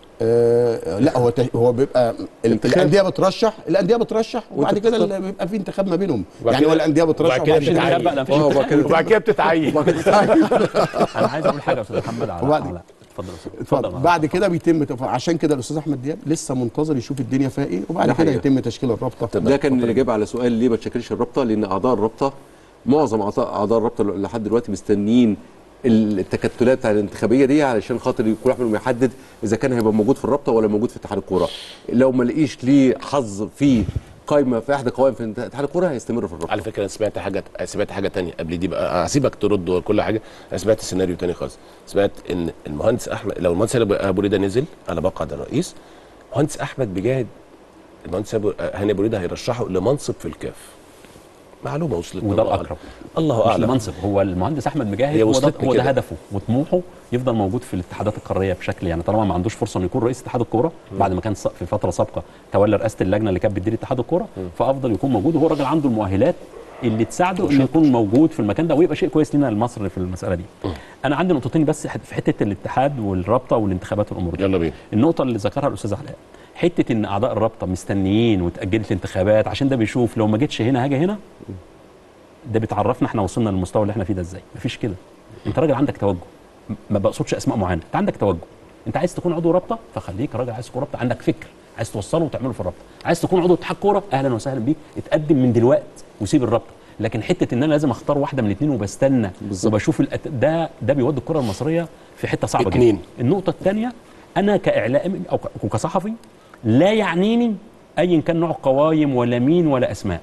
لا هو بيبقى الانديه بترشح وبعد كده بيبقى في انتخاب ما بينهم، يعني هو الانديه بترشح وبعد كده بتتعين. انا عايز اقول حاجه يا استاذ محمد على اتفضل. بعد كده بيتم عشان كده الاستاذ احمد دياب لسه منتظر يشوف الدنيا فيها ايه، وبعد كده يتم تشكيل الرابطه. ده كان الاجابه على سؤال ليه ما تشكلش الرابطه، لان اعضاء الرابطه معظم اعضاء الرابطه لحد دلوقتي مستنيين التكتلات الانتخابيه دي علشان خاطر كل واحد منهم يحدد اذا كان هيبقى موجود في الرابطه ولا موجود في اتحاد الكوره. لو ما لقيش ليه حظ في قائمه في احدى قوائم في اتحاد الكوره هيستمر في الرابطه. على فكره انا سمعت حاجه ثانيه قبل دي، بقى هسيبك ترد وكل حاجه. انا سمعت سيناريو ثاني خالص، سمعت ان المهندس احمد، لو المهندس ابو ريده نزل على مقعد الرئيس، المهندس احمد بيجاهد، المهندس هاني ابو ريده هيرشحه لمنصب في الكاف. معلومه وصلت، وده الاقرب. الله اعلم. المنصب هو المهندس احمد مجاهد، هو ده هدفه وطموحه، يفضل موجود في الاتحادات القاريه بشكل، يعني طالما ما عندوش فرصه انه يكون رئيس اتحاد الكوره بعد ما كان في فتره سابقه تولى رئاسه اللجنه اللي كانت بتدير اتحاد الكوره، فافضل يكون موجود، وهو راجل عنده المؤهلات اللي تساعده انه يكون موجود في المكان ده، ويبقى شيء كويس لنا لمصر في المساله دي. انا عندي نقطتين بس في حته الاتحاد والرابطه والانتخابات والامور دي. يلا بينا. النقطه اللي ذكرها الاستاذ علاء، حته ان اعضاء الرابطه مستنيين وتاجلت الانتخابات عشان ده بيشوف لو ما جيتش هنا هاجي هنا، ده بيتعرفنا احنا وصلنا للمستوى اللي احنا فيه ده ازاي. مفيش كده. انت راجل عندك توجه، ما بقصدش اسماء معينه، انت عندك توجه، انت عايز تكون عضو رابطه فخليك راجل عايز تكون رابطه، عندك فكر عايز توصله وتعمله في الرابطه، عايز تكون عضو اتحاد كوره اهلا وسهلا بيك، اتقدم من دلوقتي وسيب الرابطه. لكن حته ان انا لازم اختار واحده من الاثنين وبستنى وبشوف ده بيودي الكره المصريه في حته صعبه جدا. النقطه الثانيه، انا كاعلامي او كصحفي لا يعنيني ايا كان نوع قوايم ولا مين ولا اسماء،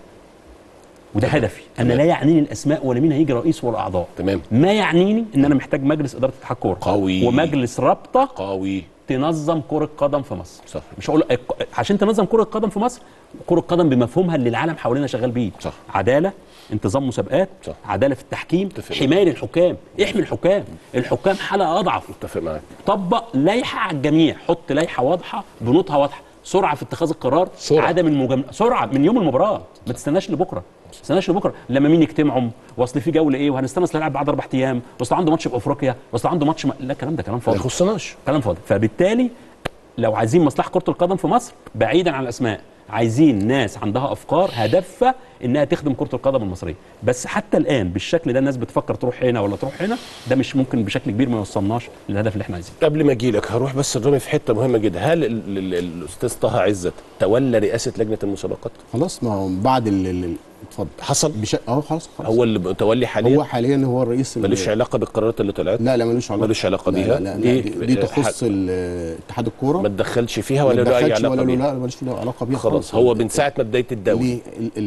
وده هدفي. انا لا يعنيني الاسماء ولا مين هيجي رئيس ولا اعضاء. تمام. ما يعنيني ان انا محتاج مجلس اداره اتحاد كوره قوي ومجلس رابطه قوي تنظم كره قدم في مصر. صح. مش هقول عشان تنظم كره قدم في مصر، كره قدم بمفهومها اللي العالم حوالينا شغال بيه. صح. عداله، انتظام مسابقات، صح. عداله في التحكيم، حمايه للحكام، احمي الحكام حلقه اضعف. متفق معاك. طبق لائحه على الجميع، حط لائحه واضحه بنوتها واضحه، سرعه في اتخاذ القرار، عدم المجامله، سرعه من يوم المباراه، ما تستناش لبكره. ما تستناش لبكره لما مين يجتمعوا، واصل في جوله ايه، وهنستنى اصل يلعب بعد 4 ايام، واصل عنده ماتش في افريقيا، واصل عنده ماتش لا، الكلام ده كلام فاضي، ما يخصناش، كلام فاضي. فبالتالي لو عايزين مصلحه كره القدم في مصر بعيدا عن الاسماء، عايزين ناس عندها افكار هدفها انها تخدم كره القدم المصريه. بس حتى الان بالشكل ده الناس بتفكر تروح هنا ولا تروح هنا، ده مش ممكن بشكل كبير ما يوصلناش للهدف اللي احنا عايزينه. قبل ما اجي لك هروح بس الرامي في حته مهمه جدا. هل الاستاذ طه عزت تولى رئاسه لجنه المسابقات؟ خلاص، ما هو بعد اتفضل حصل خلاص هو اللي متولي حاليا. هو حاليا هو الرئيس. ملوش علاقه بالقرارات اللي طلعت؟ لا ملوش علاقه. ملوش علاقه بيها. لا دي تخص اتحاد الكوره، ما تدخلش فيها ولا له اي علاقه بيها. لا ملوش علاقه بيها خلاص. هو من ساعه ما بدايه الدوري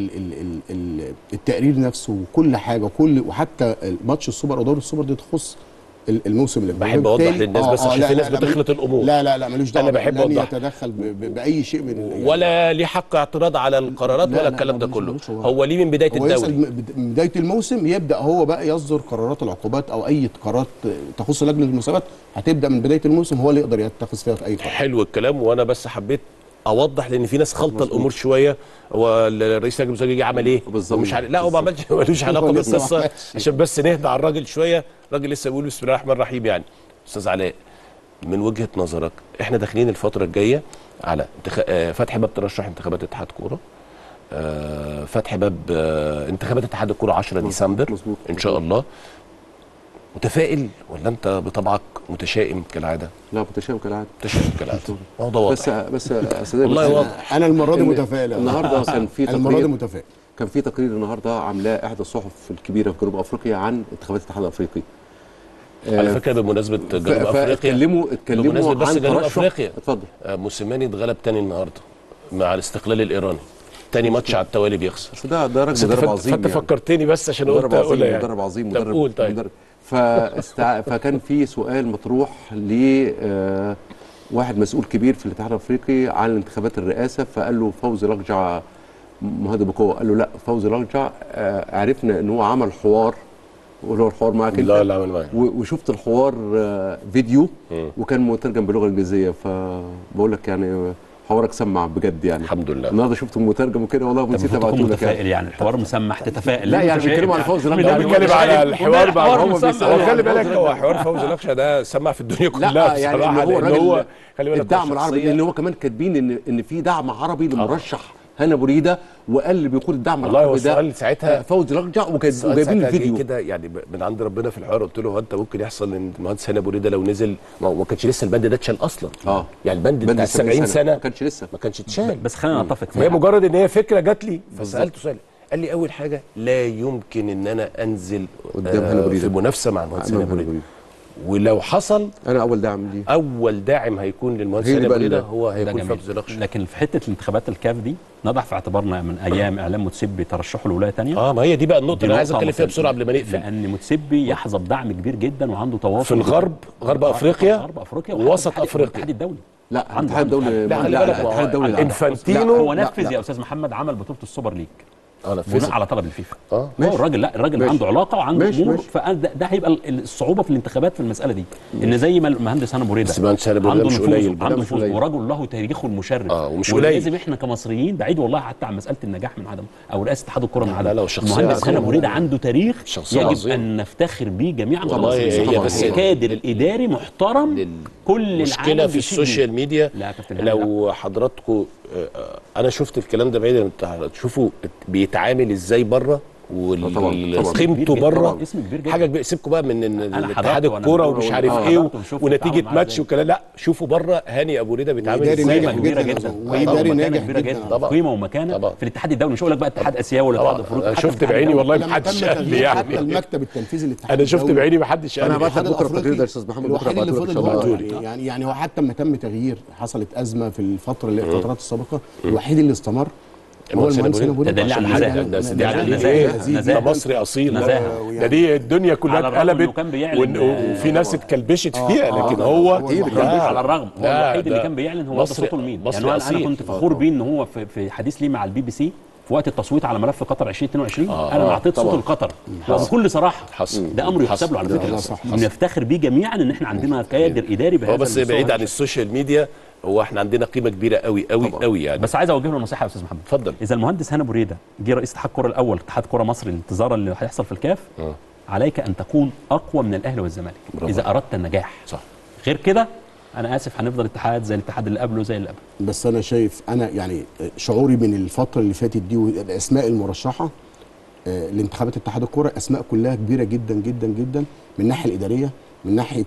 التقرير نفسه وكل حاجه وحتى ماتش السوبر او دوري السوبر دي تخص الموسم اللي بحب اوضح للناس بس عشان في ناس بتخلط الامور. لا ملوش دعوه. انا بحب اوضح، يتدخل باي شيء من ولا ليه حق اعتراض على القرارات ولا الكلام ده كله. هو ليه من بدايه الدوري، من بدايه الموسم يبدا هو بقى يصدر قرارات العقوبات او اي قرارات تخص لجنه المسابقات، هتبدا من بدايه الموسم هو اللي يقدر يتخذ فيها في اي قرار. حلو الكلام. وانا بس حبيت اوضح لان في ناس خلطه الامور شويه. هو الرئيس لجنه المسابقات يجي عمل ايه ومش عارف. لا هو ما عملش، ملوش علاقه بالقصه، عشان بس نهدى على الراجل شويه. الراجل لسه بيقول بسم الله الرحمن الرحيم. يعني استاذ علاء، من وجهه نظرك احنا داخلين الفتره الجايه على فتح باب ترشح انتخابات اتحاد كوره، فتح باب انتخابات اتحاد الكوره 10 ديسمبر ان شاء الله. متفائل ولا انت بطبعك متشائم كالعاده؟ لا، متشائم كالعاده. متشائم كالعاده. موضوع واضح. بس يا استاذ والله واضح. انا المره دي متفائل. النهارده كان في تقرير، المره دي متفائل. كان في تقرير النهارده عاملاه احدى الصحف الكبيره في جنوب افريقيا عن انتخابات الاتحاد الافريقي. على فكره بمناسبه جنوب افريقيا، اتكلموا عن جنوب افريقيا. اتفضل. موسيماني اتغلب تاني النهارده مع الاستقلال الايراني، تاني ماتش على التوالي بيخسر. بس ده راجل مدرب عظيم. فانت فكرتني بس عشان قلت اقولها يعني. مدرب عظيم. مدرب. فكان في سؤال مطروح ل واحد مسؤول كبير في الاتحاد الافريقي عن انتخابات الرئاسه، فقال له فوزي لقجع مهدد بقوه. قال له لا، فوزي لقجع عرفنا ان هو عمل حوار واللي هو الحوار معاك انت. لا عمل معايا. وشفت الحوار فيديو وكان مترجم باللغه الانجليزيه، فبقول لك يعني حوارك سمع بجد يعني. الحمد لله. النهارده شفته مترجم وكده والله ونسيت ابعته لك. متفائل يعني الحوار مسمح تتفائل. لا يعني بيتكلموا على فوزي لقجع. بيتكلم على الحوار بعد هو خلي بالك هو حوار فوزي لقجع ده سمع في الدنيا كلها. لا يعني بصراحه هو هو خلي بالك الدعم العربي، لان هو كمان كاتبين ان في دعم عربي للمرشح هاني ابو ريده، وقال اللي بيقود الدعم العربي ده والله ساعتها فوزي لقجع، وجايبين الفيديو كده يعني من عند ربنا في الحوار. قلت له هو انت ممكن يحصل ان المهندس هاني ابو ريده لو نزل ما كانش لسه البند ده اتشال اصلا. يعني البند بتاع 70 سنه ما كانش لسه اتشال. بس خلينا نتفق هي مجرد ان هي فكره جات لي فسالته سؤال، قال لي اول حاجه لا يمكن ان انا انزل قدام هاني ابو ريده في منافسه مع المهندس هاني ابو ريده، ولو حصل انا اول داعم ليه، اول داعم هيكون للمهندس هاني ابو ريده هو هيكون فوزي لقجع. لكن في حته الانتخابات الكاف دي نضع في اعتبارنا من ايام اعلام متسبي ترشحه لولايه ثانيه. ما هي دي بقى النقطه اللي عايز اتكلم فيها بسرعه قبل ما نقفل، لان متسبي يحظى بدعم كبير جدا وعنده تواصل في غرب افريقيا ووسط افريقيا الاتحاد الدولي. لا الاتحاد الدولي الاتحاد الدولي انفانتينو هو نفذ يا استاذ محمد عمل بطوله السوبر ليج بناء على طلب الفيفا. هو الراجل عنده علاقه وعنده امور، فده هيبقى الصعوبه في الانتخابات في المساله دي، ان زي ما المهندس هاني ابو ريده عنده نفوذ ورجل له تاريخه المشرف ومش قليل. لازم احنا كمصريين بعيد والله حتى عن مساله النجاح من عدم او رئاسه اتحاد الكره من عدم. المهندس هاني ابو ريده عنده تاريخ يجب ان نفتخر به جميعا كمصريين. كادر الاداري محترم. كل المشكله في السوشيال ميديا لو حضراتكم انا شفت الكلام ده بعيد تشوفوا بيتعامل ازاي بره وقيمته بره حاجه كبيره. سيبكم بقى من اتحاد الكوره ومش عارف ايه ونتيجه ماتش وكلام، لا شوفوا بره هاني ابو ريده بيتعامل ازاي. كبيره جدا واداري ناجح جدا، قيمه ومكانه في الاتحاد الدولي. مش هقول لك بقى اتحاد اسيوي ولا اتحاد افريقي. انا شفت بعيني والله ما حدش قال لي يعني حتى المكتب التنفيذي للاتحاد انا شفت بعيني ما حدش قال لي. انا هبعت لك بكره التقرير ده يا استاذ محمد، بكره هبعته لك يعني هو حتى لما تم تغيير حصلت ازمه في الفترات السابقه، الوحيد اللي استمر هو المهندس هاني ابو ريده. ده نزاهه ده مصري اصيل، ده دي الدنيا كلها اتقلبت وفي ناس اتكلبشت فيها، لكن هو على الرغم هو الوحيد اللي كان بيعلن هو صوته لمين. يعني انا كنت فخور بيه ان هو في حديث ليه مع البي بي سي في وقت التصويت على ملف قطر 2022 انا اعطيت صوت لقطر وبكل صراحه. ده امر يحسب له على فكره، نفتخر بيه جميعا ان احنا عندنا كادر اداري بهذا. هو بس بعيد عن السوشيال ميديا، هو احنا عندنا قيمه كبيره قوي قوي قوي يعني. بس عايز اوجه له نصيحه يا استاذ محمد. اتفضل. اذا المهندس هاني ابو ريده جه رئيس اتحاد الكره الاول اتحاد كره مصر الانتظارا اللي هيحصل في الكاف، عليك ان تكون اقوى من الاهلي والزمالك اذا اردت النجاح. صح. غير كده انا اسف هنفضل اتحاد زي الاتحاد اللي قبله زي اللي قبله. بس انا شايف يعني شعوري من الفتره اللي فاتت دي والاسماء المرشحه لانتخابات اتحاد الكره اسماء كلها كبيره جدا جدا جدا من الناحيه الاداريه، من ناحيه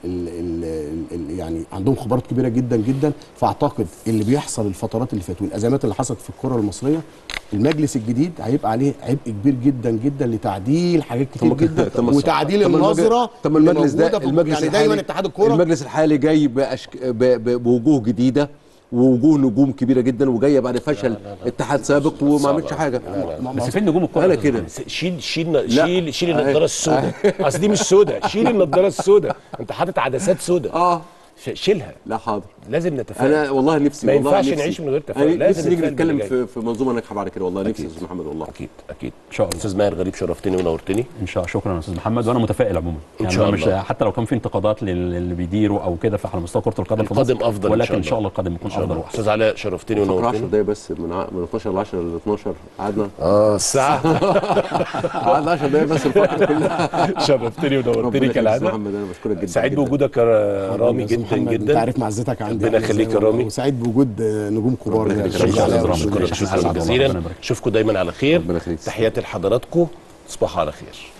يعني عندهم خبرات كبيره جدا جدا. فاعتقد اللي بيحصل الفترات اللي فاتت والازمات اللي حصلت في الكره المصريه، المجلس الجديد هيبقى عليه عبء كبير جدا جدا لتعديل حاجات كتير جدا وتعديل النظره. طب المجلس ده يعني دايما اتحاد الكره المجلس الحالي جاي بوجوه جديده ووجوه نجوم كبيره جدا، وجايه بعد فشل اتحاد سابق وما عملش حاجه. بس فين نجوم الكوره؟ انا كده شيل النضاره السوداء. اصل دي مش سوداء، شيل النضاره السوداء. انت حاطط عدسات سوداء شيلها. لا حاضر، لازم نتفائل. انا والله نفسي، ما ينفعش نعيش من غير تفاؤل. لازم نيجي نتكلم في منظومه ناجحه بعد كده. والله نفسي يا استاذ محمد. والله اكيد ان شاء الله. استاذ ماهر غريب شرفتني ونورتني. ان شاء الله. شكرا يا استاذ محمد، وانا متفائل عموما ان شاء الله. مش حتى لو كان في انتقادات للي بيديروا او كده فعلى مستوى كره القدم القادم افضل، ولكن ان شاء الله القادم يكون افضل. استاذ علاء شرفتني ونورتني. 10 دقايق بس من 12 ل 10 ل 12 قعدنا الساعه قعدنا 10 دقايق بس الفتره كلها. شرفتني ونورتني كالعاده. محمد انا بشكرك جدا. سعيد بوجودك يا رامي جدا جدا. انت عارف معزتك عندي. ربنا يخليك يا رامي، وسعيد بوجود نجوم كبار. شكرا جزيلا. اشوفكم دايما على خير. تحياتي لحضراتكم، تصبحوا على خير.